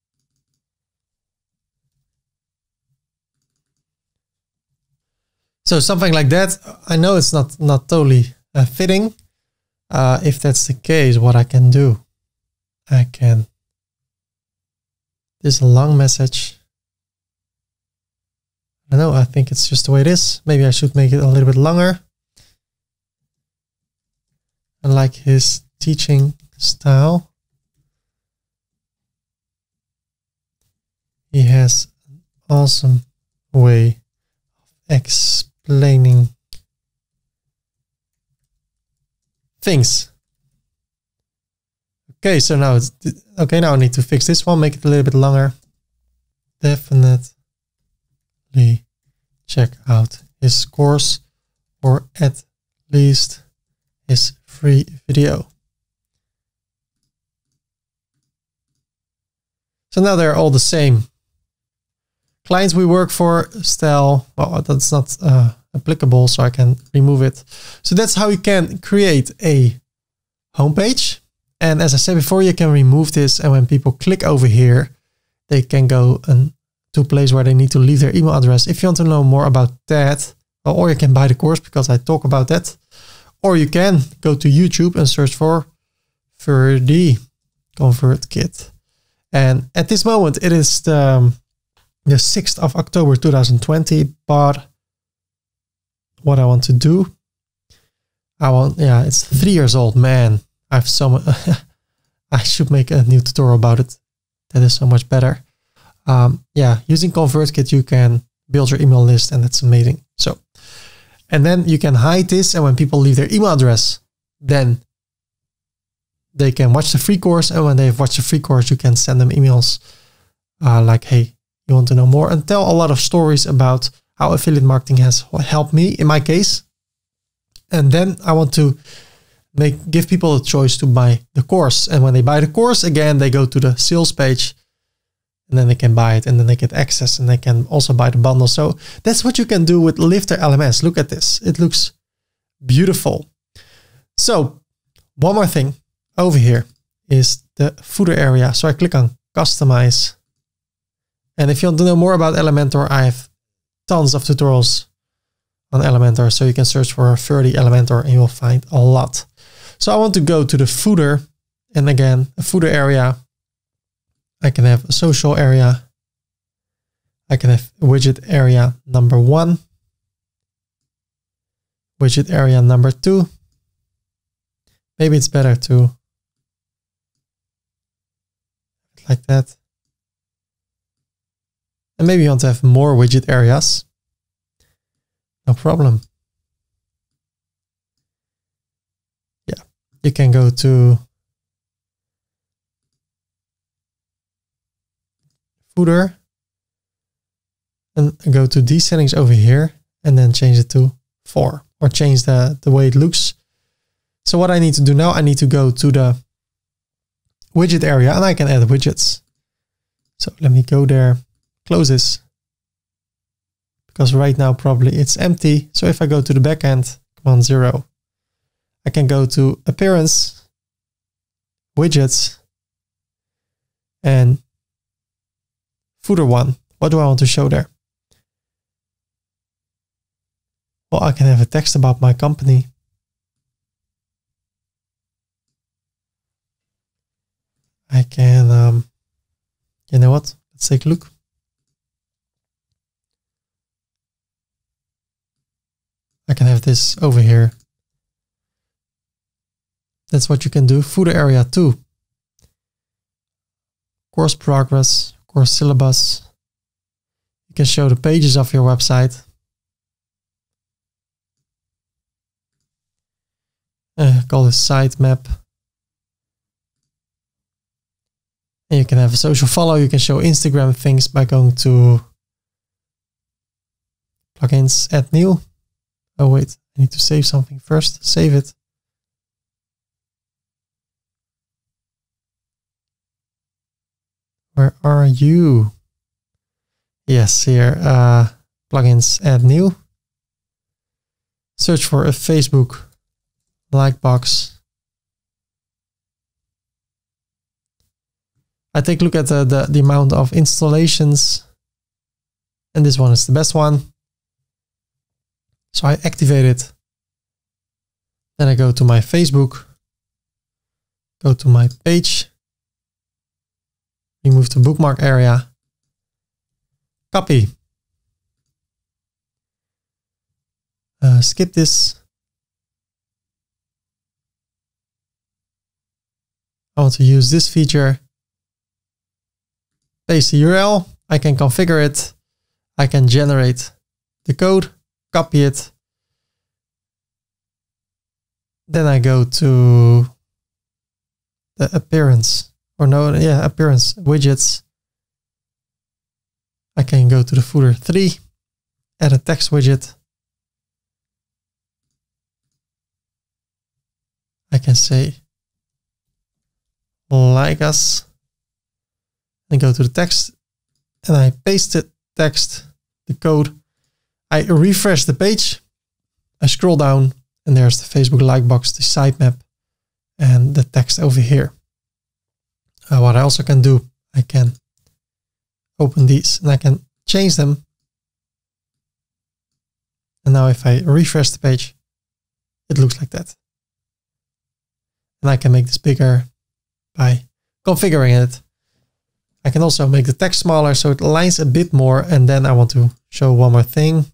So something like that. I know it's not totally fitting. If that's the case, what I can do, I can, this long message. I don't know, I think it's just the way it is. Maybe I should make it a little bit longer. I like his teaching style. He has an awesome way of explaining things. Okay, so now it's okay. Now I need to fix this one, make it a little bit longer. Definitely check out his course, or at least his free video. So now they're all the same. Clients we work for, style, well, that's not applicable, so I can remove it. So that's how you can create a homepage. And as I said before, you can remove this, and when people click over here, they can go to a place where they need to leave their email address. If you want to know more about that, or you can buy the course because I talk about that, or you can go to YouTube and search for Ferdy ConvertKit. And at this moment, it is the 6th of October 2020. But what I want to do, it's 3 years old, man. I have so much. I should make a new tutorial about it. That is so much better. Using ConvertKit, you can build your email list, and that's amazing. So, and then you can hide this, and when people leave their email address, then they can watch the free course. And when they've watched the free course, you can send them emails like, hey, you want to know more, and tell a lot of stories about how affiliate marketing has helped me in my case. And then I want to give people a choice to buy the course. And when they buy the course, again, they go to the sales page, and then they can buy it, and then they get access, and they can also buy the bundle. So that's what you can do with Lifter LMS. Look at this. It looks beautiful. So one more thing over here is the footer area. So I click on customize. And if you want to know more about Elementor, I have tons of tutorials on Elementor. So you can search for Ferdy Elementor and you'll find a lot. So I want to go to the footer, and again, a footer area. I can have a social area. I can have widget area number 1, widget area number 2. Maybe it's better to like that. And maybe you want to have more widget areas. No problem. Yeah, you can go to footer and go to these settings over here, and then change it to 4, or change the way it looks. So what I need to do now, I need to go to the widget area, and I can add widgets. So let me go there, close this, because right now probably it's empty. So if I go to the backend, command 0, I can go to appearance, widgets, and footer 1. What do I want to show there? Well, I can have a text about my company. I can, you know what? Let's take a look. this over here. That's what you can do. Footer area too. Course progress, course syllabus. You can show the pages of your website. Call this sitemap. And you can have a social follow. You can show Instagram things by going to plugins, add new. Oh wait, I need to save something first. Save it. Where are you? Yes, here. Plugins, add new. Search for a Facebook like box. I take a look at the amount of installations, and this one is the best one. So I activate it. Then I go to my Facebook, go to my page, remove the bookmark area, copy, skip this. I want to use this feature. Paste the URL. I can configure it. I can generate the code, copy it. Then I go to the appearance appearance widgets. I can go to the footer 3, add a text widget. I can say like us, and go to the text, and I paste the text, the code. I refresh the page. I scroll down, and there's the Facebook like box, the sitemap, and the text over here. What I also can do, I can open these and I can change them. And now if I refresh the page, it looks like that. And I can make this bigger by configuring it. I can also make the text smaller so it aligns a bit more. And then I want to show one more thing.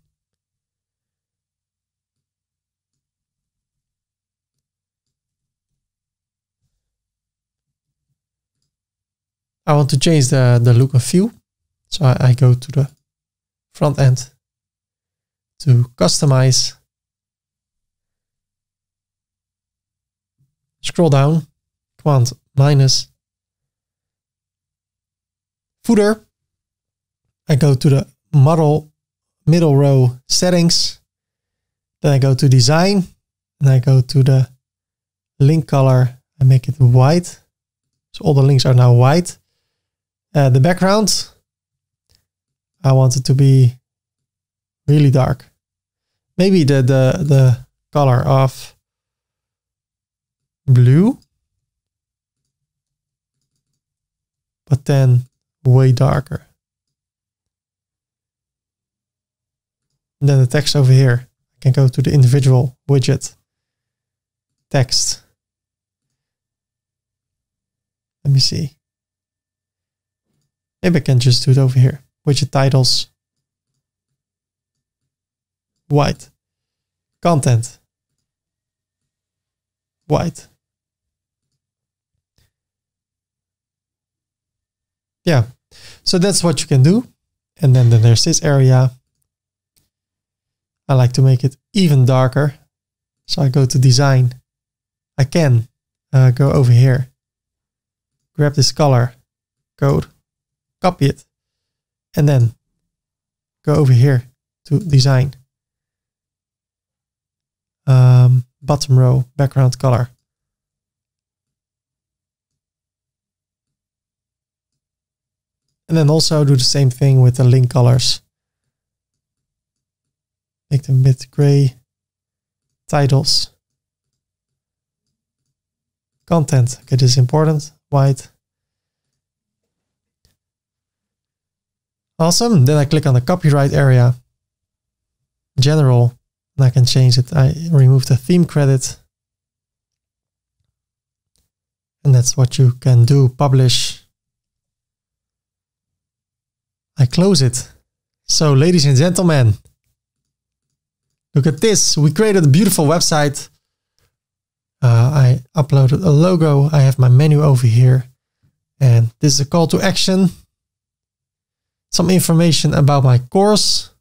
I want to change the look and feel. So I go to the front end to customize. Scroll down, Command minus footer. I go to the model middle row settings. Then I go to design and I go to the link color and make it white. So all the links are now white. The background, I want it to be really dark. Maybe the color of blue, but then way darker. And then the text over here, I can go to the individual widget text. Let me see. Maybe I can just do it over here. Widget titles, white. Content, white. Yeah, so that's what you can do. And then there's this area. I like to make it even darker. So I go to design. I can go over here, grab this color code, copy it, and then go over here to design. Bottom row, background color. And then also do the same thing with the link colors. Make them a bit gray. Titles. Content, okay, this is important, white. Awesome, then I click on the copyright area, general, and I can change it. I remove the theme credit. And that's what you can do, publish. I close it. So ladies and gentlemen, Look at this. We created a beautiful website. I uploaded a logo. I have my menu over here. And this is a call to action. Some information about my course.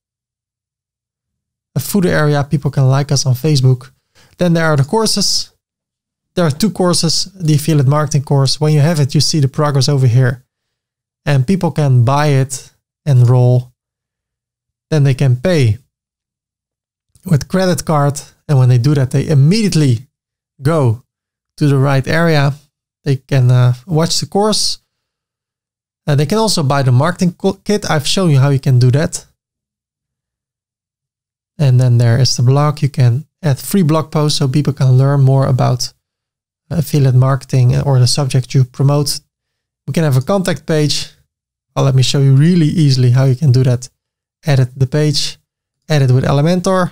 A footer area. People can like us on Facebook. Then there are the courses. There are 2 courses. The affiliate marketing course. When you have it, you see the progress over here. And people can buy it, enroll. Then they can pay with credit card. And when they do that, they immediately go to the right area. They can watch the course. They can also buy the marketing kit. I've shown you how you can do that. And then there is the blog. You can add free blog posts so people can learn more about affiliate marketing or the subject you promote. We can have a contact page. Well, let me show you really easily how you can do that. Edit the page, edit with Elementor.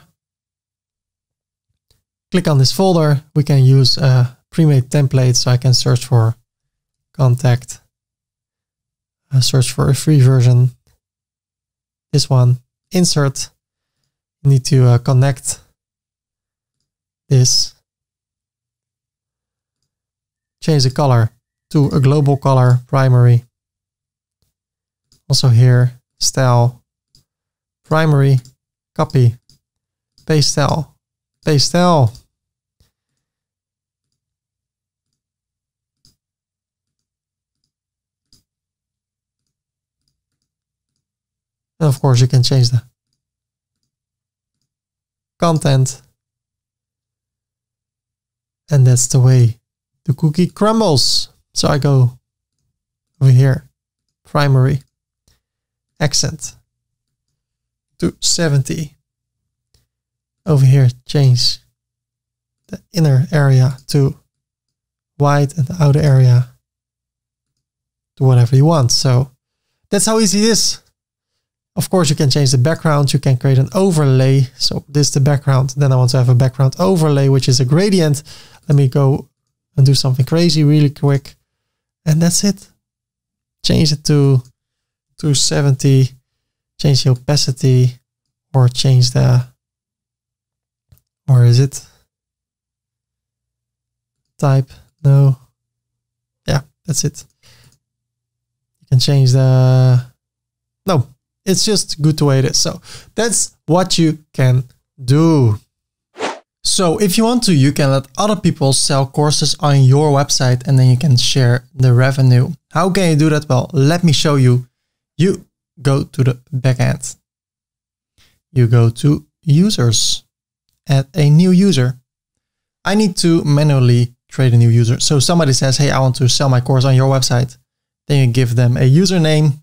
Click on this folder. We can use a pre-made template, so I can search for contact, search for a free version. This one, insert. You need to connect this. Change the color to a global color, primary. Also here, style, primary, copy, pastel, pastel. And of course you can change the content. And that's the way the cookie crumbles. So I go over here, primary, accent to 70. Over here, change the inner area to white and the outer area to whatever you want. So that's how easy it is. Of course, you can change the background. You can create an overlay. So this is the background. Then I want to have a background overlay, which is a gradient. Let me go and do something crazy really quick. And that's it. Change it to 270. Change the opacity or change the, or is it type? No. Yeah, that's it. You can change the, no. It's just good the way it is. So that's what you can do. So if you want to, you can let other people sell courses on your website and then you can share the revenue. How can you do that? Well, let me show you. You go to the backend. You go to users, add a new user. I need to manually create a new user. So somebody says, hey, I want to sell my course on your website. Then you give them a username.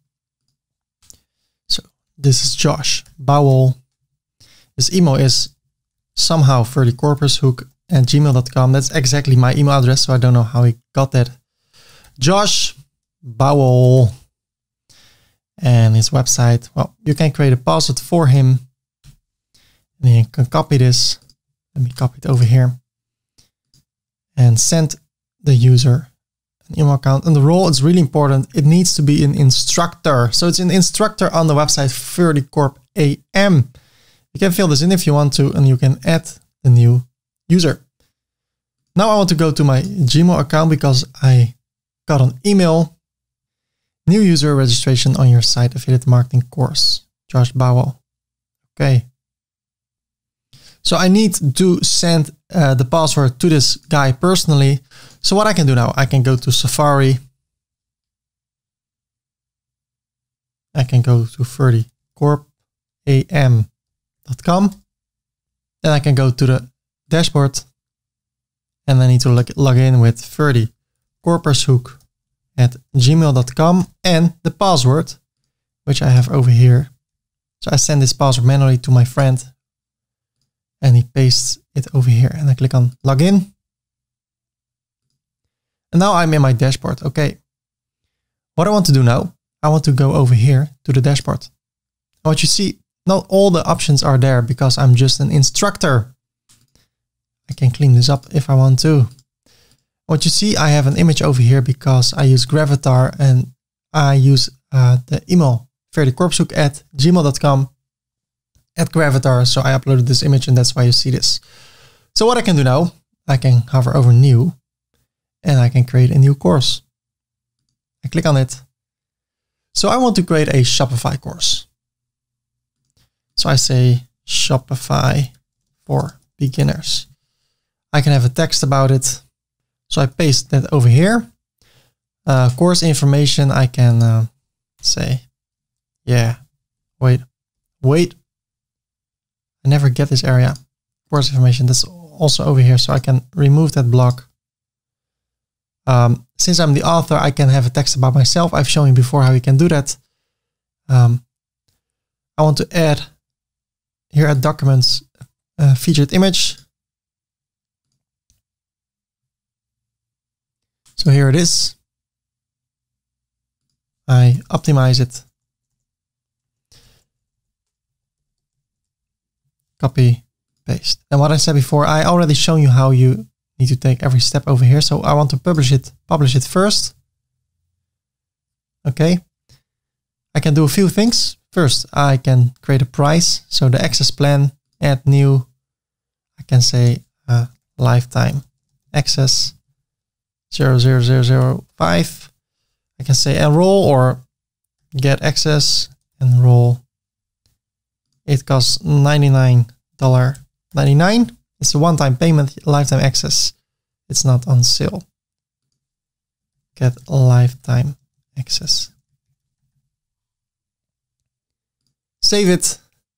This is Josh Bowell. His email is somehow ferdykorpershoek@gmail.com. That's exactly my email address, so I don't know how he got that. Josh Bowell. And his website. Well, you can create a password for him. And then you can copy this. Let me copy it over here. And send the user an email account. And the role is really important. It needs to be an instructor. So it's an instructor on the website Ferdy Corp AM. You can fill this in if you want to, and you can add the new user. Now I want to go to my Gmail account because I got an email. New user registration on your site affiliate marketing course. Josh Bowell. Okay. So I need to send the password to this guy personally. So what I can do now, I can go to Safari. I can go to ferdykorpam.com. Then I can go to the dashboard. And I need to log in with ferdykorpershoek@gmail.com and the password, which I have over here. So I send this password manually to my friend. And he pastes it over here. And I click on login. And now I'm in my dashboard. Okay. What I want to do now, I want to go over here to the dashboard. And what you see, not all the options are there because I'm just an instructor. I can clean this up if I want to. What you see, I have an image over here because I use Gravatar and I use the email ferdykorpershoek@gmail.com. at Gravatar. So I uploaded this image and that's why you see this. So what I can do now, I can hover over new and I can create a new course. I click on it. So I want to create a Shopify course. So I say Shopify for beginners. I can have a text about it. So I paste that over here. Course information, I can say, yeah, wait. I never get this area. Course information, that's also over here. So I can remove that block. Since I'm the author, I can have a text about myself. I've shown you before how you can do that. I want to add here at documents, featured image. So here it is. I optimize it. Copy, paste. And what I said before, I already shown you how you need to take every step over here. So I want to publish it first. Okay. I can do a few things. First, I can create a price. So the access plan, add new. I can say lifetime access 00005. I can say enroll or get access, enroll. It costs $99.99. It's a one-time payment, lifetime access. It's not on sale. Get lifetime access. Save it.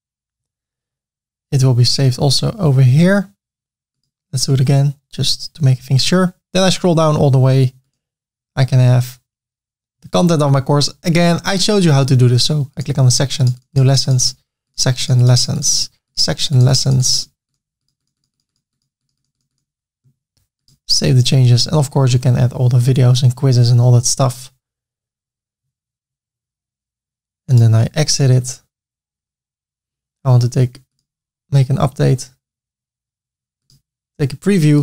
It will be saved also over here. Let's do it again, just to make things sure. Then I scroll down all the way. I can have the content of my course. Again, I showed you how to do this. So I click on the section, new lessons, section lessons, section lessons. Save the changes. And of course you can add all the videos and quizzes and all that stuff. And then I exit it. I want to make an update, take a preview.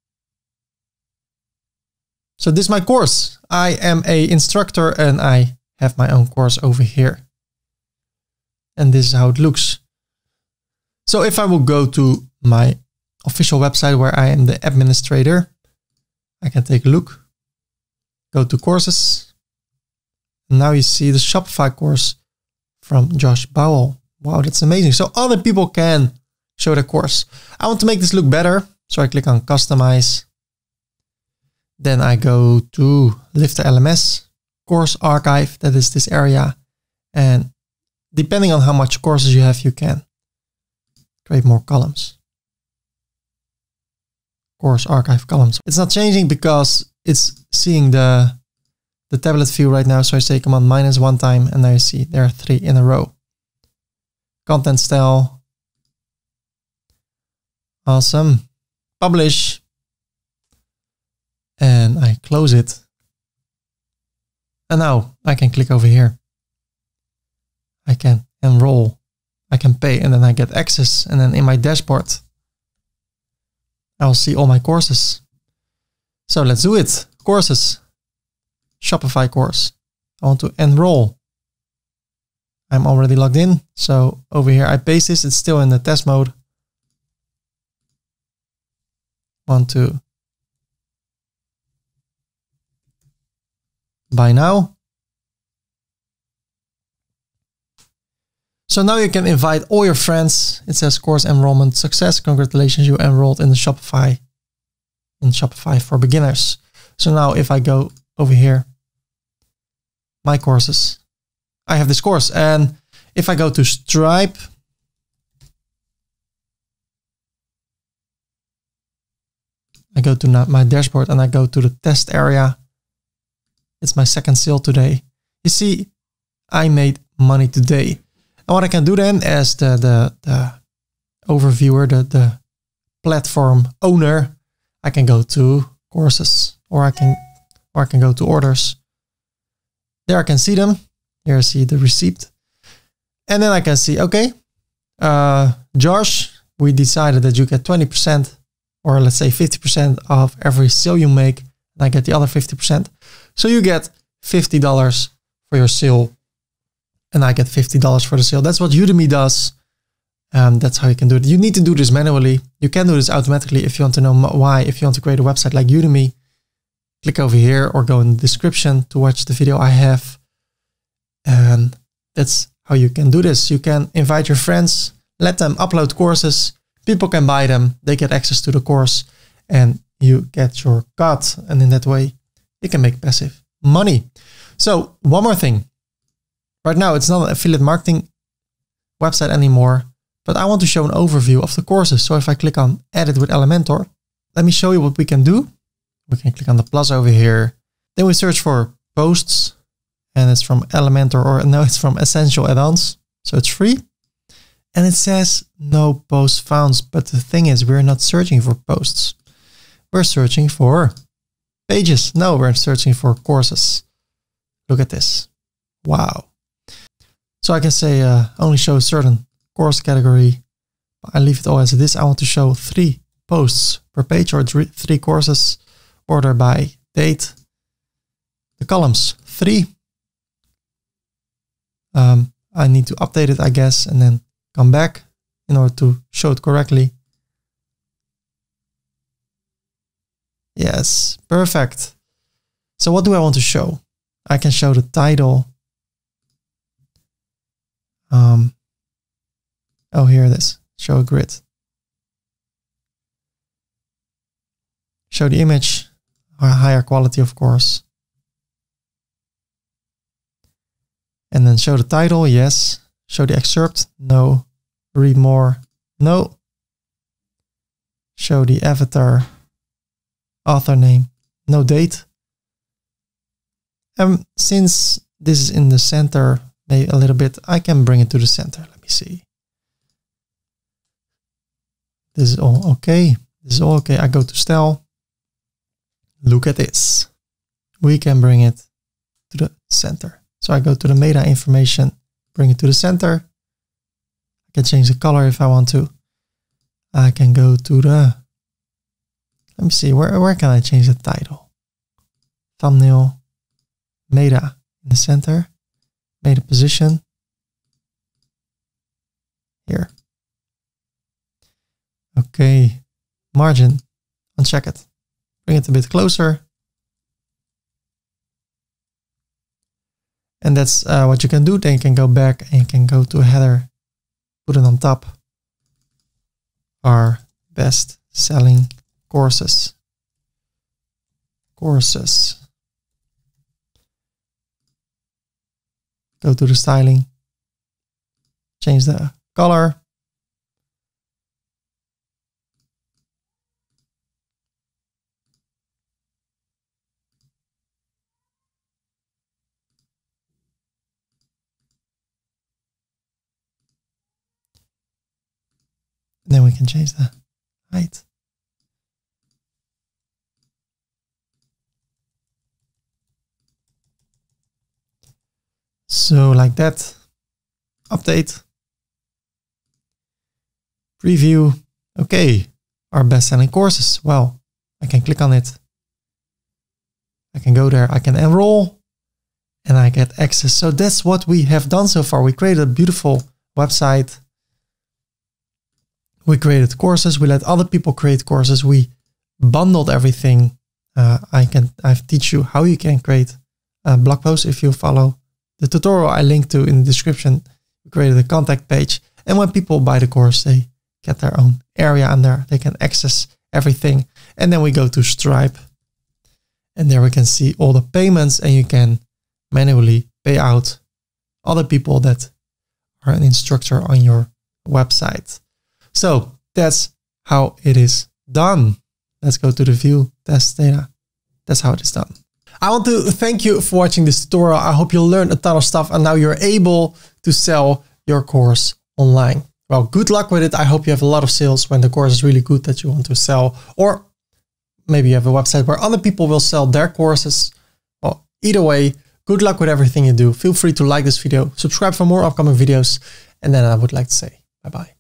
So this is my course. I am an instructor and I have my own course over here. And this is how it looks. So if I will go to my official website where I am the administrator, I can take a look, go to courses. And now you see the Shopify course from Josh Bowell. Wow, that's amazing. So other people can show their course. I want to make this look better. So I click on customize. Then I go to Lifter LMS, course archive. That is this area. And depending on how much courses you have, you can create more columns. Course archive columns. It's not changing because it's seeing the tablet view right now. So I say command minus one time and now you see there are 3 in a row. Content style. Awesome. Publish. And I close it. And now I can click over here. I can enroll. I can pay and then I get access. And then in my dashboard, I'll see all my courses. So let's do it. Courses. Shopify course. I want to enroll. I'm already logged in. So over here, I paste this. It's still in the test mode. Want to buy now. So now you can invite all your friends. It says course enrollment success. Congratulations, you enrolled in the Shopify for beginners. So now if I go over here, my courses, I have this course. And if I go to Stripe, I go to my dashboard and I go to the test area. It's my second sale today. You see, I made money today. And what I can do then as the overviewer, the platform owner, I can go to courses or I can go to orders. There I can see them. Here I see the receipt. And then I can see, okay, Josh, we decided that you get 20% or let's say 50% of every sale you make. And I get the other 50%. So you get $50 for your sale. And I get $50 for the sale. That's what Udemy does. That's how you can do it. You need to do this manually. You can do this automatically if you want to know why. If you want to create a website like Udemy, click over here or go in the description to watch the video I have. And that's how you can do this. You can invite your friends, let them upload courses. People can buy them. They get access to the course and you get your cut. And in that way, you can make passive money. So one more thing. Right now, it's not an affiliate marketing website anymore, but I want to show an overview of the courses. So if I click on Edit with Elementor, let me show you what we can do. We can click on the plus over here. Then we search for posts and it's from Elementor, or no, it's from Essential Add-ons. So it's free. And it says no posts found. But the thing is, we're not searching for posts. We're searching for pages. No, we're searching for courses. Look at this. Wow. So I can say only show a certain course category. I leave it all as it is. I want to show 3 posts per page or 3 courses, order by date. The columns 3. I need to update it, I guess, and then come back in order to show it correctly. Yes, perfect. So what do I want to show? I can show the title. Oh, here it is. Show a grid. Show the image, or higher quality, of course. And then show the title, yes. Show the excerpt, no. Read more, no. Show the avatar, author name, no date. Since this is in the center, maybe a little bit, I can bring it to the center. Let me see. This is all okay. This is all okay. I go to style. Look at this. We can bring it to the center. So I go to the meta information, bring it to the center. I can change the color if I want to. I can go to the, let me see, where can I change the title? Thumbnail, meta in the center, meta position. Here. Okay, margin, uncheck it. Bring it a bit closer. And that's what you can do. Then you can go back and you can go to a header, put it on top. Our best selling courses. Courses. Go to the styling. Change the color. Then we can change the height. So like that. Update. Preview. Okay. Our best-selling courses. Well, I can click on it. I can go there. I can enroll and I get access. So that's what we have done so far. We created a beautiful website. We created courses. We let other people create courses. We bundled everything. I teach you how you can create a blog post. If you follow the tutorial I linked to in the description, we created a contact page. And when people buy the course, they get their own area in there. They can access everything. And then we go to Stripe. And there we can see all the payments and you can manually pay out other people that are an instructor on your website. So that's how it is done. Let's go to the view test data. That's how it is done. I want to thank you for watching this tutorial. I hope you learned a ton of stuff and now you're able to sell your course online. Well, good luck with it. I hope you have a lot of sales when the course is really good that you want to sell, or maybe you have a website where other people will sell their courses. Well, either way, good luck with everything you do. Feel free to like this video, subscribe for more upcoming videos, and then I would like to say bye-bye.